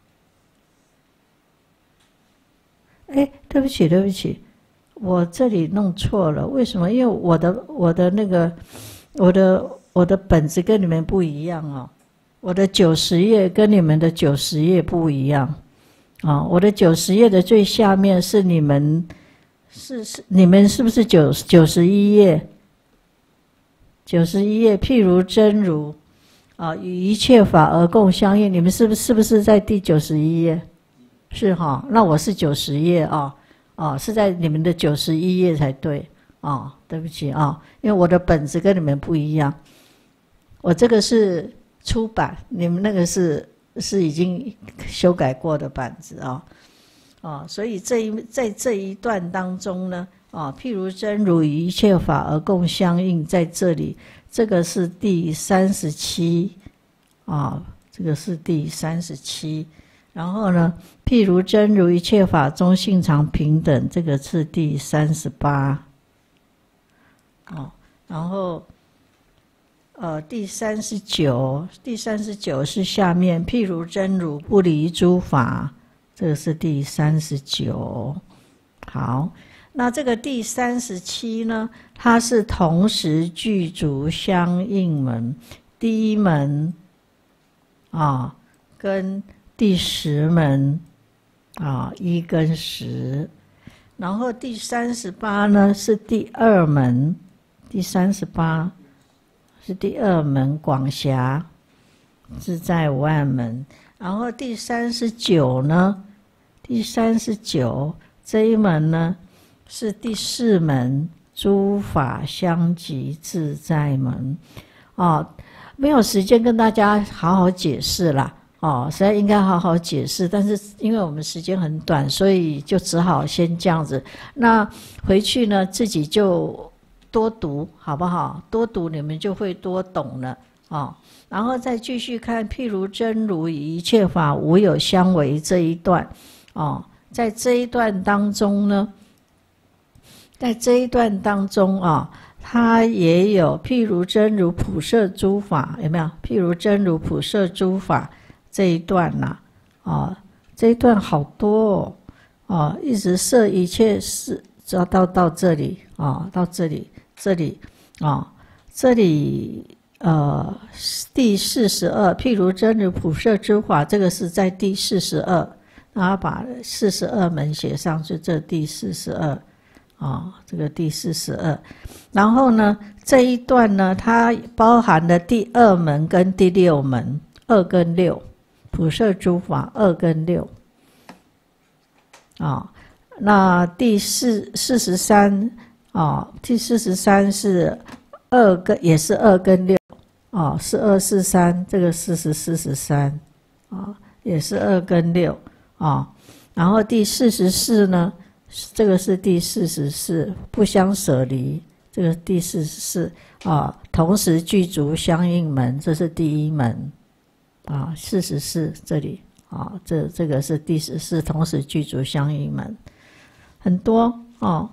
哎，对不起，对不起。我这里弄错了，为什么？因为我的我的那个我的我的本子跟你们不一样哦，我的九十页跟你们的九十页不一样啊、哦。我的九十页的最下面是你们是是你们是不是九九十一页？九十一页，譬如真如啊，与一切法而共相应，你们是不是是不是在第九十一页？是哈、哦，那我是九十页啊。哦哦，是在你们的九十一页才对哦，对不起啊、哦，因为我的本子跟你们不一样，我这个是出版，你们那个是是已经修改过的版子啊、哦，哦，所以这一在这一段当中呢，啊、哦，譬如真如与一切法而共相应，在这里，这个是第三十七啊，这个是第三十七。然后呢，譬如真如一切法中性常平等，这个是第三十八。哦，然后呃第三十九，第三十九是下面譬如真如不离诸法，这个是第三十九。好，那这个第三十七呢，它是同时具足相应门，第一门啊跟第十门啊，一跟十，然后第三十八呢是第二门，第三十八是第二门广狭自在无碍门，然后第三十九呢，第三十九这一门呢是第四门诸法相即自在门，哦，没有时间跟大家好好解释啦。哦，实在应该好好解释，但是因为我们时间很短，所以就只好先这样子。那回去呢，自己就多读，好不好？多读你们就会多懂了哦。然后再继续看，譬如真如与一切法无有相违这一段哦，在这一段当中呢，在这一段当中啊、哦，它也有譬如真如普摄诸法，有没有？譬如真如普摄诸法。这一段呐、啊，哦，这一段好多哦，哦，一直摄一切事，到到到这里啊、哦，到这里，这里啊、哦，这里呃，第四十二，譬如真如普摄诸法，这个是在第四十二，然后把四十二门写上去，这第四十二啊，这个第四十二，然后呢，这一段呢，它包含了第二门跟第六门，二跟六。普摄诸法二跟六，啊、哦，那第四四十三啊，第四十三是二跟也是二跟六，哦，是二四三，这个四十四十三，啊，也是二跟六，啊、哦，然后第四十四呢，这个是第四十四，不相舍离，这个第四十四啊，同时具足相应门，这是第一门。啊，四十四这里啊，这这个是第十四，同时具足相应门，很多哦。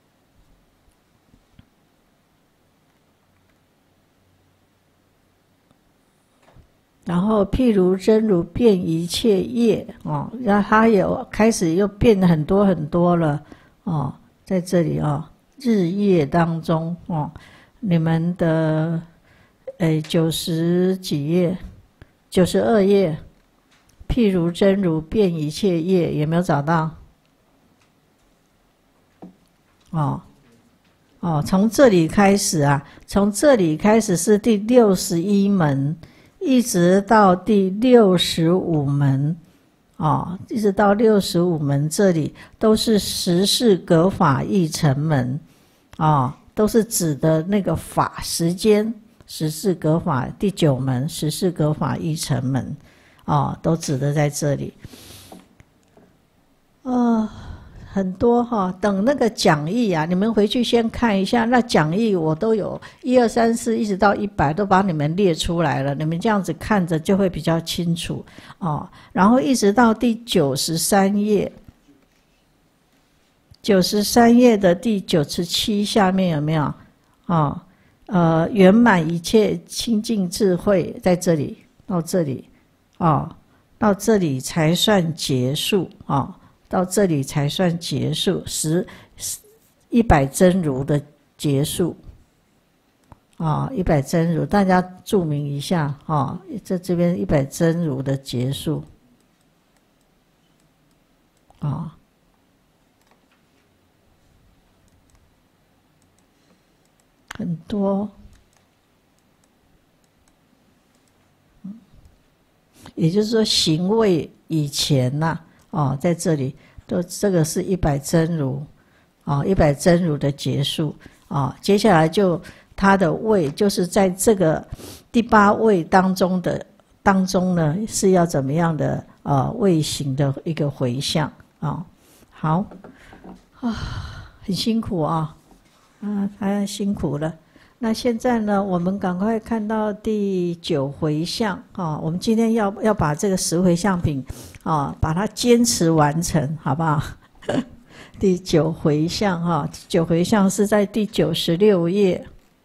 然后譬如真如遍一切业哦，然后它有开始又变很多很多了哦，在这里哦，日夜当中哦，你们的诶九十几页。九十二页，譬如真如遍一切业，有没有找到？哦，哦，从这里开始啊，从这里开始是第六十一门，一直到第六十五门， 哦，一直到六十五门这里都是十事格法义成门，哦，都是指的那个法时间，十事格法第九门十事格法义成门，哦，都指的在这里。呃，很多哈、哦，等那个讲义啊，你们回去先看一下，那讲义我都有一二三四一直到一百都把你们列出来了，你们这样子看着就会比较清楚哦。然后一直到第九十三页，九十三页的第九十七下面有没有？哦，呃，圆满一切清净智慧在这里，到这里，哦，到这里才算结束啊。哦，到这里才算结束，十一百真如的结束啊，一百真如，大家注明一下啊，在这边一百真如的结束啊，很多，也就是说行位以前呐、啊。哦，在这里都这个是一百真如，啊，一百真如的结束啊，接下来就它的位就是在这个第八位当中的当中呢，是要怎么样的呃位行的一个回向啊？好啊，很辛苦啊，啊，太辛苦了。那现在呢，我们赶快看到第九回向啊！我们今天要要把这个十回向品啊，把它坚持完成，好不好？第九回向哈、啊，九回向是在第九十六页，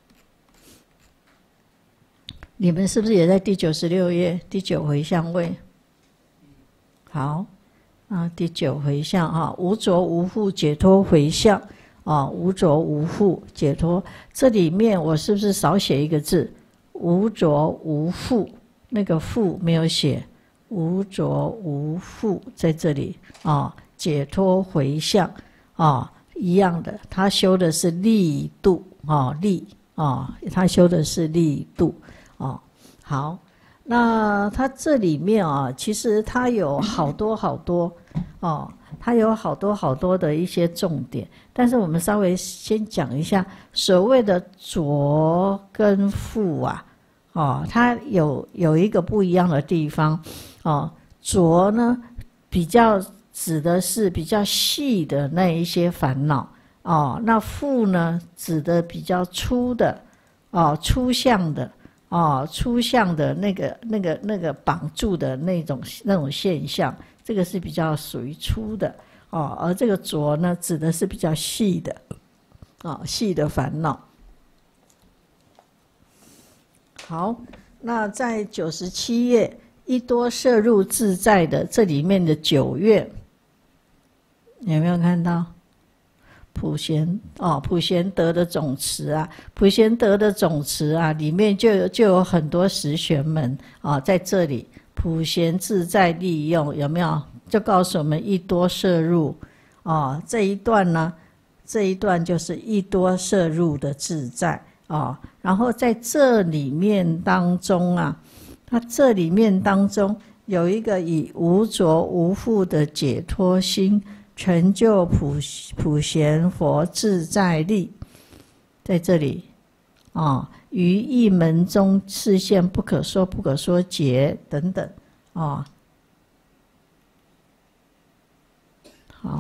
你们是不是也在第九十六页？第九回向位，好啊，第九回向啊，无着无缚解脱回向。啊，无着无缚解脱，这里面我是不是少写一个字？无着无缚，那个缚没有写，无着无缚在这里啊，解脱回向啊，一样的，他修的是力度啊，力啊，他修的是力度啊。好，那他这里面啊，其实他有好多好多哦。它有好多好多的一些重点，但是我们稍微先讲一下所谓的着跟缚啊，哦，它有有一个不一样的地方，哦，着呢比较指的是比较细的那一些烦恼，哦，那缚呢指的比较粗的，哦，粗相的，哦，粗相的那个那个那个绑住的那种那种现象。这个是比较属于粗的哦，而这个着呢，指的是比较细的，哦，细的烦恼。好，那在九十七页一多摄入自在的这里面的九愿，有没有看到？普贤哦，普贤德的总持啊，普贤德的总持啊，里面就有就有很多十玄门啊，在这里。普贤自在利用有没有？就告诉我们一多摄入哦，这一段呢，这一段就是一多摄入的自在哦。然后在这里面当中啊，它这里面当中有一个以无着无缚的解脱心，成就普普贤佛自在力，在这里啊。于一门中示现不可说不可说劫等等啊，好，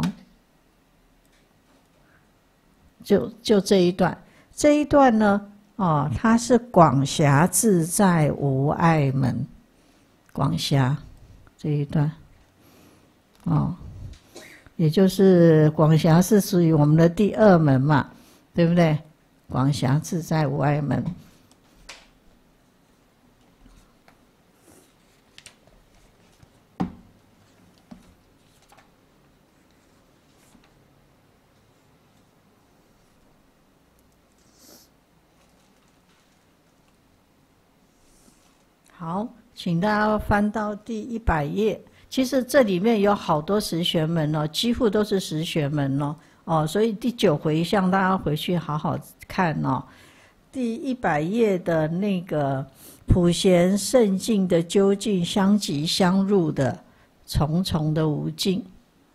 就就这一段，这一段呢，哦，它是广狭自在无碍门，广狭这一段，哦，也就是广狭是属于我们的第二门嘛，对不对？广狭自在无碍门。好，请大家翻到第一百页。其实这里面有好多十玄门哦，几乎都是十玄门哦。哦，所以第九回向大家回去好好看哦。第一百页的那个普贤圣境的究竟相即相入的重重的无尽。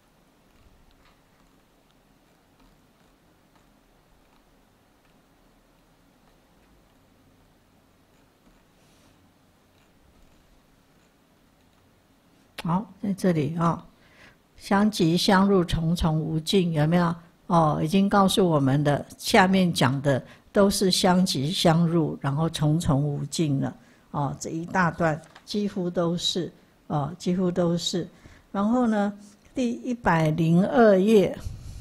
好，在这里啊、哦，相即相入，重重无尽，有没有？哦，已经告诉我们的，下面讲的都是相即相入，然后重重无尽了。哦，这一大段几乎都是，哦，几乎都是。然后呢，第一百零二页，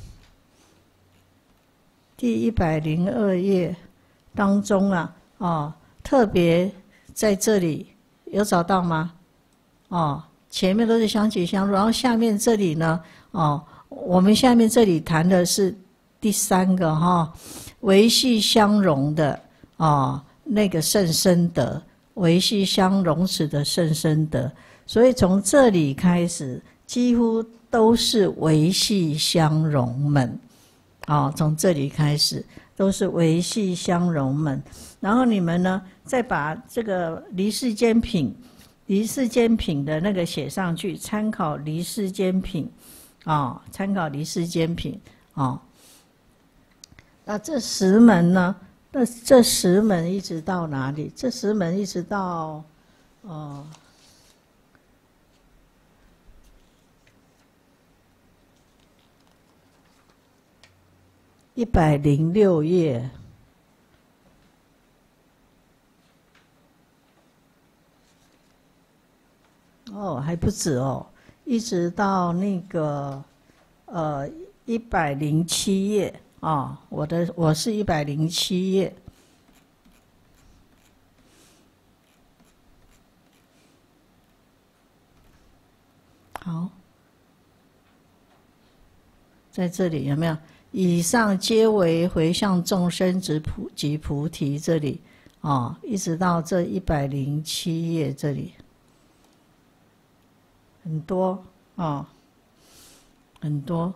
第一百零二页当中啊，哦，特别在这里有找到吗？哦。前面都是相即相入，然后下面这里呢，哦，我们下面这里谈的是第三个哈、哦，维系相融的哦，那个甚深德，维系相融持的甚深德，所以从这里开始，几乎都是维系相融门，哦，从这里开始都是维系相融门，然后你们呢，再把这个离世间品。离世间品的那个写上去，参考离世间品，啊、哦，参考离世间品，哦。那这十门呢？那这十门一直到哪里？这十门一直到，哦，一百零六页。哦，还不止哦，一直到那个呃一百零七页啊、哦，我的我是一百零七页。好，在这里有没有？以上皆为回向众生之菩及菩提，这里啊、哦，一直到这一百零七页这里。很多啊、哦，很多。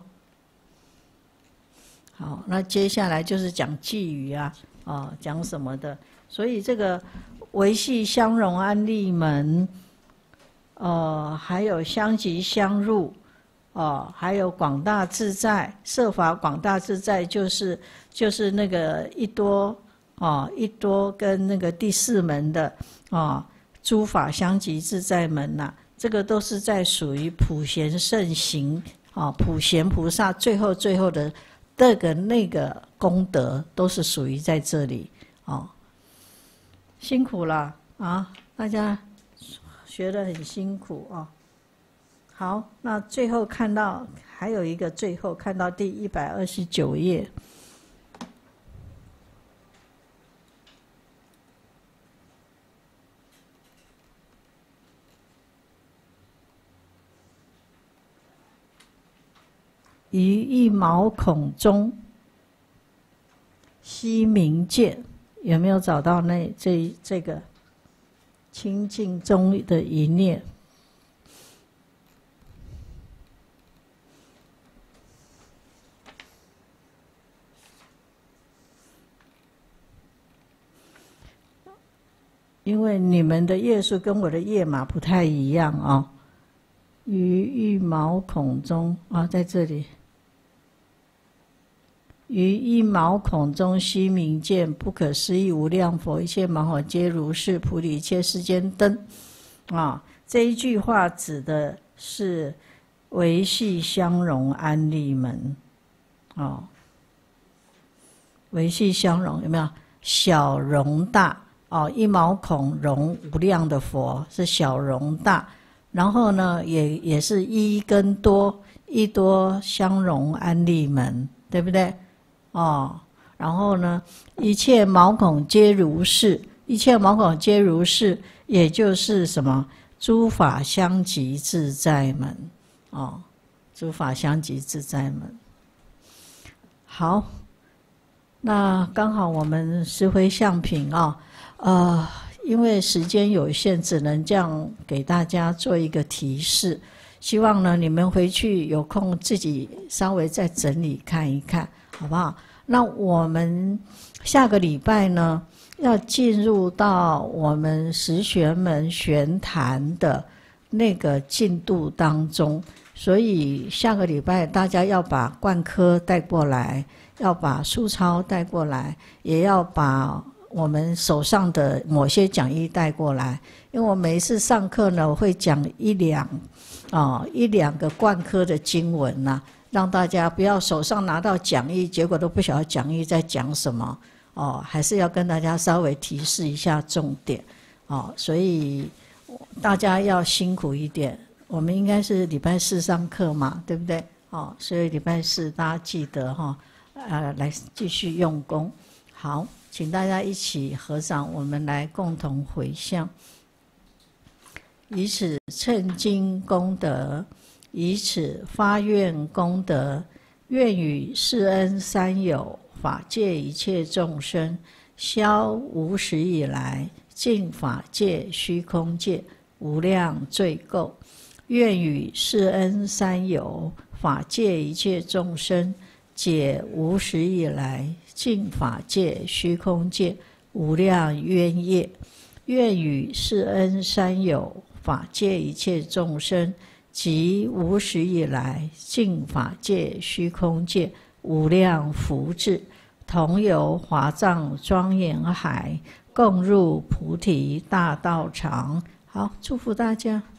好，那接下来就是讲寄语啊，啊、哦，讲什么的？所以这个维系相融安立门，呃，还有相即相入，哦，还有广大自在，摄法广大自在，就是就是那个一多哦，一多跟那个第四门的哦，诸法相即自在门呐、啊。这个都是在属于普贤圣行啊，普贤菩萨最后最后的这个那个功德，都是属于在这里哦。辛苦了啊，大家学得很辛苦啊。好，那最后看到还有一个，最后看到第一百二十九页。于一毛孔中悉明见，有没有找到那这这个清净中的一念？因为你们的页数跟我的页码不太一样啊、哦。于一毛孔中啊，在这里。于一毛孔中悉明见，不可思议无量佛，一切毛孔皆如是，普利一切世间灯。啊，这一句话指的是维系相融安立门。哦，维系相融有没有？小容大哦，一毛孔容无量的佛是小容大，然后呢，也也是一跟多，一多相融安立门，对不对？哦，然后呢，一切毛孔皆如是，一切毛孔皆如是，也就是什么？诸法相即自在门，哦，诸法相即自在门。好，那刚好我们十回向品啊、哦，呃，因为时间有限，只能这样给大家做一个提示。希望呢，你们回去有空自己稍微再整理看一看。好不好？那我们下个礼拜呢，要进入到我们十玄门玄谈的那个进度当中，所以下个礼拜大家要把灌科带过来，要把书抄带过来，也要把我们手上的某些讲义带过来。因为我每一次上课呢，我会讲一两啊、哦、一两个灌科的经文呐、啊，让大家不要手上拿到讲义，结果都不晓得讲义在讲什么哦，还是要跟大家稍微提示一下重点哦，所以大家要辛苦一点。我们应该是礼拜四上课嘛，对不对？哦，所以礼拜四大家记得哈、哦，呃，来继续用功。好，请大家一起合掌，我们来共同回向。以此称经功德，以此发愿功德，愿与世恩三有法界一切众生，消无始以来尽法界虚空界无量罪垢。愿与世恩三有法界一切众生，解无始以来尽法界虚空界无量冤业。愿与世恩三有法界一切众生，及无始以来尽法界虚空界无量福智，同游华藏庄严海，共入菩提大道场。好，祝福大家。